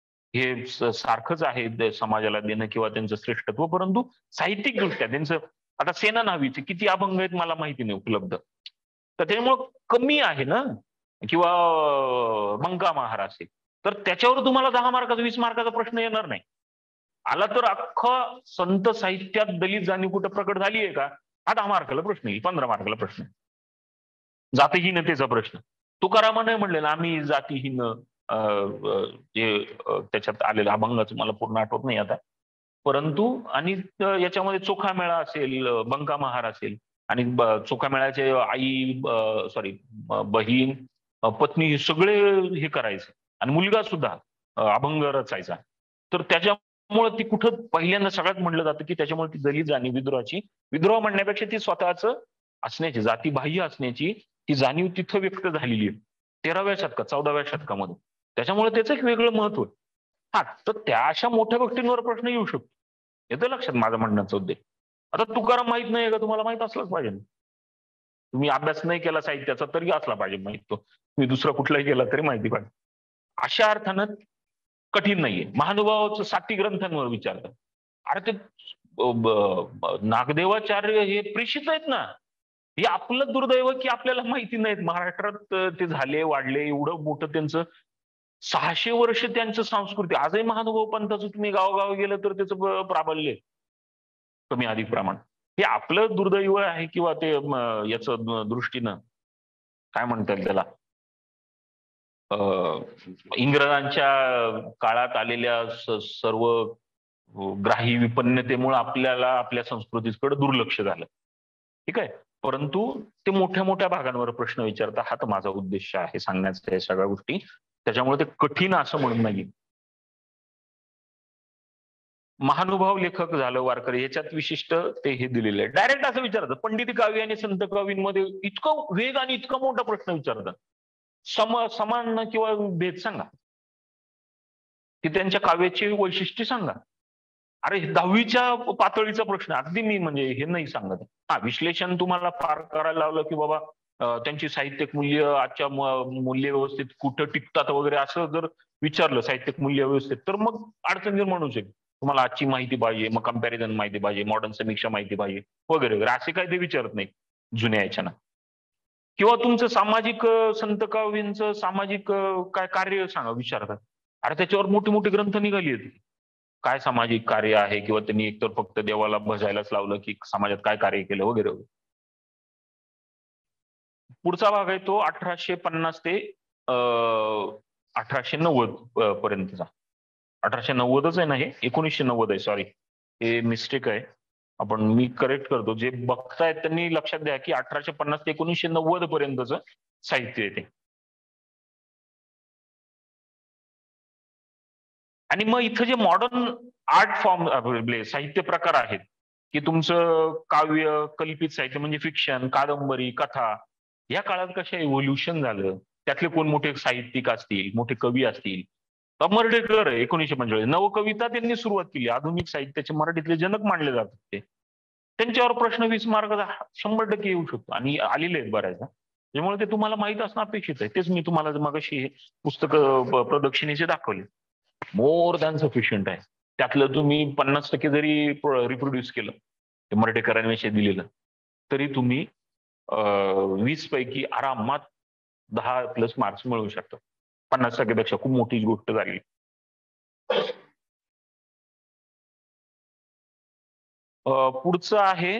हे सारखंच आहे समाजाला देणं किंवा त्यांचं श्रेष्ठत्व, परंतु साहित्यिक दृष्ट्या त्यांचं आता सेना नावीचे किती अभंग आहेत मला माहिती नाही उपलब्ध, तर त्याच्यामुळं कमी आहे ना. किंवा मंका महार असेल तर त्याच्यावर तुम्हाला दहा मार्काचा वीस मार्काचा प्रश्न येणार नाही. आला तर अख्खं संत साहित्यात दलित जाणीव कुठं प्रकट झाली आहे का, हा दहा मार्काला प्रश्न येईल, पंधरा मार्काला प्रश्न. जातीहीनतेचा प्रश्न तुकारामाने म्हणलेला, आम्ही जातीहीन जे त्याच्यात आलेलं अभंगाचं मला पूर्ण आठवत नाही आता, परंतु आणि याच्यामध्ये चोखा मेळा असेल, बंका महार असेल, आणि चोखा मेळ्याचे आई सॉरी बहीण पत्नी हे सगळे हे करायचे, आणि मुलगा सुद्धा अभंग रचायचा. तर त्याच्यामुळे ती कुठं पहिल्यांदा सगळ्यात म्हणलं जातं की त्याच्यामुळे ती दलित जाणीव विद्रोहाची, विद्रोह म्हणण्यापेक्षा ती स्वतःच असण्याची, जातीबाह्य असण्याची ती जाणीव तिथं व्यक्त झालेली आहे तेराव्या शतकात चौदाव्या शतकामध्ये. त्याच्यामुळे त्याचं एक वेगळं महत्व आहे. हा, तर त्या अशा मोठ्या गोष्टींवर प्रश्न येऊ शकतो. येतं लक्षात माझा म्हणण्याचा उद्देश. आता तुकाराम माहित नाही का, तुम्हाला माहित असलंच पाहिजे. तुम्ही अभ्यास नाही केला साहित्याचा तरी असला पाहिजे माहित, तो तुम्ही दुसरा कुठलाही केला तरी माहिती पाहिजे. अशा अर्थानं कठीण नाहीये. महानुभावाचं साती ग्रंथांवर विचारतात, अरे ते नागदेवाचार्य हे प्रेषित आहेत ना, हे आपलं दुर्दैव की आपल्याला माहिती नाहीत. महाराष्ट्रात ते झाले वाढले, एवढं मोठं त्यांचं सहाशे वर्ष त्यांचं संस्कृती. आजही महानुभाव पंथाचं तुम्ही गावोगाव गेलं तर त्याचं प्राबल्य कमी अधिक प्रमाण. हे आपलं दुर्दैव आहे किंवा ते याचं दृष्टीनं काय म्हणतात त्याला, इंग्रजांच्या काळात आलेल्या सर्व ग्राही विपन्नतेमुळे आपल्याला आपल्या संस्कृतीकडे दुर्लक्ष झालं. ठीक आहे, परंतु ते मोठ्या मोठ्या भागांवर प्रश्न विचारता, हा तर माझा उद्देश आहे सांगण्याचा या सगळ्या गोष्टी. त्याच्यामुळे ते कठीण असं म्हणून नाही. महानुभाव लेखक झालं वारकरी, याच्यात विशिष्ट ते हे दिलेलं आहे. डायरेक्ट असं विचारतात, पंडित काव्य आणि संत काव्यांमध्ये इतकं वेग आणि इतका मोठा प्रश्न विचारतात, सम समान किंवा भेद सांगा, की त्यांच्या काव्याची वैशिष्ट्य सांगा. अरे दहावीच्या पातळीचा प्रश्न, अगदी मी म्हणजे हे नाही सांगत. हा, विश्लेषण तुम्हाला फार करायला लावलं की बाबा त्यांची साहित्यिक मूल्य आजच्या मूल्य व्यवस्थेत कुठं टिकतात वगैरे असं जर विचारलं साहित्यिक मूल्य व्यवस्थेत, तर मग अडचण निर्माण होऊ शकते. तुम्हाला आजची माहिती पाहिजे, मग कम्पॅरिझन माहिती पाहिजे, मॉडर्न समीक्षा माहिती पाहिजे वगैरे वगैरे, असे काही ते विचारत नाही जुन्या याच्यानं. किंवा तुमचं सामाजिक संत काव्यांचं सामाजिक काय कार्य सांगा विचारतात. अरे त्याच्यावर मोठी मोठी ग्रंथ निघाली आहेत, काय सामाजिक कार्य आहे, किंवा त्यांनी एकतर फक्त देवाला भजायलाच लावलं की समाजात काय कार्य केलं वगैरे वगैरे. पुढचा भाग आहे तो अठराशे पन्नास ते अठराशे नव्वद पर्यंतचा. अठराशे नव्वदच आहे ना हे, एकोणीसशे नव्वद आहे, सॉरी हे मिस्टेक आहे. आपण मी करेक्ट करतो. जे बघतायत त्यांनी लक्षात द्या की अठराशे पन्नास ते एकोणीसशे नव्वद पर्यंतचं साहित्य येते. आणि मग इथं जे मॉडर्न आर्ट फॉर्म साहित्य प्रकार आहेत की तुमचं काव्य, कल्पित साहित्य म्हणजे फिक्शन, कादंबरी, कथा, या काळात कशा इव्होल्युशन झालं, त्यातले कोण मोठे साहित्यिक असतील, मोठे कवी असतील. मर्ढेकर एकोणीसशे पंचेचाळीस नवकविता त्यांनी सुरुवात केली, आधुनिक साहित्याचे मराठीतले जनक मानले जातात ते. त्यांच्यावर प्रश्न वीस मार्काचा शंभर टक्के येऊ शकतो आणि आलेले आहेत बऱ्याचदा. त्यामुळे ते तुम्हाला माहित असणं अपेक्षित आहे. तेच मी तुम्हाला मगाशी पुस्तक प्रदक्षिणेचे दाखवले, मोर दॅन सफिशियंट आहे. त्यातलं तुम्ही पन्नास टक्के जरी रिप्रोड्यूस केलं ते मराठेकरांविषयी दिलेलं, तरी तुम्ही वीस पैकी आरामात दहा प्लस मार्क्स मिळवू शकता. पन्नास टक्केपेक्षा खूप मोठी गोष्ट झाली. पुढचं आहे,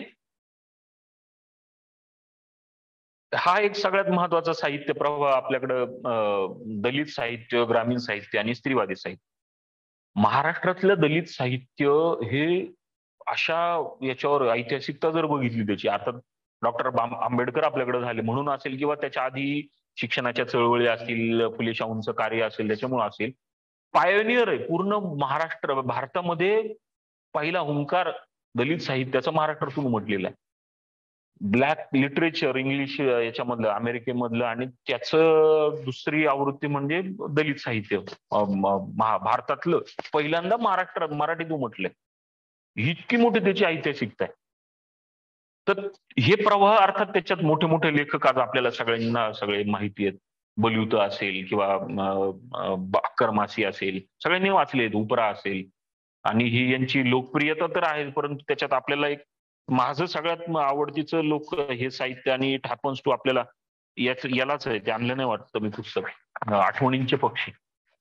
हा एक सगळ्यात महत्वाचा साहित्य प्रवाह आपल्याकडं, दलित साहित्य, ग्रामीण साहित्य आणि स्त्रीवादी साहित्य. महाराष्ट्रातलं दलित साहित्य हे अशा याच्यावर ऐतिहासिकता जर बघितली त्याची, आता डॉक्टर आंबेडकर आपल्याकडे झाले म्हणून असेल, किंवा त्याच्या आधी शिक्षणाच्या चळवळी असतील, फुले शाहूंचं कार्य असेल, त्याच्यामुळे असेल, पायोनियर आहे पूर्ण महाराष्ट्र. भारतामध्ये पहिला हुंकार दलित साहित्याचा महाराष्ट्रातून उमटलेला आहे. ब्लॅक लिटरेचर इंग्लिश याच्यामधलं, अमेरिकेमधलं, आणि त्याचं दुसरी आवृत्ती म्हणजे दलित साहित्य भारतातलं पहिल्यांदा महाराष्ट्रात मराठीत उमटलंय. इतकी मोठी त्याची ऐतिहासिकता आहे. तर हे प्रवाह अर्थात त्याच्यात मोठे मोठे लेखक आज आपल्याला सगळ्यांना सगळे माहिती आहेत. बलुत असेल किंवा अक्कर मासी असेल, सगळ्यांनी वाचले. उपरा असेल, आणि ही यांची लोकप्रियता तर आहे, परंतु त्याच्यात आपल्याला एक माझं सगळ्यात आवडतीचं लोक हे साहित्य आणि ठापन्स टू आपल्याला याच यालाच आहे, ते आणलं नाही वाटतं मी पुस्तक, आठवणींचे पक्षी.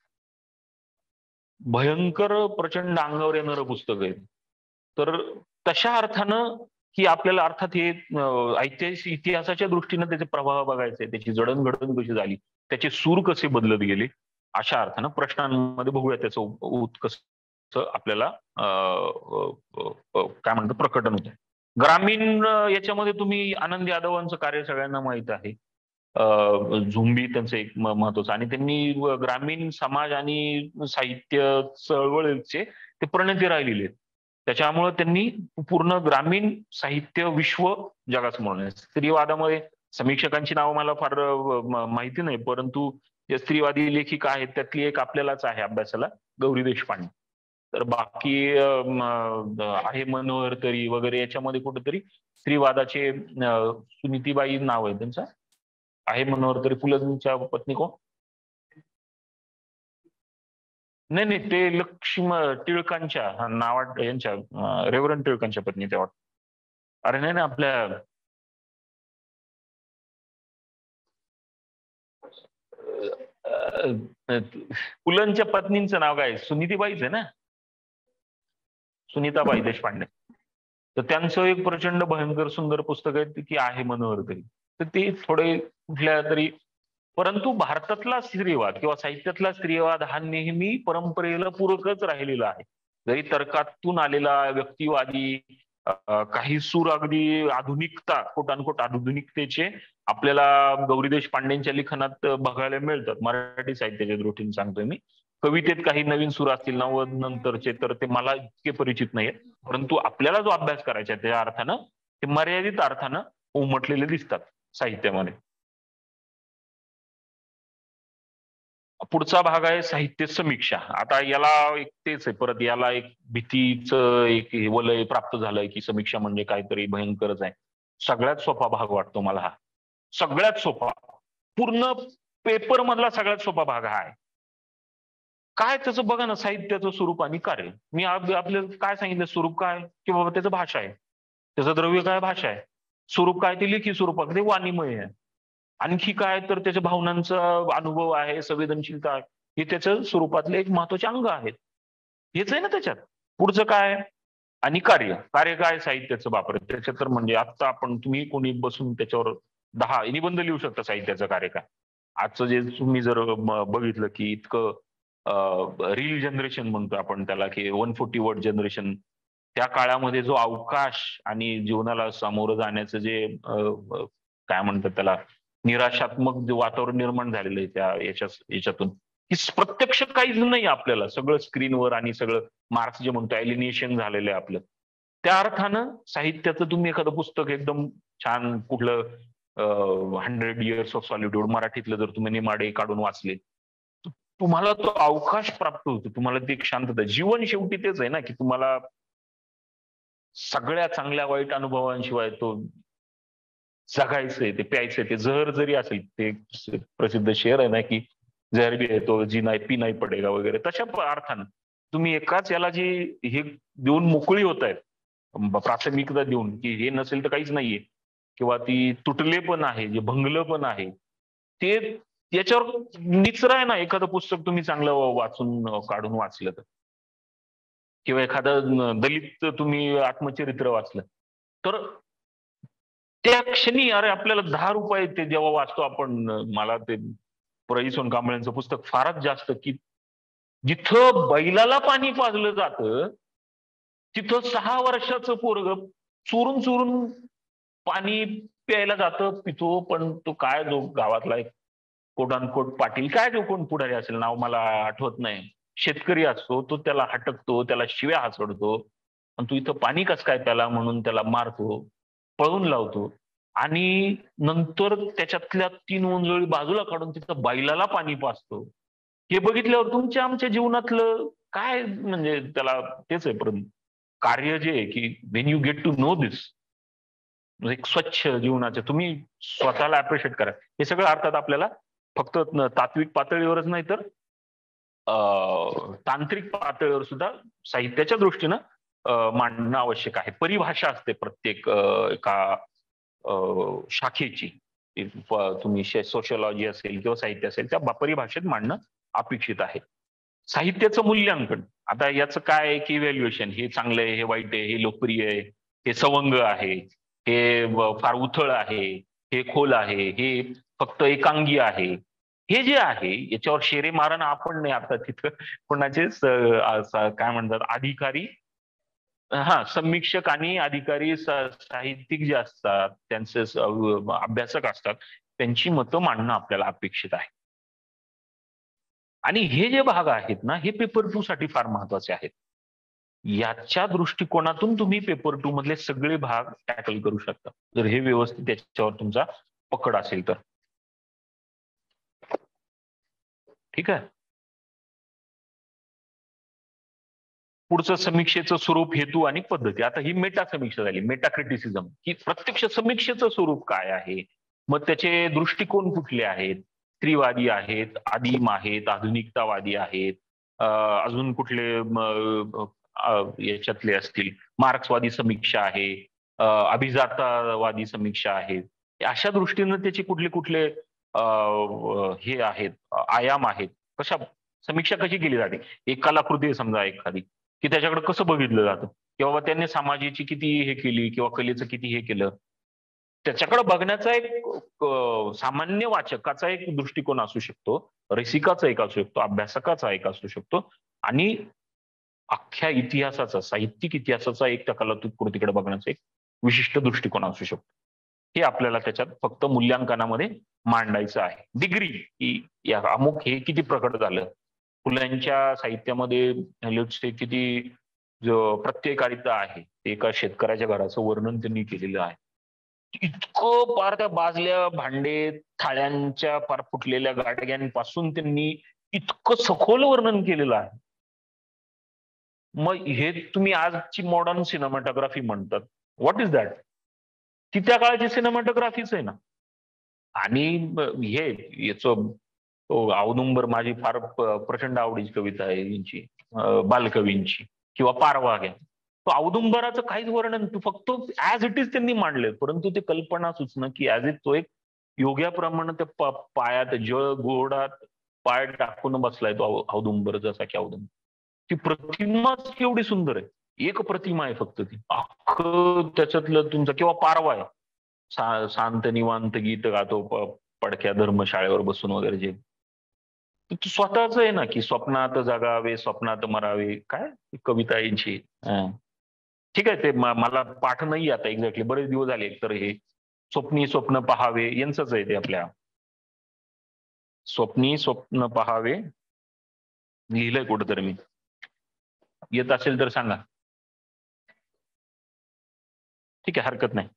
भयंकर प्रचंड अंगावर येणारं पुस्तक आहे. तर तशा अर्थानं की आपल्याला अर्थात हे ऐतिहासिक इतिहासाच्या दृष्टीनं त्याचे प्रभाव बघायचे, त्याची जडणघडण कशी झाली, त्याचे सूर कसे बदलत गेले, अशा अर्थानं प्रश्नांमध्ये बघूया त्याचं उत्कर्ष आपल्याला काय म्हणतात प्रकटन होतं. ग्रामीण याच्यामध्ये तुम्ही आनंद यादवांचं कार्य सगळ्यांना माहित आहे. झुंबी त्यांचं एक महत्वाचं, आणि त्यांनी ग्रामीण समाज आणि साहित्य चळवळीचे ते प्रणेते राहिलेले. त्याच्यामुळे त्यांनी पूर्ण ग्रामीण साहित्य विश्व जगासमोर आणलं. स्त्रीवादामध्ये समीक्षकांची नावं मला फार माहिती नाही, परंतु जे स्त्रीवादी लेखिका आहेत त्यातली एक आपल्यालाच आहे अभ्यासाला, गौरी देशपांडे. तर बाकी आहे मनोहर तरी वगैरे याच्यामध्ये कुठेतरी स्त्रीवादाचे सुनीतीबाई नाव आहे त्यांचं, आहे मनोहर तरी. फुलंच्या पत्नी कोण? नाही नाही, ते लक्ष्म टिळकांच्या नावा यांच्या रेव्हरंड टिळकांच्या पत्नी त्या वाटत. अरे नाही ना, आपल्या पुलंच्या पत्नींचं नाव काय? सुनीतीबाईच आहे ना, सुनीताबाई देशपांडे. तर त्यांचं एक प्रचंड भयंकर सुंदर पुस्तक आहे की आहे मनोहर तरी. तर ते थोडे कुठल्या तरी, परंतु भारतातला स्त्रीवाद किंवा साहित्यातला स्त्रीवाद हा नेहमी परंपरेला पूरकच राहिलेला आहे. जरी तर्कातून आलेला व्यक्तिवादी काही सूर अगदी आधुनिकता कोटानकोट आधुनिकतेचे आपल्याला गौरी देशपांडेंच्या लिखाणात बघायला मिळतात. मराठी साहित्याच्या दृष्टीने सांगतोय मी. कवितेत काही नवीन सूर असतील नव्वद नंतरचे, तर ते मला इतके परिचित नाहीत, परंतु आपल्याला जो अभ्यास करायचा आहे त्या अर्थानं ते मर्यादित अर्थानं उमटलेले दिसतात साहित्यामध्ये. पुढचा भाग आहे साहित्य समीक्षा. आता याला एक तेच आहे, परत याला एक भीतीचं एक वलय प्राप्त झालंय की समीक्षा म्हणजे काहीतरी भयंकरच आहे. सगळ्यात सोपा भाग वाटतो मला हा, सगळ्यात सोपा, पूर्ण पेपर मधला सगळ्यात सोपा भाग हा आहे. काय त्याचं बघा ना, साहित्याचं स्वरूप आणि कार्य. मी आपल्याला काय सांगितलं, स्वरूप काय की बाबा त्याचं भाषा आहे, त्याचं द्रव्य काय भाषा आहे, स्वरूप काय ते लेखी स्वरूपात ते वाणीमय आहे, आणखी काय तर त्याच्या भावनांचा अनुभव आहे, संवेदनशीलता आहे, हे त्याच्या स्वरूपातले एक महत्वाचे अंग आहेत. हेच आहे ना त्याच्यात. पुढचं काय आणि कार्य. कार्य काय साहित्याचं बापर त्याच्यात, तर म्हणजे आता आपण तुम्ही कोणी बसून त्याच्यावर दहा निबंध लिहू शकता साहित्याचं कार्य काय. आजचं जे तुम्ही जर बघितलं की इतकं रील जनरेशन म्हणतो आपण त्याला, की वन फोर्टी वर्ड जनरेशन, त्या काळामध्ये जो अवकाश आणि जीवनाला सामोरं जाण्याचं जे काय म्हणतात त्याला निराशात्मक जे वातावरण निर्माण झालेलं आहे त्या याच्या याच्यातून, की प्रत्यक्ष काहीच नाही आपल्याला, सगळं स्क्रीनवर आणि सगळं मार्क्स जे म्हणतो एलिनेशन झालेलं आहे आपलं. त्या अर्थानं साहित्याचं तुम्ही एखादं पुस्तक एकदम छान कुठलं हंड्रेड इयर्स ऑफ सॉलिट्यूड मराठीतलं जर तुम्ही नेमाडे काढून वाचले, तुम्हाला तो अवकाश प्राप्त होतो, तुम्हाला ती एक शांतता. जीवन शेवटी तेच आहे ना, की तुम्हाला सगळ्या चांगल्या वाईट अनुभवांशिवाय तो जगायचंय, ते प्यायचंय. ते जहर जरी असेल, ते प्रसिद्ध शेर आहे ना, की जहर भी आहे तो जी नाही पी नाही पडेगा वगैरे, तशा अर्थानं तुम्ही एकाच याला जी हे देऊन मोकळी होत आहेत, प्राथमिकता देऊन की हे नसेल तर काहीच नाहीये, किंवा ती तुटले पण आहे, जे भंगलं पण आहे, ते याच्यावर निचरा आहे ना. एखादं पुस्तक तुम्ही चांगलं वाचून काढून वाचलं तर, किंवा एखादं दलित तुम्ही आत्मचरित्र वाचलं तर त्या क्षणी अरे आपल्याला दहा रुपये ते जेव्हा वाचतो आपण, मला ते प्रई सोनकांबळेंचं पुस्तक फारच जास्त, की जिथं बैलाला पाणी पाजलं जातं तिथं सहा वर्षाचं पोरग चोरून चोरून पाणी प्यायला जातं, पितो. पण तो काय जो गावातला एक कोटानकोट पाटील, काय जो कोण पुढारी असेल, नाव मला आठवत नाही, शेतकरी असतो, तो त्याला हटकतो, त्याला शिव्या हसवतो, आणि तू इथं पाणी कस काय त्याला म्हणून त्याला मारतो, पळून लावतो, आणि नंतर त्याच्यातल्या तीन ओंजळी बाजूला काढून तिथं बैलाला पाणी पाजतो. हे बघितल्यावर तुमच्या आमच्या जीवनातलं काय म्हणजे त्याला तेच आहे. परंतु कार्य जे आहे की when you get to know this, एक स्वच्छ जीवनाचे तुम्ही स्वतःला अप्रिशिएट करा. हे सगळं अर्थात आपल्याला फक्त तात्विक पातळीवरच नाही तर तांत्रिक पातळीवर सुद्धा साहित्याच्या दृष्टीनं मांडणं आवश्यक आहे. परिभाषा असते प्रत्येक एका शाखेची, तुम्ही सोशिओलॉजी असेल किंवा साहित्य असेल त्या परिभाषेत मांडणं अपेक्षित आहे. साहित्याचं मूल्यांकन, आता याचं काय आहे की इव्हॅल्युएशन, हे चांगलं आहे, हे वाईट आहे, हे लोकप्रिय आहे, हे सवंग आहे, हे फार उथळ आहे, हे खोल आहे, हे फक्त एकांगी आहे, हे जे आहे याच्यावर शेरे मारण आपण नाही. आता तिथं कोणाचे काय म्हणतात अधिकारी, हा समीक्षक आणि अधिकारी साहित्यिक जे असतात, त्यांचे अभ्यासक असतात, त्यांची मतं मांडणं आपल्याला अपेक्षित आहे. आणि हे जे भाग आहेत ना, हे पेपर टू साठी फार महत्वाचे आहेत. याच्या दृष्टिकोनातून तुम्ही पेपर टू मधले सगळे भाग टॅकल करू शकता, जर हे व्यवस्थित त्याच्यावर तुमचा पकड असेल तर. ठीक आहे. पुढचं समीक्षेचं स्वरूप, हेतू आणि पद्धती. आता ही मेटा समीक्षा झाली, मेटा क्रिटिसिझम, की प्रत्यक्ष समीक्षेचं स्वरूप काय आहे, मग त्याचे दृष्टिकोन कुठले आहेत, स्त्रीवादी आहेत, आदिम आहेत, आधुनिकतावादी आहेत, अजून कुठले याच्यातले असतील, मार्क्सवादी समीक्षा आहे, अभिजातवादी समीक्षा आहे, अशा दृष्टीनं त्याचे कुठले कुठले हे आहेत, आयाम आहेत, कशा समीक्षा कशी केली जाते. एक कलाकृती समजा एखादी, की त्याच्याकडे कसं बघितलं जातं, किंवा त्यांनी समाजाची किती हे केली किंवा कलेचं किती हे केलं, त्याच्याकडे बघण्याचा एक सामान्य वाचकाचा एक दृष्टिकोन असू शकतो, रसिकाचा एक असू शकतो, अभ्यासकाचा एक असू शकतो, आणि अख्ख्या इतिहासाचा, साहित्यिक इतिहासाचा एक त्या कलाकृतीकडे बघण्याचा एक विशिष्ट दृष्टिकोन असू शकतो. हे आपल्याला त्याच्यात फक्त मूल्यांकनामध्ये मांडायचं आहे. डिग्री की या अमुक हे किती प्रकट झालं, फुलांच्या साहित्यामध्ये किती जो प्रत्येकारिता आहे, एका शेतकऱ्याच्या घराचं वर्णन त्यांनी केलेलं आहे. इतकं पार त्या बाजल्या, भांडे, थाळ्यांच्या पार फुटलेल्या गाडग्यांपासून त्यांनी इतकं सखोल वर्णन केलेलं आहे. मग हे तुम्ही आजची मॉडर्न सिनेमॅटोग्राफी म्हणतात, व्हॉट इज दॅट? ती त्या काळाची सिनेमॅटोग्राफीच आहे ना. आणि हे याचं औदुंबर माझी फार प्रचंड आवडीची कविता आहे यांची, बालकवींची, किंवा पारवा घ्या. तो औदुंबराचं काहीच वर्णन, फक्त ऍज इट इज त्यांनी मांडले, परंतु ते कल्पना सुचणं की ऍज इट तो एक योग्याप्रमाणे त्या पायात जळ गोडात पाय टाकून बसलाय तो औदुंबर, जसा की औदुंबर. ती प्रतिमाच केवढी सुंदर आहे, एक प्रतिमा आहे फक्त ती, अख्खं त्याच्यातलं तुमचं. किंवा पारवा आहे, शांत निवांत गीत गातो पडक्या धर्मशाळेवर बसून वगैरे, जे स्वतःच आहे ना, की स्वप्नात जगावे स्वप्नात मरावे, काय कविता यांची. ठीक आहे, ते मला पाठ नाही आता एक्झॅक्टली, बरेच दिवस झाले. तर हे स्वप्नी स्वप्न पहावे यांचंच आहे ते, आपल्या स्वप्नी स्वप्न पहावे लिहिलंय कुठंतरी मी, येत असेल तर सांगा. ठीक आहे, हरकत नाही.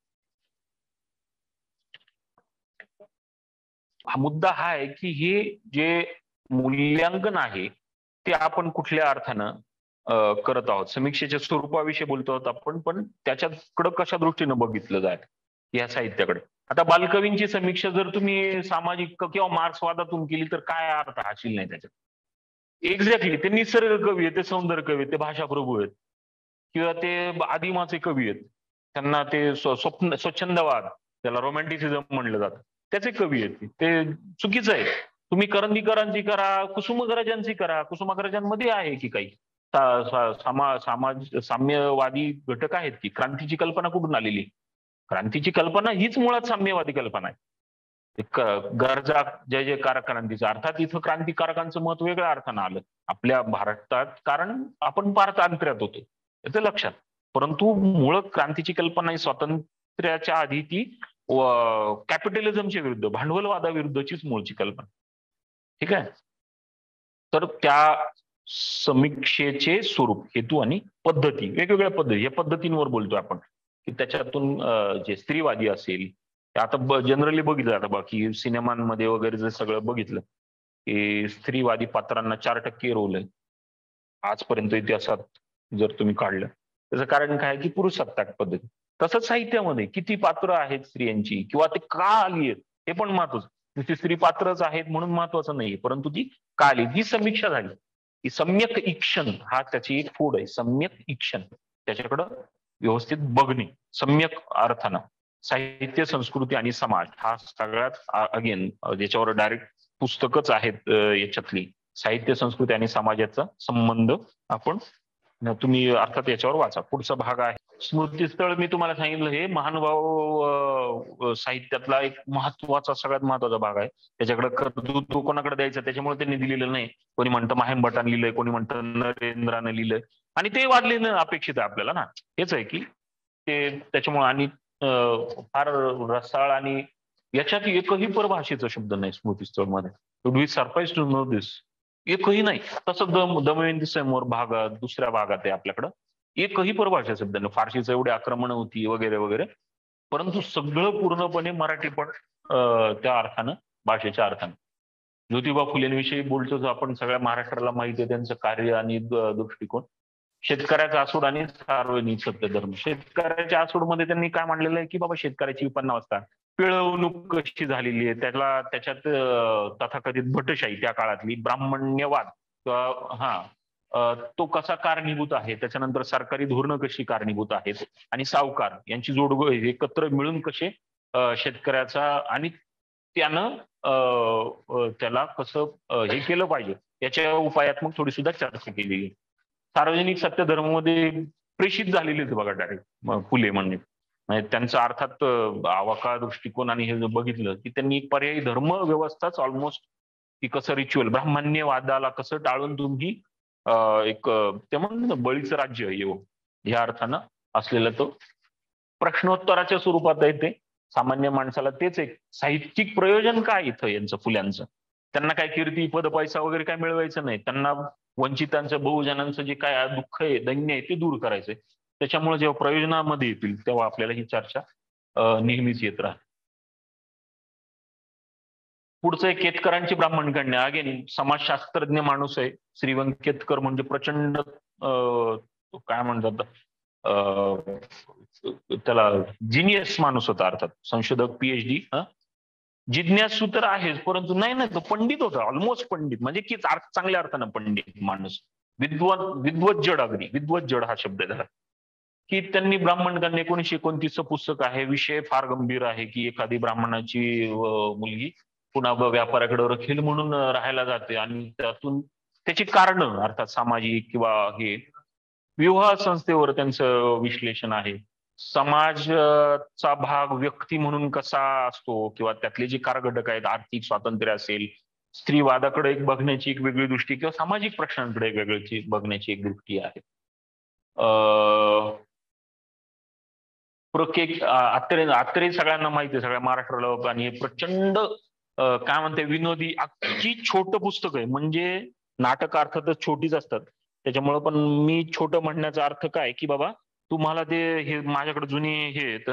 हा मुद्दा हा आहे की हे जे मूल्यांकन आहे ते आपण कुठल्या अर्थानं करत आहोत. समीक्षेच्या स्वरूपाविषयी बोलतो आहोत आपण, पण त्याच्याकडे कशा दृष्टीनं बघितलं जात या साहित्याकडे. आता बालकवींची समीक्षा जर तुम्ही सामाजिक किंवा मार्क्सवादातून केली तर काय अर्थ हाशील नाही त्याच्यात. एक्झॅक्टली, ते निसर्ग कवी आहेत, ते सौंदर्य कवी आहेत, ते भाषाप्रभू आहेत, किंवा ते आदिमाचे कवी आहेत, त्यांना ते स्वप्न स्वच्छंदवाद, त्याला रोमॅन्टिसिझम म्हणलं जातं, त्याचे कवी आहेत. ते चुकीचं आहे. तुम्ही करंदीकरांची करा, कुसुमाग्रजांची करा, कुसुमाग्रजांमध्ये आहे की काही समाज समाज साम्यवादी घटक आहेत की. क्रांतीची कल्पना कुठून आलेली? क्रांतीची कल्पना हीच मुळात साम्यवादी कल्पना आहे. गरजा जय जयकार क्रांतीचा, अर्थात इथं क्रांतिकारकांचं मत वेगळ्या अर्थानं आलं आपल्या भारतात, कारण आपण पारतंत्र्यात होतो याचं लक्षात. परंतु मूळ क्रांतीची कल्पना ही स्वातंत्र्याच्या आधी ती कॅपिटलिझमच्या विरुद्ध, भांडवलवादाविरुद्धचीच मूळची कल्पना. ठीक आहे. तर त्या समीक्षेचे स्वरूप, हेतू आणि पद्धती, वेगवेगळ्या पद्धती, या पद्धतींवर बोलतोय आपण, की त्याच्यातून जे स्त्रीवादी असेल, आता जनरली बघितलं जातं बाकी सिनेमांमध्ये वगैरे जर सगळं बघितलं की स्त्रीवादी पात्रांना चार टक्के रोल आहे आजपर्यंत इतिहासात जर तुम्ही काढलं. त्याचं कारण काय की पुरुषसत्ताक पद्धती. तसंच साहित्यामध्ये किती पात्र आहेत स्त्रियांची, किंवा ते का आली आहेत हे पण महत्वाचं. नुसती स्त्री पात्रच आहेत म्हणून महत्वाचं नाही, परंतु ती का आली, ही समीक्षा झाली. की सम्यक ईक्षण हा त्याची एक फोड आहे, सम्यक ईक्षण. त्याच्याकडं व्यवस्थित बघणे सम्यक अर्थानं. साहित्य, संस्कृती आणि समाज हा सगळ्यात अगेन ज्याच्यावर डायरेक्ट पुस्तकच आहेत याच्यातली, साहित्य, संस्कृती आणि समाजाचा संबंध आपण तुम्ही अर्थात याच्यावर वाचा. पुढचा भाग आहे स्मृतीस्थळ. मी तुम्हाला सांगितलं हे महानुभाव साहित्यातला एक महत्वाचा सगळ्यात महत्वाचा भाग आहे. त्याच्याकडे कर्तृत्व कोणाकडे द्यायचं त्याच्यामुळे त्यांनी दिलेलं नाही. कोणी म्हणतं माहेंभटानं लिहिलंय, कोणी म्हणतं नरेंद्रानं लिहिलंय आणि ते वाचलेलं अपेक्षित आहे आपल्याला ना. हेच आहे की ते त्याच्यामुळे आणि फार रसाळ आणि याच्यात एकही परभाषेचा शब्द नाही स्मृतीस्थळ मध्ये. Would be surprise to know this. एकही नाही. तसं दम दमयंती स्वयंवर भागात दुसऱ्या भागात आहे आपल्याकडं एकही परभाषा शब्द नाही. फारशीचं एवढी आक्रमण होती वगैरे वगैरे, परंतु सगळं पूर्णपणे मराठी पण त्या अर्थानं भाषेच्या अर्थानं. ज्योतिबा फुलेंविषयी बोलतो आपण सगळ्या महाराष्ट्राला माहिती आहे त्यांचं कार्य आणि दृष्टिकोन. शेतकऱ्याचा आसूड आणि सार्वजनिक सत्यधर्म. शेतकऱ्याच्या आसूडमध्ये त्यांनी काय मांडलेलं आहे की बाबा शेतकऱ्याची विपन्नावस्था, पिळवणूक कशी झालेली आहे, त्याला त्याच्यात तथाकथित भटशाही त्या काळातली, ब्राह्मण्यवाद हा तो कसा कारणीभूत आहे, त्याच्यानंतर सरकारी धोरणं कशी कारणीभूत आहेत आणि सावकार यांची जोड एकत्र मिळून कसे शेतकऱ्याचा आणि त्यानं त्याला कसं हे केलं पाहिजे याच्या उपायात्मक थोडी सुद्धा चर्चा केली. सार्वजनिक सत्यधर्मामध्ये प्रेषित झालेलेच बघा डायरेक्ट फुले म्हणजे त्यांचा अर्थात आवाका दृष्टिकोन आणि हे बघितलं की त्यांनी एक पर्यायी धर्म व्यवस्थाच ऑलमोस्ट की कसं रिच्युअल ब्राह्मण्यवादाला कसं टाळून तुम्ही एक ते म्हणून बळीचं राज्य येऊ ह्या अर्थानं असलेलं तो प्रश्नोत्तराच्या स्वरूपात आहे. ते सामान्य माणसाला तेच एक साहित्यिक प्रयोजन काय इथं यांचं फुल्यांचं. त्यांना काय कीर्ती पद पैसा वगैरे काय मिळवायचं नाही. त्यांना वंचितांचं बहुजनांचं जे काय दुःख आहे दैन्य आहे ते दूर करायचंय. त्याच्यामुळे जेव्हा प्रयोजनामध्ये येतील तेव्हा आपल्याला ही चर्चा नेहमीच येत राहते. पुढचं आहे केतकरांची ब्राह्मण कन्या. अगेन समाजशास्त्रज्ञ माणूस आहे श्री व्यंकेतकर. म्हणजे प्रचंड काय म्हणतात त्याला जिनियस माणूस होता अर्थात. संशोधक पीएचडी जिज्ञासू तर आहेच परंतु नाही ना तो पंडित होता. ऑलमोस्ट पंडित म्हणजे की चांगल्या अर्थानं पंडित माणूस. विद्वान विद्वज्जड अगदी विद्वज्जड हा शब्द झाला की त्यांनी ब्राह्मण कन्या एकोणीसशे एकोणतीसचं पुस्तक आहे. विषय फार गंभीर आहे की एखादी ब्राह्मणाची मुलगी पुन्हा व्यापाऱ्याकडे रखेल म्हणून राहायला जाते आणि त्यातून त्याची कारणं अर्थात सामाजिक किंवा हे विवाह संस्थेवर त्यांचं विश्लेषण आहे. समाजचा भाग व्यक्ती म्हणून कसा असतो किंवा त्यातले जे कारघटक आहेत आर्थिक स्वातंत्र्य असेल, स्त्रीवादाकडे एक बघण्याची एक वेगळी दृष्टी किंवा सामाजिक प्रश्नांकडे एक वेगळी बघण्याची एक दृष्टी आहे. प्रत्येक आत्रे आत्रे सगळ्यांना माहिती आहे सगळ्या महाराष्ट्राला आणि प्रचंड काय म्हणते विनोदी अगदी छोटं पुस्तक आहे. म्हणजे नाटक अर्थातच छोटीच असतात त्याच्यामुळे पण मी छोटं म्हणण्याचा अर्थ काय की बाबा तुम्हाला ते हे माझ्याकडे जुने हे येत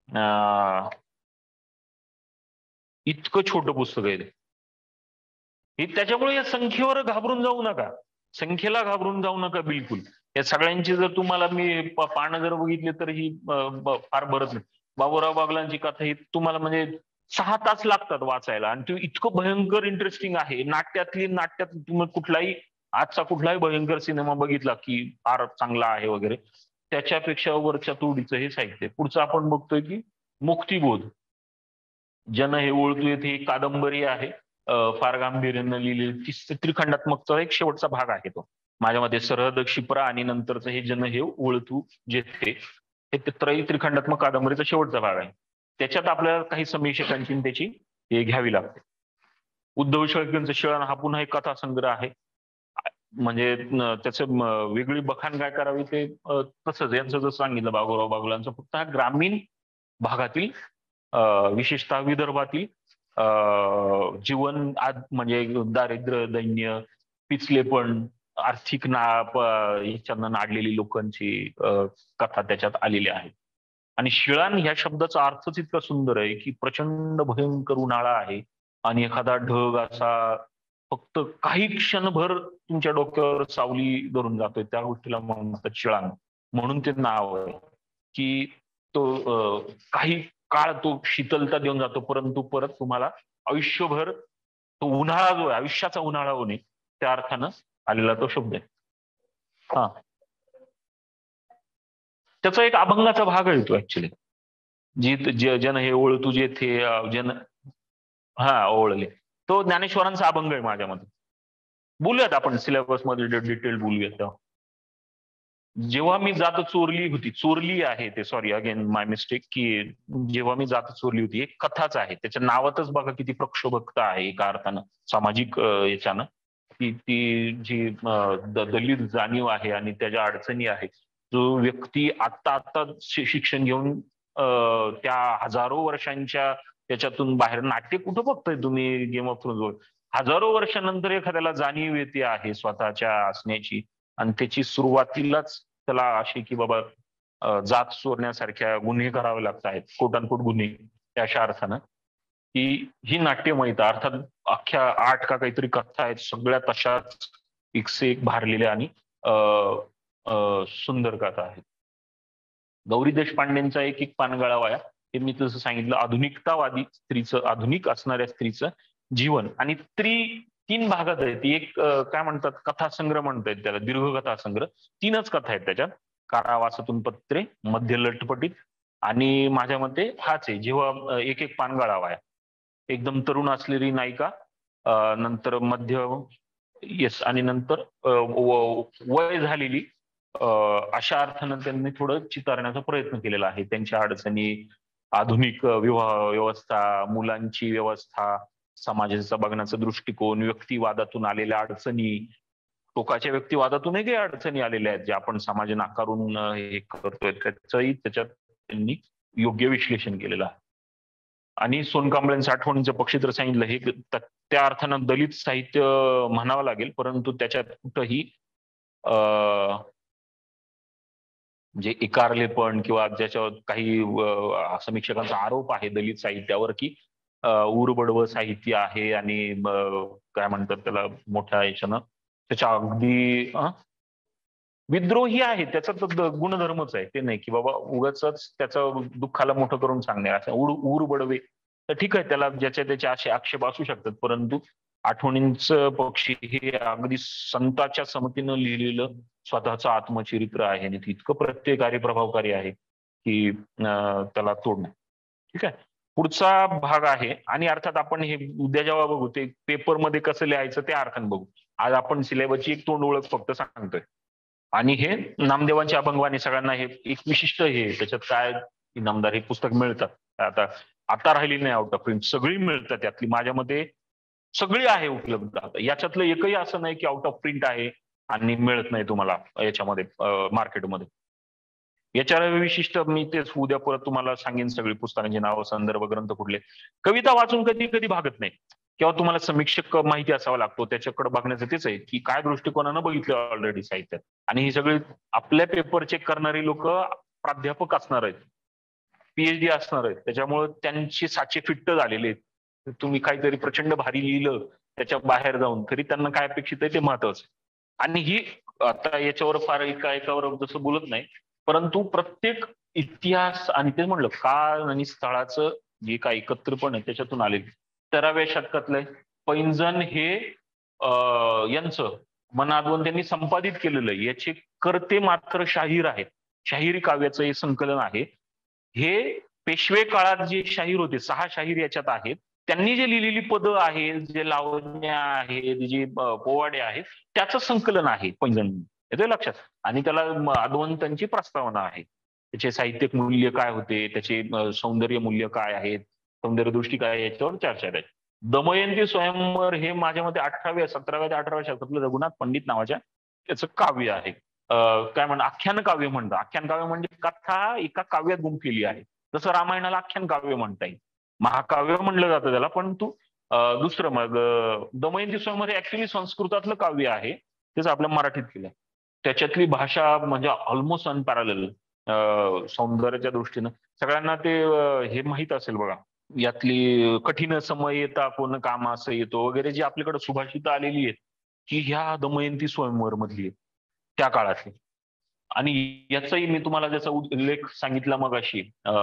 इतकं छोटं पुस्तक आहे हे. त्याच्यामुळे या संख्येवर घाबरून जाऊ नका. संख्येला घाबरून जाऊ नका बिलकुल. या सगळ्यांची जर तुम्हाला मी पानं जर बघितले तर ही फार बरंच नाही. बाबूराव बागलांची कथा ही तुम्हाला म्हणजे सहा तास लागतात वाचायला आणि ते इतकं भयंकर इंटरेस्टिंग आहे. नाट्यातली नाट्यात तुम्ही कुठलाही आजचा कुठलाही भयंकर सिनेमा बघितला की फार चांगला आहे वगैरे त्याच्यापेक्षा वरच्या तोडीचं हे साहित्य. पुढचं आपण बघतोय की मुक्तिबोध. जन हे ओळखू येते ही कादंबरी आहे फार गांभीर्यानं लिहिलेली. त्रिखंडात्मकचा एक शेवटचा भाग आहे तो माझ्या मते. सरहद क्षिप्रा आणि नंतरचं हे जन हे ओळखू जेथे हे त्रयी त्रिखंडात्मक कादंबरीचा शेवटचा भाग आहे. त्याच्यात आपल्याला काही समीक्षकांची त्याची हे घ्यावी लागते. उद्धव शेळकेंचं शिळण हा पुन्हा एक कथासंग्रह आहे. म्हणजे त्याचं वेगळी बखाण काय करावी ते तसंच यांचं जसं सांगितलं बाबूराव बागलांचं फक्त हा ग्रामीण भागातील विशेषतः विदर्भातील जीवन आज म्हणजे दारिद्र्य दैन्य पिचलेपण आर्थिक ना ह्याच्यानं नाडलेली लोकांची कथा त्याच्यात आलेली आहे. आणि शिळान ह्या शब्दाचा अर्थच इतका सुंदर आहे की प्रचंड भयंकर उन्हाळा आहे आणि एखादा ढग असा फक्त काही क्षणभर तुमच्या डोक्यावर सावली धरून जातोय त्या गोष्टीला म्हणतात शिळान. म्हणून ते नाव आहे की तो काही काळ तो शीतलता देऊन जातो परंतु परत तुम्हाला आयुष्यभर तो उन्हाळा जो आहे आयुष्याचा उन्हाळा होणे त्या अर्थानं आलेला तो शब्द आहे. हा त्याचा एक अभंगाचा भाग आहे तो ऍक्च्युली. जी जन हे ओळ तुझे थे जन, हा ओळले, तो ज्ञानेश्वरांचा अभंग आहे माझ्यामध्ये. बोलूयात आपण सिलेबस मध्ये डिटेल बोलूयात तेव्हा. जेव्हा मी जात चोरली होती, चोरली आहे ते, सॉरी अगेन माय मिस्टेक, की जेव्हा मी जात चोरली होती एक कथाच आहे. त्याच्या नावातच बघा किती प्रक्षोभकता आहे एका अर्थानं, सामाजिक याच्यानं. ती ती जी दलित जाणीव आहे आणि त्याच्या अडचणी आहेत, जो व्यक्ती आत्ता आत्ता शिक्षण घेऊन त्या हजारो वर्षांच्या त्याच्यातून बाहेर, नाट्य कुठं बघताय तुम्ही गेम ऑफ थ्रोन्स वर, हजारो वर्षानंतर एखाद्याला जाणीव येते आहे स्वतःच्या असण्याची, आणि त्याची सुरुवातीलाच त्याला अशी की बाबा जात चोरण्यासारख्या गुन्हे करावे लागत आहेत, कोट अनकोट गुन्हे, अशा अर्थानं की ही नाट्यमयता, अर्थात अख्ख्या आठ का काहीतरी कथा आहेत, सगळ्या तशाच एकसे एक भारलेल्या आणि सुंदर कथा आहेत. गौरी देशपांडेंचा एक एक पानगळा वाया, हे मी तसं सांगितलं, आधुनिकतावादी स्त्रीचं, आधुनिक असणाऱ्या स्त्रीचं जीवन, आणि स्त्री तीन भागात आहे ती. एक काय म्हणतात कथासंग्रह म्हणतात त्याला, दीर्घ कथासंग्रह. तीनच कथा आहेत त्याच्यात, कारावासातून पत्रे, मध्य लटपटीत, आणि माझ्या मते हाच आहे जेव्हा एक एक पानगळा वाया. एकदम तरुण असलेली नायिका, नंतर मध्य येस, आणि नंतर वय झालेली, अशा अर्थानं त्यांनी थोडं चितारण्याचा प्रयत्न केलेला आहे. त्यांच्या अडचणी, आधुनिक विवाह व्यवस्था, मुलांची व्यवस्था, समाजाचा बघण्याचा दृष्टिकोन, व्यक्तिवादातून आलेल्या अडचणी, टोकाच्या व्यक्तिवादातूनही काही अडचणी आलेल्या आहेत, जे आपण समाज नाकारून हे करतोय, त्याचंही त्याच्यात त्यांनी योग्य विश्लेषण केलेलं आहे. आणि सोनकांबळेंचं आठवणीचं पक्षी सांगितलं, हे त्या अर्थानं दलित साहित्य म्हणावं लागेल, परंतु त्याच्यात कुठंही अं म्हणजे एकारलेपण किंवा ज्याच्यावर काही समीक्षकांचा आरोप आहे दलित साहित्यावर की उरबडवं साहित्य आहे आणि काय म्हणतात त्याला मोठ्या याच्यानं त्याच्या अगदी विद्रोही आहे, त्याचा गुणधर्मच आहे. ते नाही की बाबा उगाच त्याचं दुःखाला मोठं करून सांगणे असं उरबडवे, तर ठीक आहे, त्याला ज्याच्या त्याचे असे आक्षेप असू शकतात, परंतु आठवणींचं पक्षी हे अगदी संतांच्या समतीनं लिहिलेलं स्वतःचं आत्मचरित्र आहे आणि इतकं प्रत्येकारी प्रभावकारी आहे की त्याला तोडणं. ठीक आहे, पुढचा भाग आहे. आणि अर्थात आपण हे उद्या जेव्हा बघू ते पेपरमध्ये कसं लिहायचं त्या अर्थानं बघू. आज आपण सिलेबसची एक तोंड ओळख फक्त सांगतोय, आणि हे नामदेवांच्या अभंगवाणी सगळ्यांना हे एक विशिष्ट हे त्याच्यात काय इनामदार हे पुस्तक मिळतात. आता आता राहिली नाही आउट ऑफ प्रिंट, सगळी मिळतात त्यातली, माझ्यामध्ये सगळी आहे उपलब्ध. आता याच्यातलं एकही असं नाही की आउट ऑफ प्रिंट आहे आणि मिळत नाही तुम्हाला याच्यामध्ये मार्केटमध्ये. याच्यावर विशिष्ट मी तेच उद्या परत तुम्हाला सांगेन सगळी पुस्तकांची नावं, संदर्भ, ग्रंथ कुठले. कविता वाचून कधी कधी भागत नाही किंवा तुम्हाला समीक्षक माहिती असावा लागतो, त्याच्याकडे बघण्याचं तेच आहे की काय दृष्टिकोनानं बघितलं ऑलरेडी साहित्यात. आणि ही सगळी आपल्या पेपर चेक करणारी लोक प्राध्यापक असणार आहेत, पीएचडी असणार आहेत, त्याच्यामुळे त्यांची साचे फिट्ट झालेले आहेत. तुम्ही काहीतरी प्रचंड भारी लिहिलं त्याच्या बाहेर जाऊन तरी त्यांना काय अपेक्षित आहे ते महत्वाचं. आणि ही आता याच्यावर फार एका एकावर जसं बोलत नाही, परंतु प्रत्येक इतिहास आणि ते म्हणलं काळ आणि स्थळाचं जे काय एकत्रपण आहे त्याच्यातून आलेलं. तेराव्या शतकातलं पैंजण हे यांचं मनादवून त्यांनी संपादित केलेलं आहे. याचे कर्ते मात्र शाहीर आहेत. शाहिरी काव्याचं हे संकलन आहे. हे पेशवे काळात जे शाहीर होते, सहा शाहीर याच्यात आहेत, त्यांनी जे लिहिलेली पदं आहेत, जे लावण्या आहेत, जे पोवाडे आहेत, त्याचं संकलन आहे पैंजण. येतोय लक्षात? आणि त्याला आदवंतांची प्रस्तावना आहे. त्याचे साहित्यिक मूल्य काय होते, त्याचे सौंदर्य मूल्य काय आहेत, सौंदर्य दृष्टी काय, याच्यावर चर्चा आहे. दमयंती स्वयंवर हे माझ्या मते अठराव्या सतराव्या ते अठराव्या शतकातलं रघुनाथ पंडित नावाच्या त्याचं काव्य आहे. काय म्हणतात आख्यान काव्य म्हणतात. आख्यान काव्य म्हणजे कथा एका काव्यात गुंफलेली आहे. जसं रामायणाला आख्यान काव्य म्हणता येईल, महाकाव्य म्हणलं जातं त्याला. पण तू दुसरं मग दमयंती स्वयंवर हे ऍक्च्युली संस्कृतातलं काव्य आहे, तेच आपल्या मराठीत केलं. त्याच्यातली भाषा म्हणजे ऑलमोस्ट अनपॅरलल सौंदर्याच्या दृष्टीनं. सगळ्यांना ते हे माहित असेल बघा, यातली कठीण समय येता कोण काम असं येतो वगैरे जी आपल्याकडे सुभाषित आलेली आहेत, की ह्या दमयंती स्वयंवर मधली त्या काळातली. आणि याचाही मी तुम्हाला ज्याचा उल्लेख सांगितला मग अशी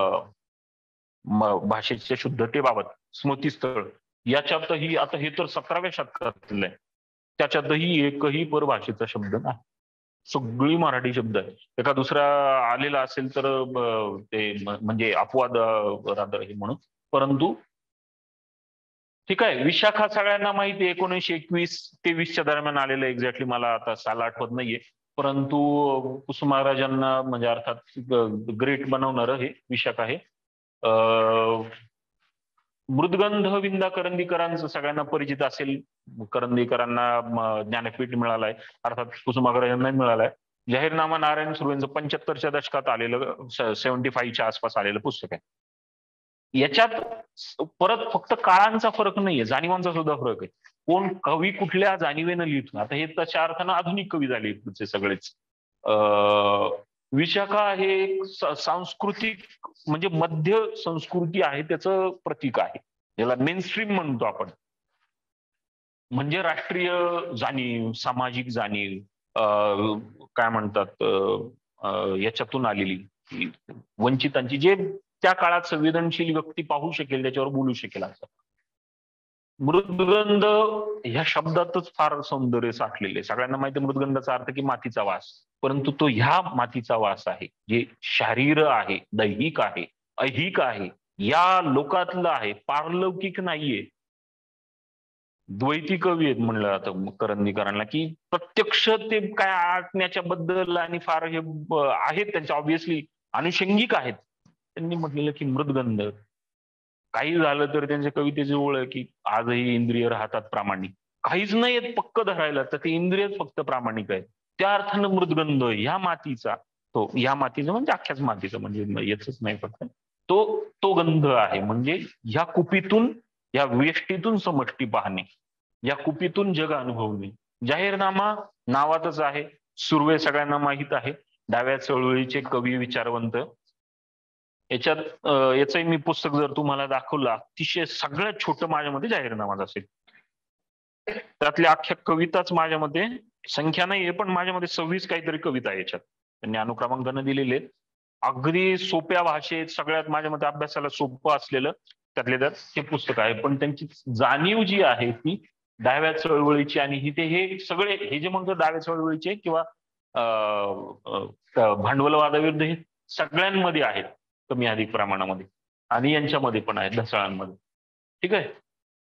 भाषेच्या शुद्धतेबाबत स्मृतीस्थळ, याच्यातही आता हे तर सतराव्या शतकातलं आहे, त्याच्यातही एकही परभाषेचा शब्द नाही. सगळी मराठी शब्द आहे. एका दुसरा आलेला असेल तर ते म्हणजे अपवाद रादर हे म्हणून, परंतु ठीक आहे. विशाखा सगळ्यांना माहिती आहे, एकोणीसशे एकवीस ते वीसच्या दरम्यान आलेलं, एक्झॅक्टली मला आता साल आठवत नाहीये, परंतु कुसुमाग्रजांना म्हणजे अर्थात ग्रेट बनवणार हे विशाखा आहे. मृदगंध विंदा करंदीकरांचं सगळ्यांना परिचित असेल. करंदीकरांना ज्ञानपीठ मिळालाय, अर्थात कुसुमाग्रजांना मिळालाय. जाहीरनामा नारायण सुर्वेंचं पंच्याहत्तरच्या दशकात आलेलं, सेव्हन्टी फाईव्हच्या आसपास आलेलं पुस्तक आहे. याच्यात परत फक्त काळांचा फरक नाहीये, जाणीवांचा सुद्धा फरक आहे. कोण कवी कुठल्या जाणीवेनं लिहितो, आता हे तशा अर्थानं आधुनिक कवी झाले पुढचे सगळेच. अं विशाखा हे एक सांस्कृतिक म्हणजे मध्य संस्कृती आहे, त्याचं प्रतीक आहे, ज्याला मेन स्ट्रीम म्हणतो आपण. म्हणजे राष्ट्रीय जाणीव, सामाजिक जाणीव, काय म्हणतात याच्यातून आलेली, वंचितांची, जे त्या काळात संवेदनशील व्यक्ती पाहू शकेल, त्याच्यावर बोलू शकेल असं. मृदगंध ह्या शब्दातच फार सौंदर्य साठलेले. सगळ्यांना माहिती आहे मृदगंधाचा अर्थ की मातीचा वास, परंतु तो ह्या मातीचा वास आहे, जे शारीर आहे, दैहिक आहे, ऐहिक आहे, या लोकातलं आहे, पारलौकिक नाहीये. द्वैती कवी आहेत म्हणलं जातं करंदीकरांना, की प्रत्यक्ष ते काय आटण्याच्या बद्दल आणि फार हे आहेत त्यांच्या ऑब्विसली अनुषंगिक आहेत. त्यांनी म्हटलेलं की मृदगंध, काही झालं तर त्यांच्या कवितेची ओळ आहे की आजही इंद्रिय राहतात प्रामाणिक, काहीच नाही येत पक्क धरायला तर ते इंद्रियच फक्त प्रामाणिक आहे. त्या अर्थानं मृदगंध ह्या मातीचा, तो या मातीचा म्हणजे अख्ख्याच मातीचा, म्हणजे याच नाही फक्त तो तो गंध आहे. म्हणजे ह्या कुपीतून, या व्यष्टीतून समष्टी पाहणे, या कुपीतून जग अनुभवणे. जाहीरनामा नावातच आहे. सुर्वे सगळ्यांना माहित आहे, डाव्या चळवळीचे कवी, विचारवंत. याच्यात याचंही मी पुस्तक जर तुम्हाला दाखवलं, अतिशय सगळ्यात छोटं माझ्यामध्ये जाहीरनामाच असेल. त्यातल्या अख्ख्या कविताच माझ्यामध्ये संख्या नाहीये, पण माझ्यामध्ये सव्वीस काहीतरी कविता आहे याच्यात, त्यांनी अनुक्रमांकानं दिलेले. अगदी सोप्या भाषेत, सगळ्यात माझ्यामध्ये अभ्यासाला सोपं असलेलं त्यातले त्यात हे पुस्तक आहे. पण त्यांची जाणीव जी आहे ती डाव्या चळवळीची, आणि ही ते हे सगळे हे जे म्हणतो डाव्या चळवळीचे किंवा भांडवलवादाविरुद्ध, हे सगळ्यांमध्ये आहेत कमी अधिक प्रमाणामध्ये, आणि यांच्यामध्ये पण आहेत ढसाळांमध्ये. ठीक आहे.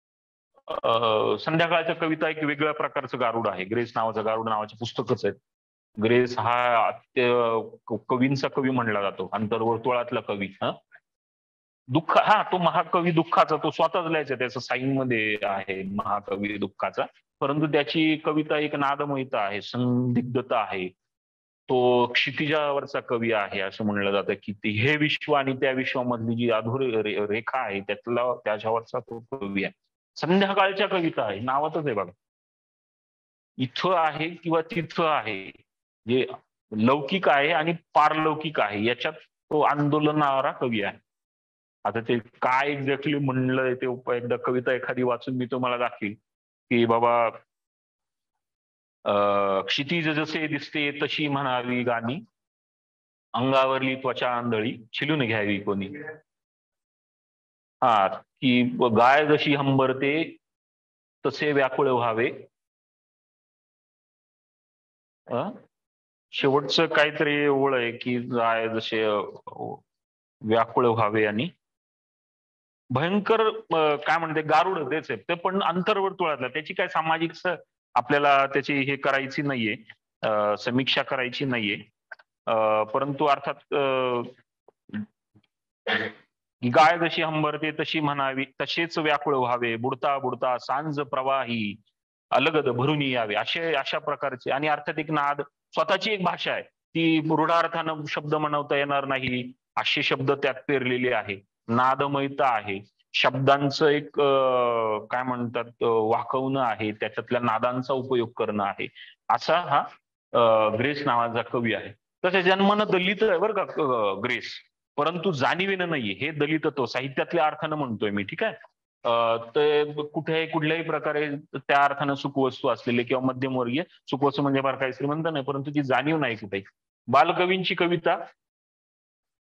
संध्याकाळच्या कविता एक वेगळ्या प्रकारचं गारुड आहे. ग्रेस नावाचं गारुड नावाचे पुस्तकच आहे. ग्रेस हा अत्य कवींचा कवी म्हणला जातो, आंतरवर्तुळातला कवी. हा दुःख, हा तो महाकवी दुःखाचा, तो स्वतःच लिहायचा, त्याचं साईन मध्ये आहे महाकवी दुःखाचा. परंतु त्याची कविता एक नादमयता आहे, संदिग्धता आहे. तो क्षितिजावरचा कवी आहे असं म्हणलं जातं, की हे विश्व आणि त्या विश्वामधली जी अधुर रेखा आहे त्यातला, त्याच्यावरचा तो कवी आहे. संध्याकाळच्या कविता आहे, नावातच आहे बघा, इथं आहे किंवा तिथं आहे, जे लौकिक आहे आणि पारलौकिक आहे, याच्यात तो आंदोलनारा कवी आहे. आता ते काय एक्झॅक्टली म्हणलंय ते एकदा कविता एखादी वाचून मी तुम्हाला दाखवीन, की बाबा क्षितिज जसे दिसते तशी म्हणावी गाणी, अंगावरली त्वचा आंधळी छिलून घ्यावी कोणी. हा, की गाय जशी हंबरते तसे व्याकुळ व्हावे. शेवटचं काहीतरी ओळ आहे की गाय जसे व्याकुळ व्हावे, आणि भयंकर काय म्हणते गारुड तेच आहे ते, पण अंतर्वर्तुळातला. त्याची काय सामाजिक आपल्याला त्याची हे करायची नाहीये, समीक्षा करायची नाहीये, परंतु अर्थात गाय जशी हंबरते तशी म्हणावी, तसेच व्याकुळ व्हावे, बुडता बुडता सांज प्रवाही अलगद भरून यावे, असे अशा प्रकारचे. आणि अर्थात एक नाद, स्वतःची एक भाषा आहे, ती रूढार्थानं शब्द म्हणवता येणार नाही असे शब्द त्यात पेरलेले आहे. नादमयता आहे, शब्दांचं एक काय म्हणतात वाकवणं आहे, त्याच्यातल्या नादांचा उपयोग करणं आहे, असा हा ग्रेस नावाचा कवी आहे. तसे जन्मानं दलित आहे बरं का ग्रेस, परंतु जाणीवेनं नाहीये. हे दलितत्व साहित्यातल्या अर्थानं म्हणतोय मी, ठीक आहे. तर कुठेही कुठल्याही प्रकारे त्या अर्थानं सुखवस्तू असलेले किंवा मध्यमवर्गीय, सुखवस्तू म्हणजे फार काही श्रीमंत नाही, परंतु ती जाणीव नाही कुठेही. बालकवींची कविता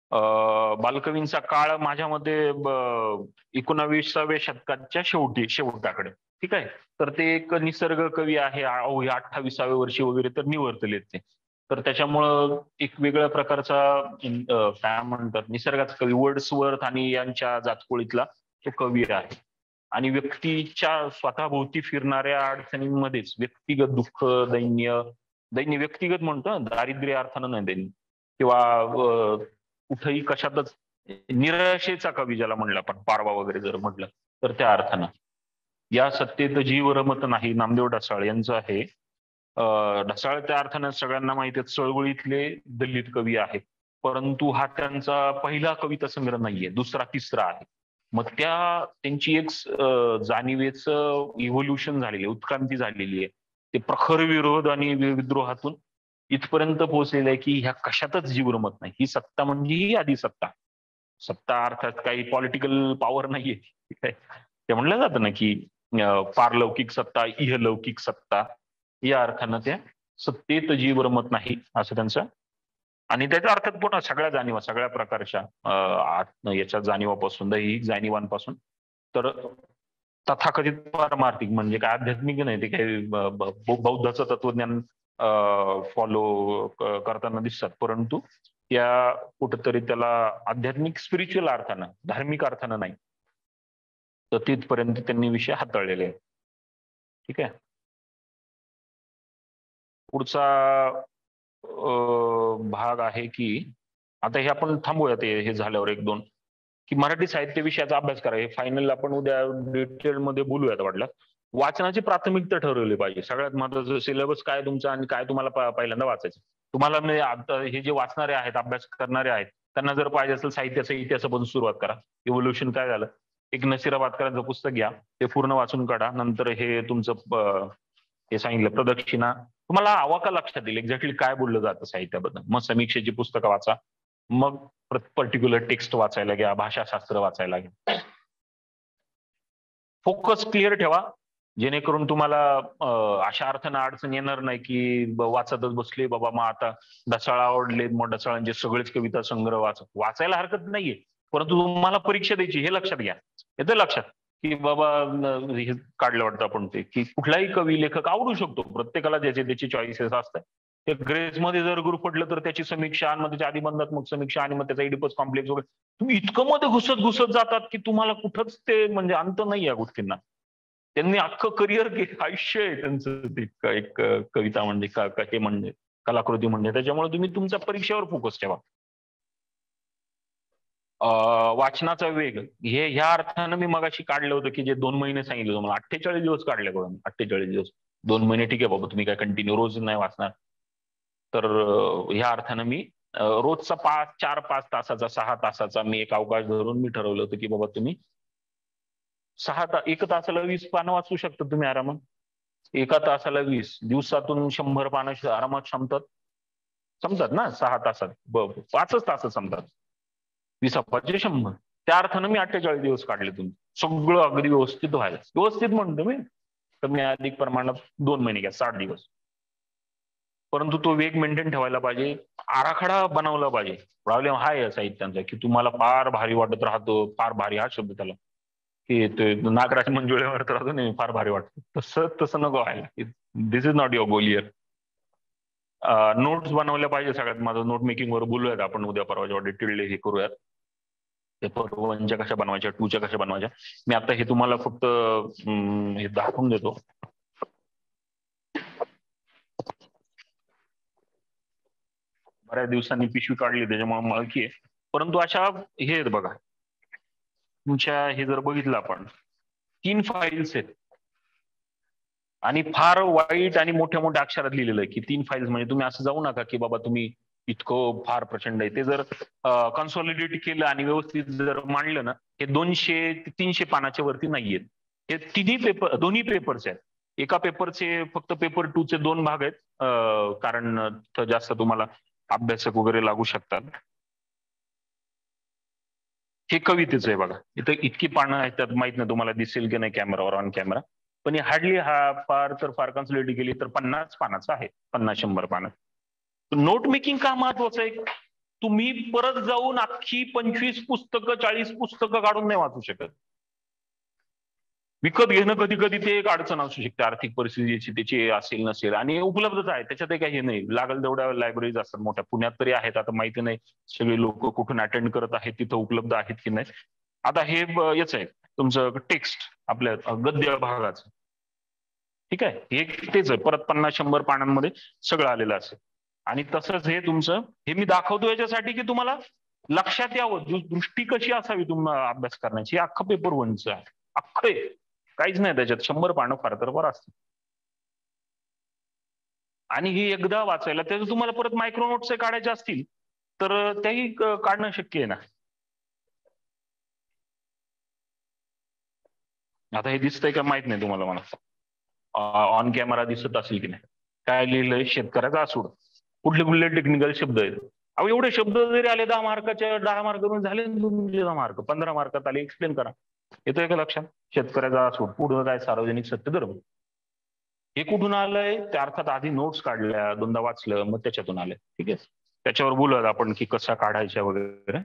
बालकवींचा काळ माझ्या मते एकोणाविसाव्या शतकाच्या शेवटी शेवटाकडे, ठीक आहे. तर ते एक निसर्ग कवी आहे, अठ्ठावीसाव्या वर्षी वगैरे तर निवर्तलेत ते. तर त्याच्यामुळं एक वेगळ्या प्रकारचा काय म्हणतात निसर्गाचा कवी वर्ड्सवर्थ आणि यांच्या जातकुळीतला तो कवी आहे. आणि व्यक्तीच्या स्वतःभोवती फिरणाऱ्या अडचणींमध्येच व्यक्तिगत दुःख, दैन्य दैन्य व्यक्तिगत म्हणतो, दारिद्र्य अर्थानं नाही दैन्य, किंवा कुठेही कशातच निराशेचा कवी ज्याला म्हणलं आपण, पारवा वगैरे जर म्हटलं तर त्या अर्थानं. या सत्तेत जीव रमत नाही, नामदेव ढसाळ यांचं आहे. ढसाळ त्या अर्थानं सगळ्यांना माहिती आहे चळवळीतले दलित कवी आहेत, परंतु हा त्यांचा पहिला कविता संग्रह नाहीये, दुसरा तिसरा आहे. मग त्या त्यांची एक जाणीवेचं इव्होल्युशन झालेली, उत्क्रांती झालेली आहे. ते प्रखर विरोध आणि विद्रोहातून इथपर्यंत पोहोचलेलं आहे की ह्या कशातच जीव रमत नाही. ही सत्ता म्हणजे ही आधी सत्ता सत्ता अर्थात काही पॉलिटिकल पॉवर नाहीये, ठीक आहे. ते म्हणलं जातं ना की पारलौकिक सत्ता, इहलौकिक सत्ता, या अर्थानं त्या सत्तेत जीव रमत नाही असं त्यांचं. आणि त्याच्या अर्थात पुन्हा सगळ्या जाणीवा, सगळ्या प्रकारच्या याच्या जाणीवापासून, दैहिक जाणीवांपासून तर तथाकथित पारमार्थिक म्हणजे काय आध्यात्मिक नाही, ते काही बौद्धाचं तत्वज्ञान फॉलो करताना दिसतात, परंतु त्या कुठंतरी त्याला आध्यात्मिक स्पिरिच्युअल अर्थानं, धार्मिक अर्थानं नाही. तर तिथपर्यंत त्यांनी विषय हाताळलेले आहे, ठीक आहे. पुढचा भाग आहे की आता हे आपण थांबूयात हे झाल्यावर एक दोन, की मराठी साहित्य विषयाचा अभ्यास करा. हे फायनल आपण उद्या डिटेलमध्ये बोलूयात वाटलं. वाचनाची प्राथमिकता ठरवली पाहिजे. सगळ्यात महत्वाचं सिलेबस काय तुमचा आणि काय तुम्हाला पहिल्यांदा वाचायचं. तुम्हाला म्हणजे आता हे जे वाचणारे आहेत, अभ्यास करणारे आहेत, त्यांना जर पाहिजे असेल साहित्याचा इतिहासापासून सुरुवात करा. इव्होल्युशन काय झालं, एक नशिराबादकरांचं पुस्तक घ्या, ते पूर्ण वाचून काढा. नंतर हे तुमचं हे सांगितलं प्रदक्षिणा, तुम्हाला आवाका लक्षात येईल एक्झॅक्टली काय बोललं जातं साहित्याबद्दल. मग समीक्षेची पुस्तकं वाचा, मग पर्टिक्युलर टेक्स्ट वाचायला घ्या, भाषाशास्त्र वाचायला घ्या. फोकस क्लिअर ठेवा, जेणेकरून तुम्हाला अशा अर्थानं अडचण येणार नाही की वाचतच बसले बाबा, मग आता ढसाळ आवडले, मग ढसाळांचे सगळेच कविता संग्रह वाच. वाचायला हरकत नाहीये, परंतु तुम्हाला परीक्षा द्यायची हे लक्षात घ्या. येतं लक्षात की बाबा हे काढलं वाटतं आपण ते, की कुठलाही कवी लेखक आवडू शकतो, प्रत्येकाला ज्याचे त्याची चॉईसेस असतात. ते ग्रेसमध्ये जर गुरु पडलं तर त्याची समीक्षा, आणि मग त्याच्या आदिबंधात्मक समीक्षा, आणि मग त्याचा इडिपस कॉम्प्लेक्स वगैरे, तुम्ही इतकं मध्ये घुसत घुसत जातात की तुम्हाला कुठंच ते म्हणजे अंत नाही या गोष्टींना. त्यांनी अख्खं करिअर, आयुष्य आहे त्यांचं ते एक कविता म्हणजे हे म्हणजे कलाकृती म्हणजे. त्याच्यामुळे तुम्ही तुमच्या परीक्षेवर फोकस ठेवा. वाचनाचा वेग हे ह्या अर्थानं मी मगाशी काढलं होतं की जे दोन महिने सांगितलं तुम्हाला, अठ्ठेचाळीस दिवस काढले बघा. अठ्ठेचाळीस दिवस, दोन महिने ठीक आहे बाबा, तुम्ही काय कंटिन्यू रोज नाही वाचणार. तर ह्या अर्थानं मी रोजचा पाच चार पाच तासाचा सहा तासाचा मी एक अवकाश धरून मी ठरवलं होतं की बाबा तुम्ही सहा तास एक तासाला वीस पानं वाचू शकता तुम्ही आरामात. एका तासाला वीस, दिवसातून शंभर पानं आरामात संपतात संपतात ना सहा तासात. पाचच तास संपतात, वीस पाचशे शंभर. त्या अर्थानं मी अठ्ठेचाळीस दिवस काढले. तुम्ही सगळं अगदी व्यवस्थित व्हायला, व्यवस्थित म्हणतो मी, कमी अधिक प्रमाणात दोन महिने घ्या, साठ दिवस. परंतु तो वेग मेंटेन ठेवायला पाहिजे, आराखडा बनवला पाहिजे. प्रॉब्लेम हा आहे साहित्यांचा की तुम्हाला फार भारी वाटत राहतो, फार भारी हा शब्द त्याला, की ते नागराज मंजुळेवर राहतो नाही फार भारी वाटतं, तसं तसं नको व्हायला. This is not your goal year. Notes बनवल्या पाहिजे. सगळ्यात माझं नोट मेकिंग वर बोलूयात आपण उद्या परवा जेव्हा डिटेल हे करूयात. पेपर वनच्या कशा बनवायच्या, टूच्या कशा बनवायच्या. मी आता हे तुम्हाला फक्त हे दाखवून देतो. बऱ्याच दिवसांनी पिशवी काढली त्याच्यामुळे मळकी आहे, परंतु अशा हे आहेत बघा तुमच्या. हे जर बघितलं आपण, तीन फाईल्स आहेत आणि फार वाईट आणि मोठ्या मोठ्या अक्षरात लिहिलेलं आहे की तीन फाईल्स. म्हणजे तुम्ही असं जाऊ नका की बाबा तुम्ही इतकं फार प्रचंड आहे. ते जर कन्सॉलिडेट केलं आणि व्यवस्थित जर मांडलं ना, हे दोनशे तीनशे पानाच्या वरती नाहीयेत. हे तिन्ही पेपर, दोन्ही पेपर्स आहेत. एका पेपरचे फक्त पेपर टू चे दोन भाग आहेत, कारण जास्त तुम्हाला अभ्यासक वगैरे लागू शकतात. हे कवितेचं आहे बघा, इथं इतकी पानं आहेत, त्यात माहित नाही तुम्हाला दिसेल की नाही कॅमेरावर, ऑन कॅमेरा, पण हार्डली हा फार तर फार कन्सॉलिडेट केली तर पन्नास पानाचं आहे, पन्नास शंभर पानं. नोट मेकिंग का महत्वाचं आहे? तुम्ही परत जाऊन अख्खी पंचवीस पुस्तकं चाळीस पुस्तकं काढून नाही वाचू शकत. विकत घेणं कधी कधी ते एक अडचण असू शकते, आर्थिक परिस्थितीची त्याची असेल नसेल, आणि उपलब्धच आहे त्याच्यात काही हे नाही. लागल तेवढ्या लायब्ररीज असतात मोठ्या, पुण्यात तरी आहेत, आता माहिती नाही सगळे लोक कुठून अटेंड करत आहेत, तिथं उपलब्ध आहेत की नाही. आता हे याच आहे तुमचं टेक्स्ट आपल्या गद्य भागाचं, ठीक आहे, हे तेच आहे, परत पन्नास शंभर पानांमध्ये सगळं आलेलं असेल. आणि तसंच हे तुमचं, हे मी दाखवतो याच्यासाठी की तुम्हाला लक्षात यावं दृष्टी कशी असावी तुम्हाला अभ्यास करण्याची. अख्खं पेपर वनचं आहे, अख्खं काहीच नाही त्याच्यात, शंभर पानं फार तर बरं असतं. आणि ही एकदा वाचायला त्याचं तुम्हाला परत मायक्रो नोट्स काढायचे असतील तर त्याही काढणं शक्य आहे ना. आता हे दिसतंय का माहित नाही तुम्हाला, मला ऑन कॅमेरा दिसत असेल की नाही. काय लिहिलंय, शेतकऱ्याचा आसूड, कुठले कुठले टेक्निकल शब्द आहेत. अहो एवढे शब्द जरी आले दहा मार्काच्या, दहा मार्कावरून झाले तुमचे दहा मार्क, पंधरा मार्कात आले, एक्सप्लेन करा. येतोय का लक्षात? शेतकऱ्याचा आसूड, पुढं काय सार्वजनिक सत्यधर्म, हे कुठून आलंय? त्या अर्थात आधी नोट्स काढल्या, दोनदा वाचलं, मग त्याच्यातून आलंय. ठीक आहे, त्याच्यावर बोलत आपण की कसा काढायच्या वगैरे.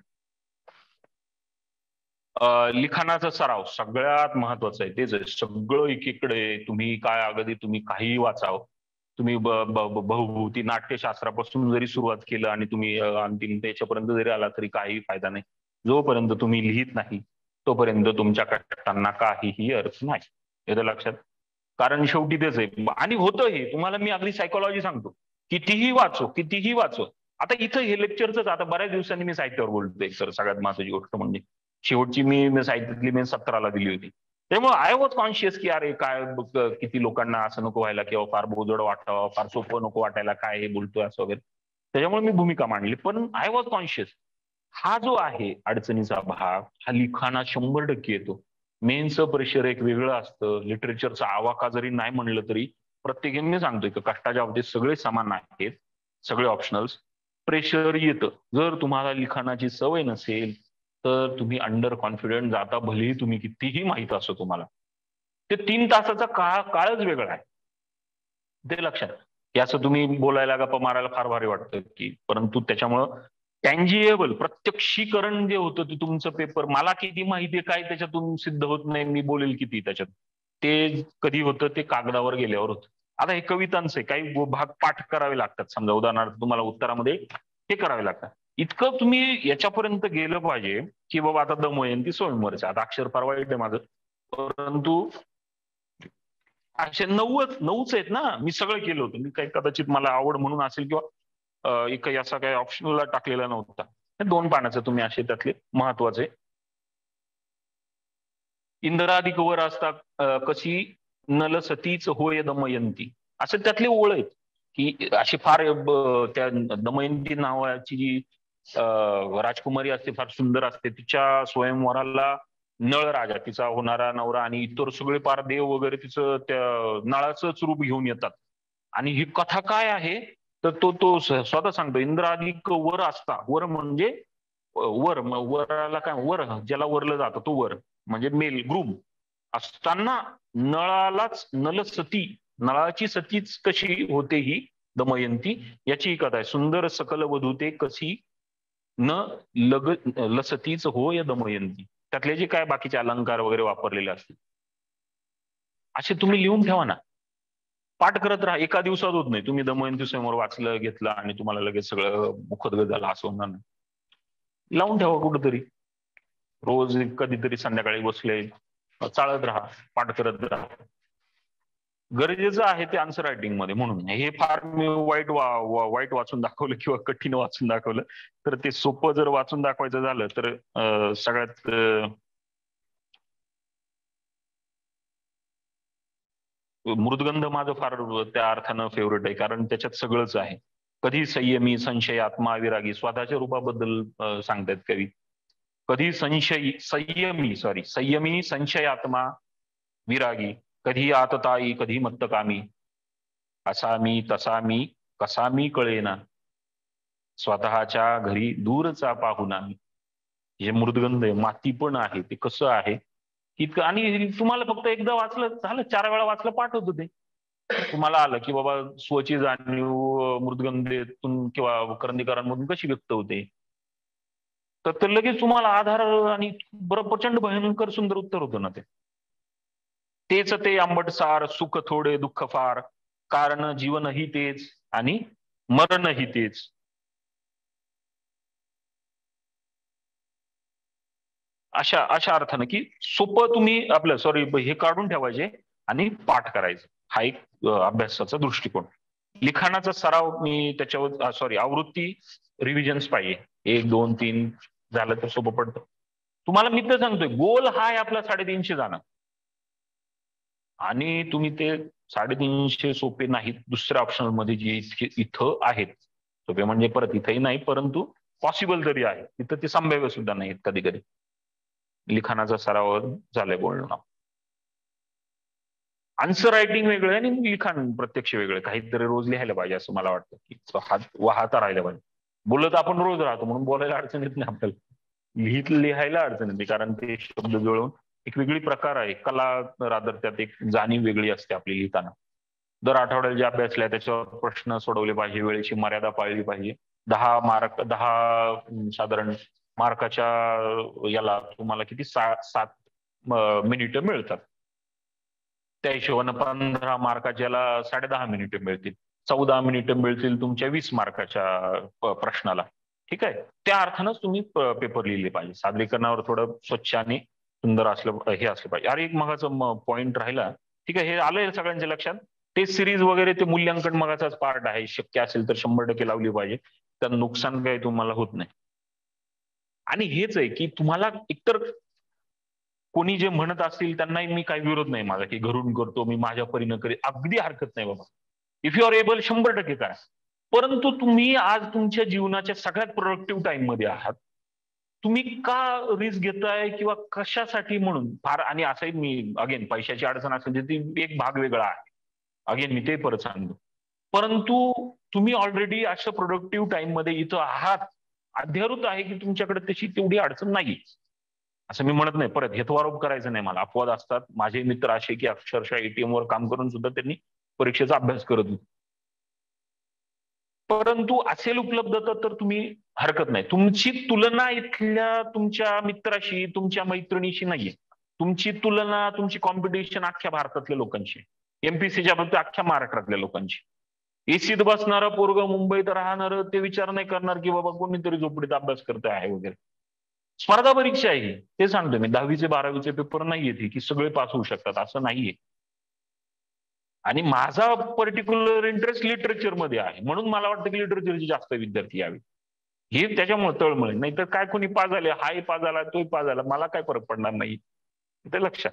लिखाणाचा सराव सगळ्यात महत्वाचं आहे, तेच आहे सगळं एकीकडे. तुम्ही काय अगदी तुम्ही काहीही वाचाव, तुम्ही बहुभूती नाट्यशास्त्रापासून जरी सुरुवात केलं आणि तुम्ही अंतिम त्याच्यापर्यंत जरी आला तरी काही फायदा नाही. जोपर्यंत तुम्ही लिहित नाही तोपर्यंत तुमच्या कष्टांना काहीही अर्थ नाही, येतं लक्षात. कारण शेवटी तेच आहे. आणि होतं हे, तुम्हाला मी अगदी सायकोलॉजी सांगतो, कितीही वाचो कितीही वाचो. आता इथं हे लेक्चरच, आता बऱ्याच दिवसांनी मी साहित्यावर बोलतोय सर. सगळ्यात महत्वाची गोष्ट म्हणजे शेवटची मी साहित्यातली मी सतराला दिली होती, त्यामुळे आय वॉज कॉन्शियस की अरे काय किती लोकांना असं नको व्हायला किंवा फार बोजड वाटावं, फार सोपं नको वाटायला, काय हे बोलतोय असं वगैरे. त्याच्यामुळे मी भूमिका मांडली, पण आय वॉज कॉन्शियस. हा जो आहे अडचणीचा भाग, हा लिखाणात शंभर टक्के येतो. मेन्सचं प्रेशर एक वेगळं असतं, लिटरेचरचा आवाका जरी नाही म्हणलं तरी प्रत्येकाने मी सांगतोय की कष्टाच्या बाबतीत सगळे समान आहेत, सगळे ऑप्शनल्स. प्रेशर येतं जर तुम्हाला लिखाणाची सवय नसेल तर तुम्ही अंडर कॉन्फिडंट जाता, भलेही तुम्ही कितीही माहित असो तुम्हाला. ते तीन तासाचा काळ काळच वेगळा आहे, ते लक्षात. की असं तुम्ही बोलायला गप्पा मारायला फार भारी वाटतं की, परंतु त्याच्यामुळं टँजिएबल प्रत्यक्षीकरण जे होतं ते तुमचं पेपर, मला किती माहिती आहे काय त्याच्यातून सिद्ध होत नाही, मी बोलेल किती त्याच्यात, ते कधी होतं ते कागदावर गेल्यावर होतं. आता हे कवितांचे काही भाग पाठ करावे लागतात, समजा उदाहरणार्थ तुम्हाला उत्तरामध्ये हे करावे लागतात. इतकं तुम्ही याच्यापर्यंत गेलं पाहिजे की बाबा आता दमयंती स्वयंवरचे, आता अक्षर फार वाईट आहे माझं, परंतु असे नऊच नऊच आहेत ना. मी सगळं केलं होतं, मी काही कदाचित मला आवड म्हणून असेल किंवा एक असा काही ऑप्शनला टाकलेला नव्हता. दोन पानाचं तुम्ही असे त्यातले महत्वाचे. इंद्रादिक वर असता कशी नलसतीच होय दमयंती, असं त्यातले ओळ आहेत की अशी फार त्या दमयंती नावाची जी राजकुमारी असते फार सुंदर असते, तिच्या स्वयंवराला नळ राजा, तिचा होणारा नवरा आणि इतर सगळे पार देव वगैरे तिचं त्या नळाचंच रूप घेऊन येतात. आणि ही कथा काय आहे तर तो तो स्वतः सांगतो, इंद्रादिक वर असता, वर म्हणजे वर, वराला काय वर, ज्याला वरलं जातं तो वर म्हणजे मेल ग्रूम असताना नळालाच नलसती, नळाची सतीच कशी होते ही दमयंती, याची कथा आहे. सुंदर सकल वधूते कशी न लग लसतीच हो या दमयंती, त्यातले जे काय बाकीचे अलंकार वगैरे वापरलेले असतील असे तुम्ही लिहून ठेवा ना, पाठ करत राहा. एका दिवसात होत नाही. तुम्ही दमयंती समोर वाचलं घेतलं आणि तुम्हाला लगेच सगळं मुखोद्गत झालं असं होणार नाही. लावून ठेवा कुठंतरी, रोज कधीतरी संध्याकाळी बसले चालत राहा, पाठ करत राहा. गरजेचं आहे ते आन्सर रायटिंग मध्ये. म्हणून हे फार मी वाईट वा, वाईट वाचून दाखवलं किंवा कठीण वाचून दाखवलं तर ते सोपं जर वाचून दाखवायचं झालं तर सगळ्यात मृदगंध माझं फार त्या अर्थानं फेवरेट आहे, कारण त्याच्यात सगळंच आहे. कधी संयमी संशय आत्मा विरागी, स्वतःच्या रूपाबद्दल सांगतायत कवी. कधी संशयी संयमी सॉरी संयमी संशय आत्मा विरागी, कधी आतताई कधी मत्तकामी, असा मी तसा मी कसा मी कळेना, स्वतःच्या घरी दूरचा पाहुणा मी. हे मृदगंध आहे, माती पण आहे, ते कसं आहे इतकं. आणि तुम्हाला फक्त एकदा वाचलं झालं, चार वेळा वाचलं पाठ होतं ते. तुम्हाला आलं की बाबा स्वची जाणीव मृदगंधेतून किंवा करंदीकरांमधून कशी व्यक्त होते, तर ते लगेच तुम्हाला आधार आणि बरं प्रचंड भयंकर सुंदर उत्तर होतं ना ते. तेच ते आंबट सार, सुख थोडे दुःख फार, कारण जीवनही तेच आणि मरणही तेच. अशा अशा अर्थानं की सोपं तुम्ही आपलं सॉरी हे काढून ठेवायचे आणि पाठ करायचं, हा एक अभ्यासाचा दृष्टिकोन. लिखाणाचा सराव मी त्याच्यावर सॉरी आवृत्ती रिव्हिजन्स पाहिजे, एक दोन तीन झालं तर सोपं पडतं. तुम्हाला मी तर सांगतोय गोल हा आहे आपला साडेतीनशे जाणं, आणि तुम्ही ते साडेतीनशे सोपे नाहीत दुसऱ्या ऑप्शनल मध्ये जे इथं आहेत. सोपे म्हणजे परत इथंही नाही, परंतु पॉसिबल तरी आहे, तिथं ते संभाव्य सुद्धा नाहीत कधी कधी. लिखाणाचा सराव झालाय बोलणं. आन्सर रायटिंग वेगळं आणि लिखाण प्रत्यक्ष वेगळं. काहीतरी रोज लिहायला पाहिजे असं मला वाटतं, की हात वाहता राहिला पाहिजे. बोलत आपण रोज राहतो म्हणून बोलायला अडचण येत नाही आपल्याला, लिहित लिहायला अडचण येते, कारण ते शब्द जुळवून एक वेगळी प्रकार आहे, कला रादर त्यात एक जाणीव वेगळी असते आपली लिहिताना. दर आठवड्याला जे अभ्यासल्या त्याच्यावर प्रश्न सोडवले पाहिजे, वेळेची मर्यादा पाळली पाहिजे. दहा मार्क दहा साधारण मार्काच्या याला तुम्हाला किती सात मिनिटं मिळतात, त्या हिशोबानं पंधरा मार्काच्याला साडे दहा मिनिटं मिळतील, चौदा मिनिटं मिळतील तुमच्या वीस मार्काच्या प्रश्नाला. ठीक आहे, त्या अर्थानंच तुम्ही पेपर लिहिले पाहिजे. सादरीकरणावर थोडं स्वच्छ आणि सुंदर असलं हे असलं पाहिजे. अरे एक मगाचा पॉइंट राहिला, ठीक आहे, हे आलंय सगळ्यांच्या लक्षात. टेस्ट सिरीज वगैरे ते मूल्यांकन मगाचाच पार्ट आहे, शक्य असेल तर शंभर टक्के लावली पाहिजे, तर नुकसान काही तुम्हाला होत नाही. आणि हेच आहे की तुम्हाला एकतर कोणी जे म्हणत असतील त्यांनाही मी काही विरोध नाही माझा, की घरून करतो मी माझ्या परीनं करी, अगदी हरकत नाही बाबा. इफ यू आर एबल शंभर टक्के करा. परंतु तुम्ही आज तुमच्या जीवनाच्या सगळ्यात प्रोडक्टिव्ह टाइम मध्ये आहात, तुम्ही का रिस्क घेताय किंवा कशासाठी म्हणून फार. आणि असंही मी अगेन पैशाची अडचण असेल तर ती एक भाग वेगळा आहे, अगेन मी ते परत सांगतो. परंतु तुम्ही ऑलरेडी अशा प्रोडक्टिव्ह टाइम मध्ये इथं आहात, अध्यारूत आहे की तुमच्याकडे तशी तेवढी अडचण नाही, असं मी म्हणत नाही. परत हेतुआरोप करायचं नाही मला, अपवाद असतात. माझे मित्र असे की अक्षरशः एटीएम वर काम करून सुद्धा त्यांनी परीक्षेचा अभ्यास करत होते. परंतु असेल उपलब्धता तर तुम्ही हरकत नाही. तुमची तुलना इथल्या तुमच्या मित्राशी तुमच्या मैत्रिणीशी नाहीये, तुमची तुलना तुमची कॉम्पिटिशन अख्ख्या भारतातल्या लोकांशी, एमपीसीच्या बाबतीत अख्ख्या महाराष्ट्रातल्या लोकांची. एसीत बसणारा पोरग मुंबईत राहणार ते विचार नाही करणार की बाबा कोणीतरी झोपडीत अभ्यास करत आहे वगैरे. स्पर्धा परीक्षा आहे, ते सांगतो मी. दहावीचे बारावीचे पेपर नाही येते की सगळे पास होऊ शकतात, असं नाहीये. आणि माझा पर्टिक्युलर इंटरेस्ट लिटरेचर मध्ये आहे, म्हणून मला वाटतं की लिटरेचरचे जास्त विद्यार्थी यावे, हे त्याच्यामुळे तळमळ. नाही तर काय कोणी पास झाले, हाही पास झाला तोही पास झाला, मला काय फरक पडणार नाही, ते लक्षात.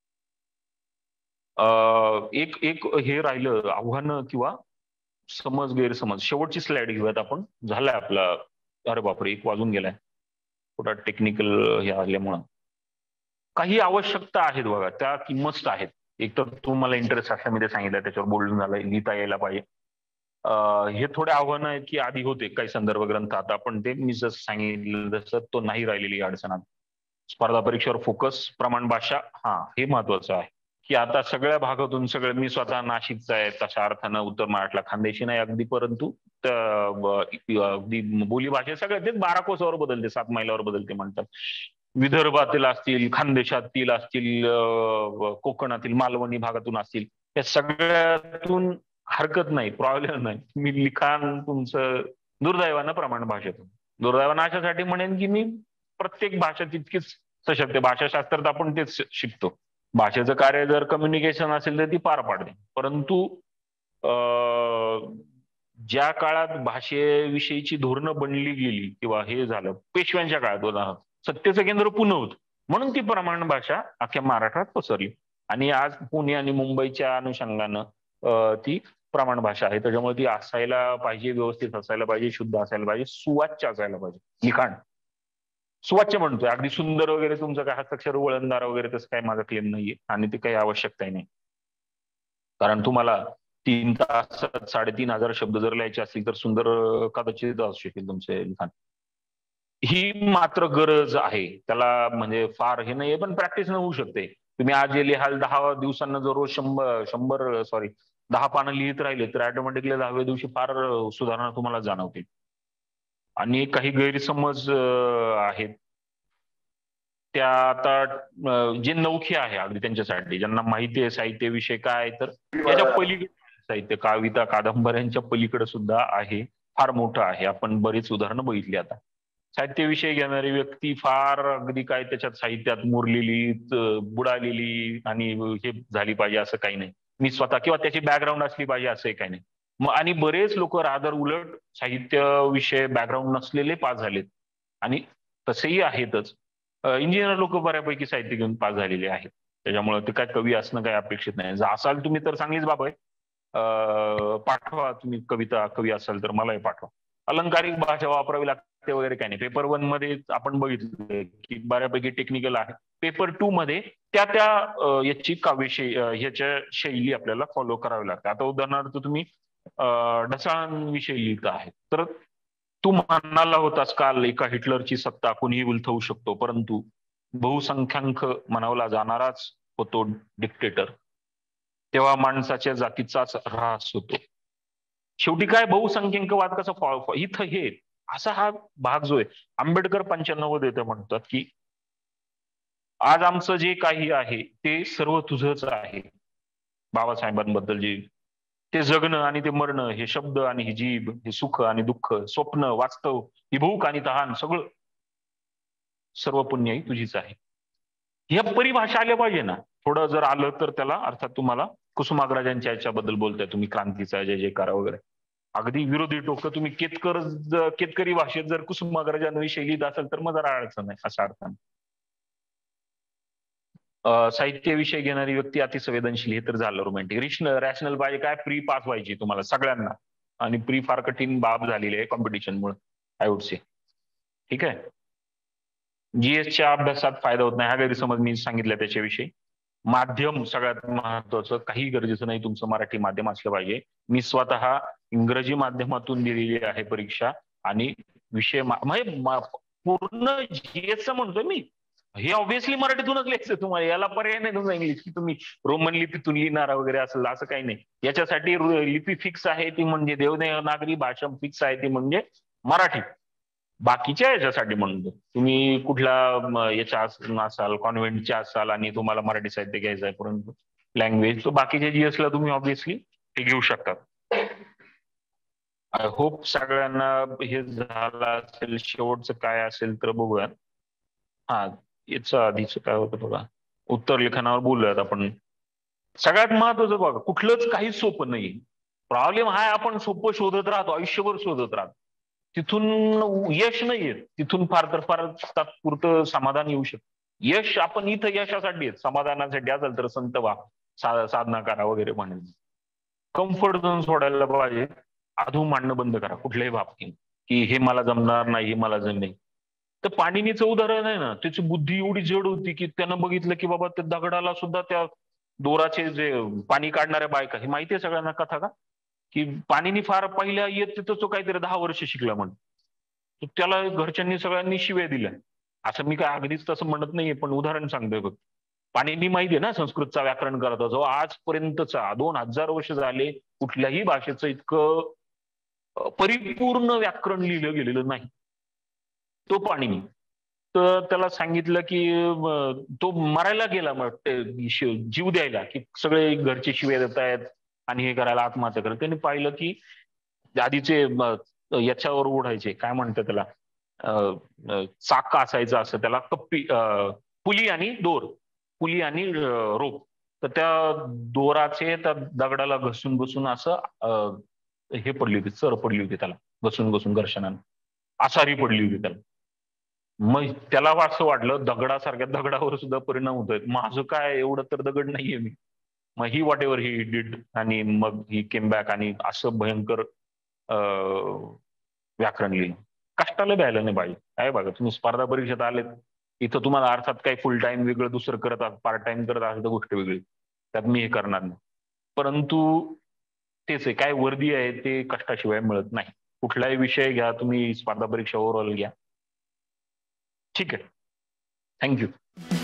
एक एक हे राहिलं आव्हानं किंवा समज गैरसमज. शेवटची स्लाइड घेऊयात आपण, झालाय आपला. अरे बापरे, एक वाजून गेलाय. थोडा टेक्निकल हे आल्यामुळं काही आवश्यकता आहेत बघा, त्या की मस्ट आहेत. एक तर तुम्हाला इंटरेस्ट असल्यामध्ये सांगितलं, त्याच्यावर बोलून झालंय, लिहिता यायला पाहिजे. हे थोडे आव्हानं आहेत की आधी होते काही संदर्भ ग्रंथ, आता आपण ते मी जसं सांगितलं तसं तो नाही राहिलेली अडचणात. स्पर्धा परीक्षेवर फोकस, प्रमाण भाषा, हा हे महत्वाचं आहे की आता सगळ्या भागातून सगळं. मी स्वतः नाशिकचा आहे, तशा अर्थानं उत्तर महाराष्ट्राला खानदेशी नाही अगदी, परंतु अगदी बोली भाषा सगळं ते बारा कोसावर बदलते, सात मैलावर बदलते म्हणतात. विदर्भातील असतील, खानदेशातील असतील, कोकणातील मालवणी भागातून असतील, या सगळ्यातून हरकत नाही, प्रॉब्लेम नाही. मी लिखाण तुमचं दुर्दैवानं प्रमाण भाषेतून, दुर्दैवानं अशासाठी म्हणेन की मी प्रत्येक भाषा तितकीच सशक्त. भाषाशास्त्रात आपण तेच शिकतो, भाषेचं कार्य जर कम्युनिकेशन असेल तर ती पार पाडते. परंतु ज्या काळात भाषेविषयीची धोरणं बनली गेली किंवा हे झालं पेशव्यांच्या काळात, सत्तेचं केंद्र पुणे होतं, म्हणून ती प्रमाण भाषा अख्ख्या महाराष्ट्रात पसरली. आणि आज पुणे आणि मुंबईच्या अनुषंगानं ती प्रमाण भाषा आहे. त्याच्यामुळे ती असायला पाहिजे, व्यवस्थित असायला पाहिजे, शुद्ध असायला पाहिजे, सुवाच्य असायला पाहिजे. लिखाण सुवाच्य म्हणतोय, अगदी सुंदर वगैरे तुमचं काय हस्ताक्षर वळणदार वगैरे तसं काही माझा क्लेम नाहीये, आणि ते काही आवश्यकताही नाही. कारण तुम्हाला तीन तासात साडेतीन हजार शब्द जर लिहायचे असतील तर सुंदर कदाचित असू शकेल तुमचे लिखाण. ही मात्र गरज आहे, त्याला म्हणजे फार हे नाहीये, पण प्रॅक्टिस न होऊ शकते. तुम्ही आज जे लिहाल दहा दिवसांना जर रोज शंभर शंभर सॉरी दहा पानं लिहित राहिले तर ऑटोमॅटिकली दहाव्या दिवशी फार सुधारणा तुम्हाला जाणवते. आणि काही गैरसमज आहेत त्या आता जे नवखे आहे अगदी त्यांच्यासाठी, ज्यांना माहिती आहे साहित्य विषय काय, तर याच्या पलीकडे साहित्य कविता कादंबऱ्यांच्या पलीकडे सुद्धा आहे, फार मोठं आहे. आपण बरीच उदाहरणं बघितली आता. साहित्यविषय घेणारी व्यक्ती फार अगदी काय त्याच्यात साहित्यात मुरलेली, बुडालेली आणि हे झाली पाहिजे असं काही नाही. मी स्वतः किंवा त्याची बॅकग्राऊंड असली पाहिजे असंही काही नाही. मग आणि बरेच लोक रादर उलट साहित्य विषय बॅकग्राऊंड नसलेले पास झालेत आणि तसेही आहेतच. इंजिनियर लोक बऱ्यापैकी साहित्य घेऊन पास झालेले आहेत. त्याच्यामुळे ते काय कवी असणं काही अपेक्षित नाही. जर असाल तुम्ही तर चांगलीच बाब आहे. पाठवा तुम्ही कविता, कवी असाल तर मलाही पाठवा. अलंकारिक भाषा वापरावी लागते वगैरे काही नाही. पेपर वन मध्ये आपण बघितलं की बऱ्यापैकी टेक्निकल आहे. पेपर टू मध्ये त्या त्या याची काव्यशैली, ह्याच्या शैली आपल्याला फॉलो करावी लागते. आता उदाहरणार्थ तुम्ही ढसाळांविषयी लिहित आहे तर तू म्हणाला होतास काल एका हिटलरची सत्ता कुणीही उलथवू शकतो, परंतु बहुसंख्याक म्हणावला जाणाराच होतो डिक्टेटर, तेव्हा माणसाच्या जातीचाच ऱ्हास होतो. शेवटी काय बहुसंख्याकवाद कसा फॉ इथं हे असा हा भाग जो आहे, आंबेडकर पंच्याण्णव येथे म्हणतात की आज आमचं जे काही आहे ते सर्व तुझंच आहे. बाबासाहेबांबद्दल जे ते जगणं आणि ते मरणं, हे शब्द आणि ही जीभ, हे सुख आणि दुःख, स्वप्न वास्तव, ही भूक आणि तहान, सगळं सर्व पुण्याई तुझीच आहे. ह्या परिभाषा आल्या पाहिजे ना. थोडं जर आलं तर त्याला अर्थात तुम्हाला कुसुमाग्रजांच्या याच्याबद्दल बोलताय तुम्ही, क्रांतीचा जय जयकार वगैरे, अगदी विरोधी टोक तुम्ही केतकर केतकरी भाषेत जर कुसुमाग्रजांविषयी लिहित असेल तर मग जरा अडचण आहे अशा अर्थाने. साहित्याविषयी घेणारी व्यक्ती अतिसंवेदनशील, हे तर झालं रोमॅन्टिक. रिशनल रॅशनल पाहिजे काय, प्री पास व्हायची तुम्हाला सगळ्यांना, आणि प्री फार कठीण बाब झालेली आहे कॉम्पिटिशनमुळे आय वुड से. ठीक आहे. जीएसच्या अभ्यासात फायदा होत नाही हा गैरसमज मी सांगितलं त्याच्याविषयी. माध्यम सगळ्यात महत्वाचं, काही गरजेचं नाही तुमचं मराठी माध्यम असलं पाहिजे. मी स्वतः इंग्रजी माध्यमातून दिलेली आहे परीक्षा आणि विषय म्हणजे पूर्ण जीएसचं म्हणतोय मी, हे ऑब्व्हियसली मराठीतूनच लिहायचं तुम्हाला, याला पर्याय नाही तुमचा इंग्लिश की तुम्ही रोमन लिपीतून लिहिणार वगैरे असं असं काही नाही. याच्यासाठी लिपी फिक्स आहे ती म्हणजे देवनागरी भाषा फिक्स आहे ती म्हणजे मराठी. बाकीच्या याच्यासाठी म्हणतो तुम्ही कुठला याच्या असाल, कॉन्व्हेंटच्या असाल आणि तुम्हाला मराठी साहित्य घ्यायचं आहे परंतु लँग्वेज, तो बाकीच्या जीएसला तुम्ही ऑब्व्हियसली ते घेऊ शकतात. आय होप सगळ्यांना हे झालं असेल. शेवटचं काय असेल तर बघूया. हा, याचं आधीच काय होतं बघा, उत्तर लेखनावर बोलूयात आपण. सगळ्यात महत्वाचं बघा, कुठलंच काही सोपं नाही. प्रॉब्लेम हा आपण सोपं शोधत राहतो, आयुष्यभर शोधत राहतो, तिथून यश नाही येत. तिथून फार तर फार तात्पुरतं समाधान येऊ शकतं. यश आपण इथं यशासाठी येत, समाधानासाठी असेल तर संत व्हा, साधना करा वगैरे म्हणेल. कम्फर्ट झोन सोडायला पाहिजे. आधू मांडणं बंद करा कुठल्याही बाबतीत की हे मला जमणार नाही, हे मला जमेल. तर पाणिनीचं उदाहरण आहे ना, त्याची बुद्धी एवढी जड होती की त्यानं बघितलं की बाबा त्या दगडाला सुद्धा त्या दोराचे जे पाणी काढणाऱ्या बायका, हे माहिती आहे सगळ्यांना कथा का, की पाणिनी फार पहिल्या येत तिथं तो काहीतरी दहा वर्ष शिकला म्हणून, त्याला घरच्यांनी सगळ्यांनी शिव्या दिल्या. असं मी काय अगदीच तसं म्हणत नाहीये, पण उदाहरण सांगतोय बघ. पाणिनी माहिती आहे ना संस्कृतचा व्याकरण करत जो आजपर्यंतचा दोन हजार वर्ष झाले कुठल्याही भाषेचं इतकं परिपूर्ण व्याकरण लिहिलं गेलेलं नाही, तो पाणिनी. तर त्याला सांगितलं की तो मरायला गेला मग जीव द्यायला, की सगळे घरचे शिव्या देत आहेत आणि हे करायला आत्महत्या करत. त्यांनी पाहिलं की आधीचे याच्यावर ओढायचे, काय म्हणतात त्याला, चाक असायचं असं त्याला, कप्पी, पुली आणि दोर, पुली आणि रोप. तर त्या दोराचे त्या दगडाला घसून घसून असं हे पडली होती, चर पडली होती त्याला, घसून घसून घर्षणानं आसारी पडली होती त्याला. मग त्याला असं वाटलं दगडासारख्या दगडावर सुद्धा परिणाम होतोय, माझं काय एवढं तर दगड नाहीये मी. मग he whatever he did, आणि मग ही केम बॅक आणि असं भयंकर व्याकरण लिहिलं. कष्टाला द्यायला नाही पाहिजे. काय बघा तुम्ही स्पर्धा परीक्षेत आलेत, इथं तुम्हाला अर्थात काही फुल टाइम वेगळं दुसरं करत आहात, पार्ट टाइम करत असेल तर गोष्ट वेगळी, त्यात मी हे करणार नाही. परंतु तेच आहे, काय वर्दी आहे ते कष्टाशिवाय मिळत नाही. कुठलाही विषय घ्या तुम्ही, स्पर्धा परीक्षा ओव्हरऑल घ्या, ठीक आहे. थँक्यू.